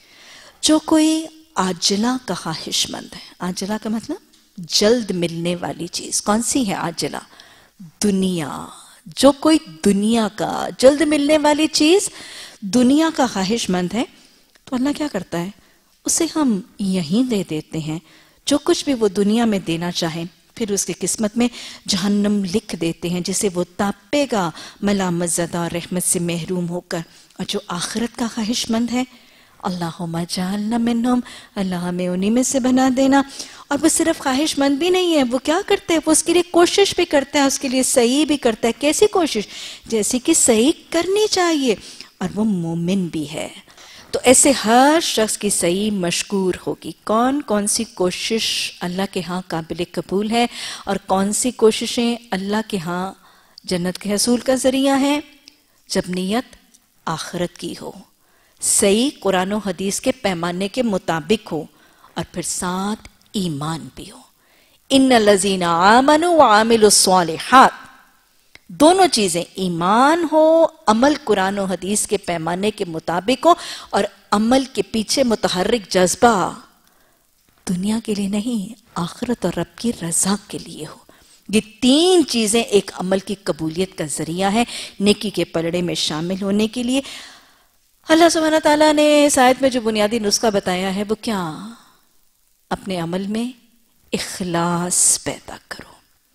جو کوئی عاجلہ کا خواہش مند ہے، عاجلہ کا مطلب جلد ملنے والی چیز، کون سی ہے عاجلہ؟ دنیا۔ جو کوئی دنیا کا جلد ملنے والی چیز، دنیا کا خواہش مند ہے، تو اللہ کیا کرتا ہے؟ اسے ہم یہیں دے دیتے ہیں جو کچھ بھی وہ دنیا میں دینا چاہے، پھر اس کی قسمت میں جہنم لکھ دیتے ہیں جسے وہ تاپے گا ملامت زدہ اور رحمت سے محروم ہو کر۔ اور جو آخرت کا خواہش مند ہے، اللہم اجعلنا منہم، اللہ ہمیں انہی میں سے بنا دینا۔ اور وہ صرف خواہش مند بھی نہیں ہے، وہ کیا کرتے ہیں؟ وہ اس کے لیے کوشش بھی کرتا ہے، اس کے لیے صحیح بھی کرتا ہے۔ کیسی کوشش؟ جیسی کہ صحیح کرنی چاہیے، اور وہ مومن بھی ہے۔ تو ایسے ہر شخص کی صحیح مشکور ہوگی۔ کون کون سی کوشش اللہ کے ہاں قابل قبول ہے اور کون سی کوششیں اللہ کے ہاں جنت کے حصول کا ذریعہ ہیں؟ جب نیت آخرت کی ہو، صحیح قرآن و حدیث کے پیمانے کے مطابق ہو، اور پھر ساتھ ایمان بھی ہو۔ ان الذین آمنوا وعملوا الصالحات، دونوں چیزیں، ایمان ہو، عمل قرآن و حدیث کے پیمانے کے مطابق ہو، اور عمل کے پیچھے متحرک جذبہ دنیا کے لیے نہیں، آخرت اور رب کی رضا کے لیے ہو۔ یہ تین چیزیں ایک عمل کی قبولیت کا ذریعہ ہے، نیکی کے پلڑے میں شامل ہونے کے لیے۔ اللہ سبحانہ تعالیٰ نے اس آیت میں جو بنیادی نسخہ بتایا ہے وہ کیا؟ اپنے عمل میں اخلاص پیدا کرو،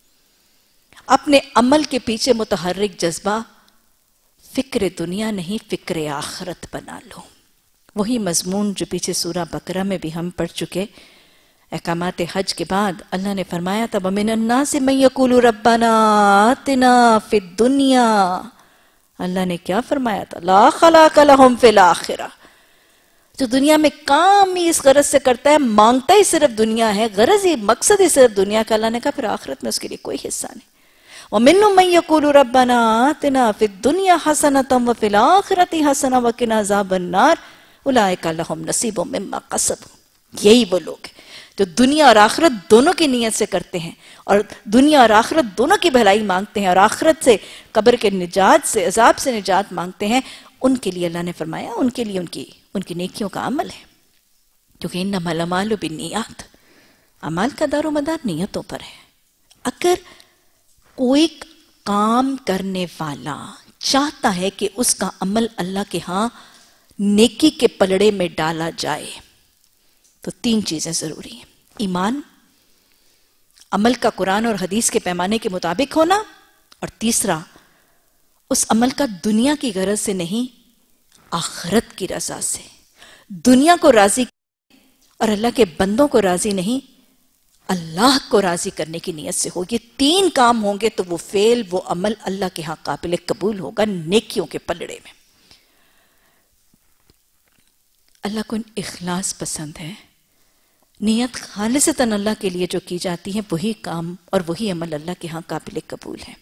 اپنے عمل کے پیچھے متحرک جذبہ فکر دنیا نہیں فکر آخرت بنا لو۔ وہی مضمون جو پیچھے سورہ بقرہ میں بھی ہم پڑھ چکے۔ احکامات حج کے بعد اللہ نے فرمایا تھا وَمِنَ النَّاسِ مَن يَقُولُ رَبَّنَا آتِنَا فِي الدُّنْيَا، اللہ نے کیا فرمایا تھا؟ لَا خَلَاقَ لَهُمْ فِي الْآخِرَةِ، جو دنیا میں کام ہی اس غرض سے کرتا ہے، مانگتا ہی صرف دنیا ہے، غرض ہی مقصد ہی صرف دنیا کا، اللہ نے کہا پھر آخرت میں اس کے لیے کوئی حصہ نہیں۔ وَمِنْهُمْ مَن يَقُولُ رَبَّنَا آتِنَا فِي الدُّنْيَا حَسَنَةً وَفِي الْآخِرَةِ حَسَنَةً وَقِنَا عَذَابَ النَّارِ أُولَٰئِكَ لَهُمْ نَصِيبٌ مِّمَّا كَسَبُوا، یہی وہ لوگ ہیں جو دنیا اور آخرت دونوں کی نیت سے کرتے ہیں، اور دنیا اور آخرت دونوں کی بھلائی مانگتے ہیں، اور آخرت سے، قبر کے نجات سے، عذاب سے نجات مانگتے ہیں۔ ان کے لیے اللہ نے فرمایا ان کے لیے ان کی ان کی نیکیوں کا عمل ہے، کیونکہ انما الاعمال بالنیات، عمل کا دار و مدار نیتوں پر ہے۔ اگر کوئی کام کرنے والا چاہتا ہے کہ اس کا عمل اللہ کے ہاں नेकी के पलड़े में डाला जाए तो तीन चीजें जरूरी हैं। ईमान, अमल का कुरान और हदीस के पैमाने के मुताबिक होना, और तीसरा उस अमल का दुनिया की गरज से नहीं, आखिरत की रजा से, दुनिया को राजी और अल्लाह के बंदों को राजी नहीं, अल्लाह को राजी करने की नीयत से हो। ये तीन काम होंगे तो वो फेल, वो अमल अल्लाह के यहाँ काबिल कबूल होगा, नेकियों के पलड़े में। अल्लाह को इखलास पसंद है। नीयत खालिसतन अल्लाह के लिए जो की जाती है, वही काम और वही अमल अल्लाह के यहाँ काबिल कबूल है।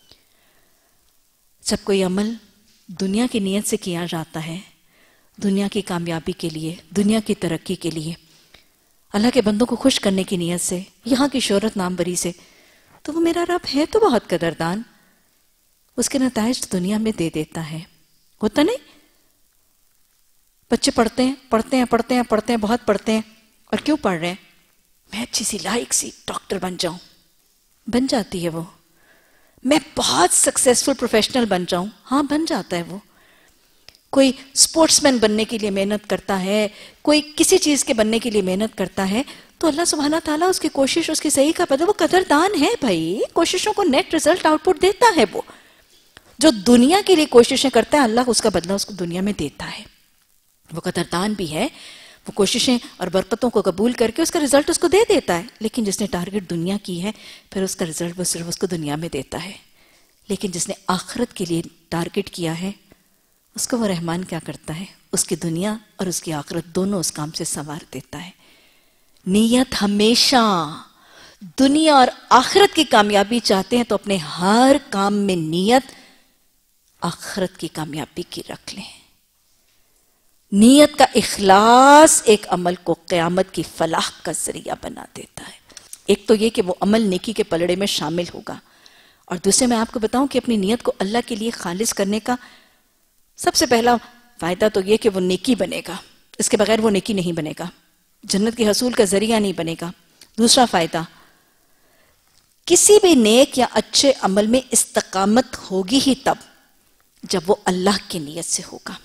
जब कोई अमल दुनिया की नीयत से किया जाता है, दुनिया की कामयाबी के लिए, दुनिया की तरक्की के लिए, अल्लाह के बंदों को खुश करने की नीयत से, यहाँ की शोहरत नामवरी से, तो वो मेरा रब है तो बहुत कदरदान, उसके नताइज दुनिया में दे देता है। होता नहीं? बच्चे पढ़ते हैं पढ़ते हैं पढ़ते हैं पढ़ते हैं बहुत पढ़ते हैं, और क्यों पढ़ रहे हैं? मैं अच्छी सी लायक सी डॉक्टर बन जाऊं, बन जाती है वो। मैं बहुत सक्सेसफुल प्रोफेशनल बन जाऊं, हाँ बन जाता है वो। कोई स्पोर्ट्समैन बनने के लिए मेहनत करता है, कोई किसी चीज के बनने के लिए मेहनत करता है, तो अल्लाह सुब्हाना ताला उसकी कोशिश, उसकी सही का पता, वो कदरदान है भाई। कोशिशों को नेट रिजल्ट आउटपुट देता है। वो जो दुनिया के लिए कोशिशें करता है, अल्लाह उसका बदला उसको दुनिया में देता है। वो कदरदान भी है, वो कोशिशें और बरकतों को कबूल करके उसका रिजल्ट उसको दे देता है। लेकिन जिसने टारगेट दुनिया की है, फिर उसका रिजल्ट वो सिर्फ उसको दुनिया में देता है। लेकिन जिसने आखिरत के लिए टारगेट किया है, उसको वो रहमान क्या करता है? उसकी दुनिया और उसकी आखिरत दोनों उस काम से संवार देता है। नीयत हमेशा दुनिया और आखिरत की कामयाबी चाहते हैं तो अपने हर काम में नीयत आखिरत की कामयाबी की रख लें। नीयत का इखलास एक अमल को क़यामत की फलाह का जरिया बना देता है। एक तो ये कि वो अमल नेकी के पलड़े में शामिल होगा, और दूसरे मैं आपको बताऊं कि अपनी नीयत को अल्लाह के लिए खालिस करने का सबसे पहला फायदा तो ये कि वो नेकी बनेगा। इसके बगैर वो नेकी नहीं बनेगा, जन्नत के हसूल का जरिया नहीं बनेगा। दूसरा फायदा, किसी भी नेक या अच्छे अमल में इस्तकामत होगी ही तब जब वो अल्लाह की नीयत से होगा।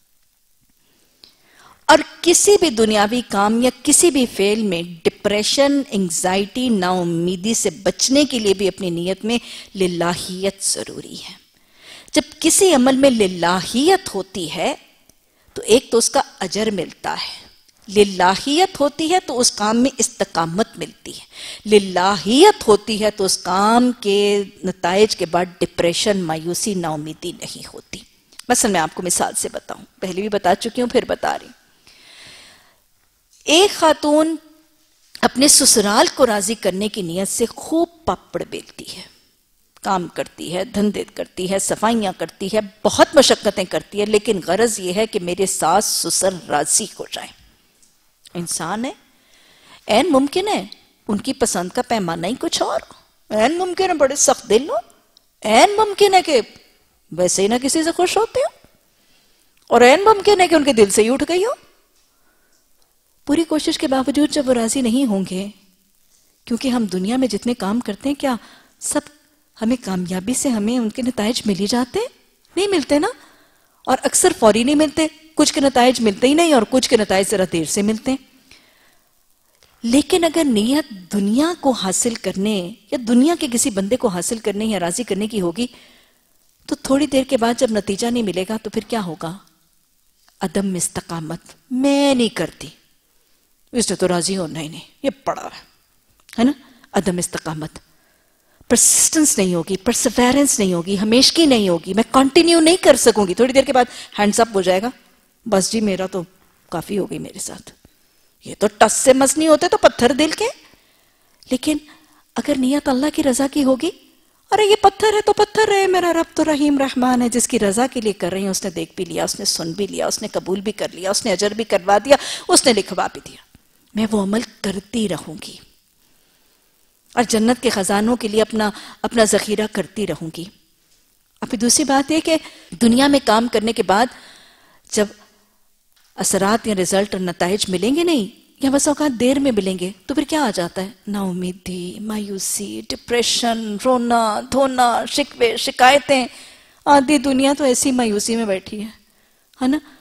और किसी भी दुनियावी काम या किसी भी फेल में डिप्रेशन, एंजाइटी, नाउमीदी से बचने के लिए भी अपनी नीयत में लिल्लाहियत जरूरी है। जब किसी अमल में लिल्लाहियत होती है तो एक तो उसका अजर मिलता है, लिल्लाहियत होती है तो उस काम में इस्तकामत मिलती है, लिल्लाहियत होती है तो उस काम के नताइज के बाद डिप्रेशन, मायूसी, नाउमीदी नहीं होती। मसलन मैं आपको मिसाल से बताऊं, पहले भी बता चुकी हूं फिर बता रही। एक खातून अपने ससुराल को राजी करने की नीयत से खूब पापड़ बेलती है, काम करती है, धंधे करती है, सफाइयां करती है, बहुत मशक्कतें करती है, लेकिन गरज यह है कि मेरे सास ससुर राजी हो जाए। इंसान है, ऐन मुमकिन है उनकी पसंद का पैमाना ही कुछ और, ऐन मुमकिन है बड़े सख्त दिल हो, ऐन मुमकिन है कि वैसे ही ना किसी से खुश होते हो, और ऐन मुमकिन है कि उनके दिल से ही उठ गई हो। पूरी कोशिश के बावजूद जब वो राजी नहीं होंगे, क्योंकि हम दुनिया में जितने काम करते हैं, क्या सब हमें कामयाबी से हमें उनके नताइज मिल ही जाते? नहीं मिलते ना, और अक्सर फौरी नहीं मिलते, कुछ के नताइज मिलते ही नहीं और कुछ के नताइज जरा देर से मिलते हैं। लेकिन अगर नीयत दुनिया को हासिल करने या दुनिया के किसी बंदे को हासिल करने या राजी करने की होगी, तो थोड़ी देर के बाद जब नतीजा नहीं मिलेगा तो फिर क्या होगा? अदम इस्तकामत, मैं नहीं करती, इससे तो राजी होना ही नहीं, ये पड़ा है, है ना? अदम इस्तकामत, परसिस्टेंस नहीं होगी, परसिवेरेंस नहीं होगी, हमेशगी नहीं होगी, मैं कंटिन्यू नहीं कर सकूंगी। थोड़ी देर के बाद हैंड्स अप हो जाएगा, बस जी मेरा तो काफी हो गई मेरे साथ, ये तो टस से मस नहीं होते तो पत्थर दिल के। लेकिन अगर नियत अल्लाह की रजा की होगी, अरे ये पत्थर है तो पत्थर है, मेरा रब तो रहीम रहमान है, जिसकी रजा के लिए कर रही हूं, उसने देख भी लिया, उसने सुन भी लिया, उसने कबूल भी कर लिया, उसने अजर भी करवा दिया, उसने लिखवा भी दिया, मैं वो अमल करती रहूंगी और जन्नत के खजानों के लिए अपना अपना जखीरा करती रहूंगी। अभी दूसरी बात है कि दुनिया में काम करने के बाद जब असरात या रिजल्ट और नताइज मिलेंगे नहीं, या बस औकात देर में मिलेंगे, तो फिर क्या आ जाता है? नाउमीदी, मायूसी, डिप्रेशन, रोना धोना, शिकवे शिकायतें। आधी दुनिया तो ऐसी मायूसी में बैठी है, है ना?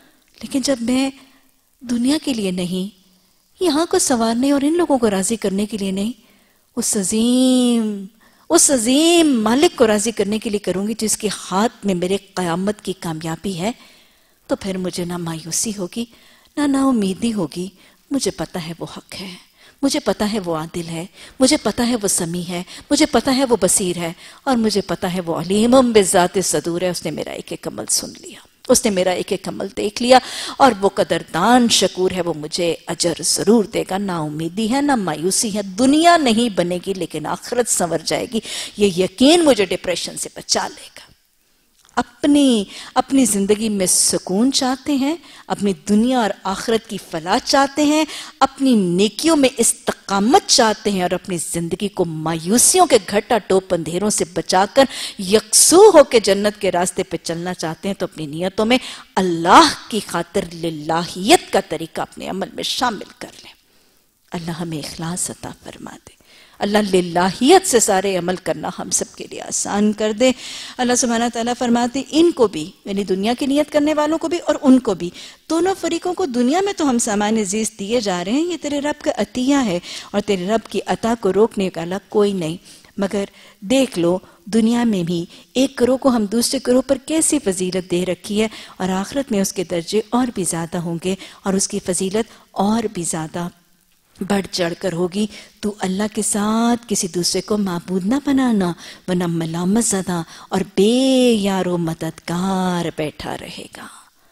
لیکن جب میں دنیا کے لیے نہیں، یہاں کو سنوارنے اور ان لوگوں کو راضی کرنے کے لیے نہیں، اس عظیم اس عظیم مالک کو راضی کرنے کے لیے کروں گی جس کے ہاتھ میں میرے قیامت کی کامیابی ہے، تو پھر مجھے نہ مایوسی ہوگی نہ نا امیدی ہوگی. مجھے پتہ ہے وہ حق ہے، مجھے پتہ ہے وہ عادل ہے، مجھے پتہ ہے وہ سمیع ہے، مجھے پتہ ہے وہ بصیر ہے، اور مجھے پتہ ہے وہ علیم بذات صدور ہے. اس نے میرا ایک ایک عمل سن لیا، اس نے میرا ایک ایک عمل دیکھ لیا، اور وہ قدردان شکور ہے، وہ مجھے اجر ضرور دے گا. نہ امیدی ہے نہ مایوسی ہے. دنیا نہیں بنے گی لیکن آخرت سنور جائے گی. یہ یقین مجھے ڈپریشن سے بچا لے گا. اپنی اپنی زندگی میں سکون چاہتے ہیں، اپنی دنیا اور آخرت کی فلاح چاہتے ہیں، اپنی نیکیوں میں استقامت چاہتے ہیں، اور اپنی زندگی کو مایوسیوں کے گھٹا ٹوپ اندھیروں سے بچا کر یکسو ہو کے جنت کے راستے پہ چلنا چاہتے ہیں، تو اپنی نیتوں میں اللہ کی خاطر للہیت کا طریقہ اپنے عمل میں شامل کر لیں. اللہ ہمیں اخلاص عطا فرما دے. اللہ للہیت سے سارے عمل کرنا ہم سب کے لیے آسان کر دے. اللہ سبحانہ تعالیٰ فرماتے ان کو بھی، یعنی دنیا کی نیت کرنے والوں کو بھی اور ان کو بھی، دونوں فریقوں کو دنیا میں تو ہم سامان زیست دیے جا رہے ہیں، یہ تیرے رب کا عطیہ ہے، اور تیرے رب کی عطا کو روکنے والا کوئی نہیں. مگر دیکھ لو دنیا میں بھی ایک گروہ کو ہم دوسرے گروہ پر کیسی فضیلت دے رکھی ہے، اور آخرت میں اس کے درجے اور بھی زیادہ ہوں گے اور اس کی فضیلت اور بھی زیادہ بڑھ چڑھ کر ہوگی. تو اللہ کے ساتھ کسی دوسرے کو معبود نہ بنانا، ورنہ ملامت زدہ اور بے یار و مددگار بیٹھا رہے گا.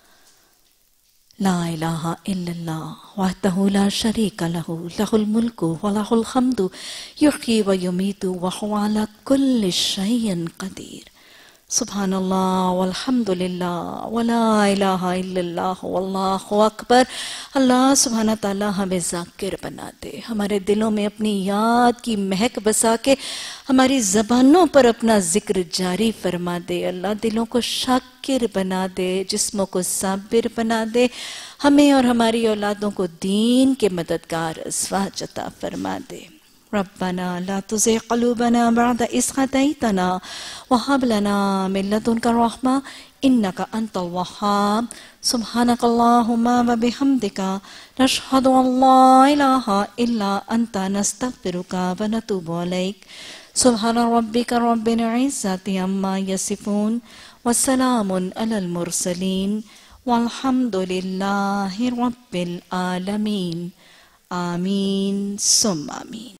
لا الہ الا اللہ وحدہ لا شریک لہ لہ الملک ولہ الحمد یحیی و یمیت وہو علی کل شیء قدیر. سبحان اللہ والحمد للہ ولا الہ الا اللہ واللہ اکبر. اللہ سبحانہ تعالیٰ ہمیں ذاکر بنا دے، ہمارے دلوں میں اپنی یاد کی مہک بسا کے ہماری زبانوں پر اپنا ذکر جاری فرما دے. اللہ دلوں کو شاکر بنا دے، جسموں کو صابر بنا دے. ہمیں اور ہماری اولادوں کو دین کے مددگار ازواج عطا فرما دے. ربنا لا تزغ قلوبنا بعد إذ هديتنا وهب لنا من لدنك رحمة إنك أنت الوهاب. سبحانك اللهم وبحمدك نشهد أن لا إله إلا أنت نستغفرك ونتوب إليك. سبحان ربك رب العزة عما يصفون وسلام على المرسلين والحمد لله رب العالمين. آمين ثم آمين.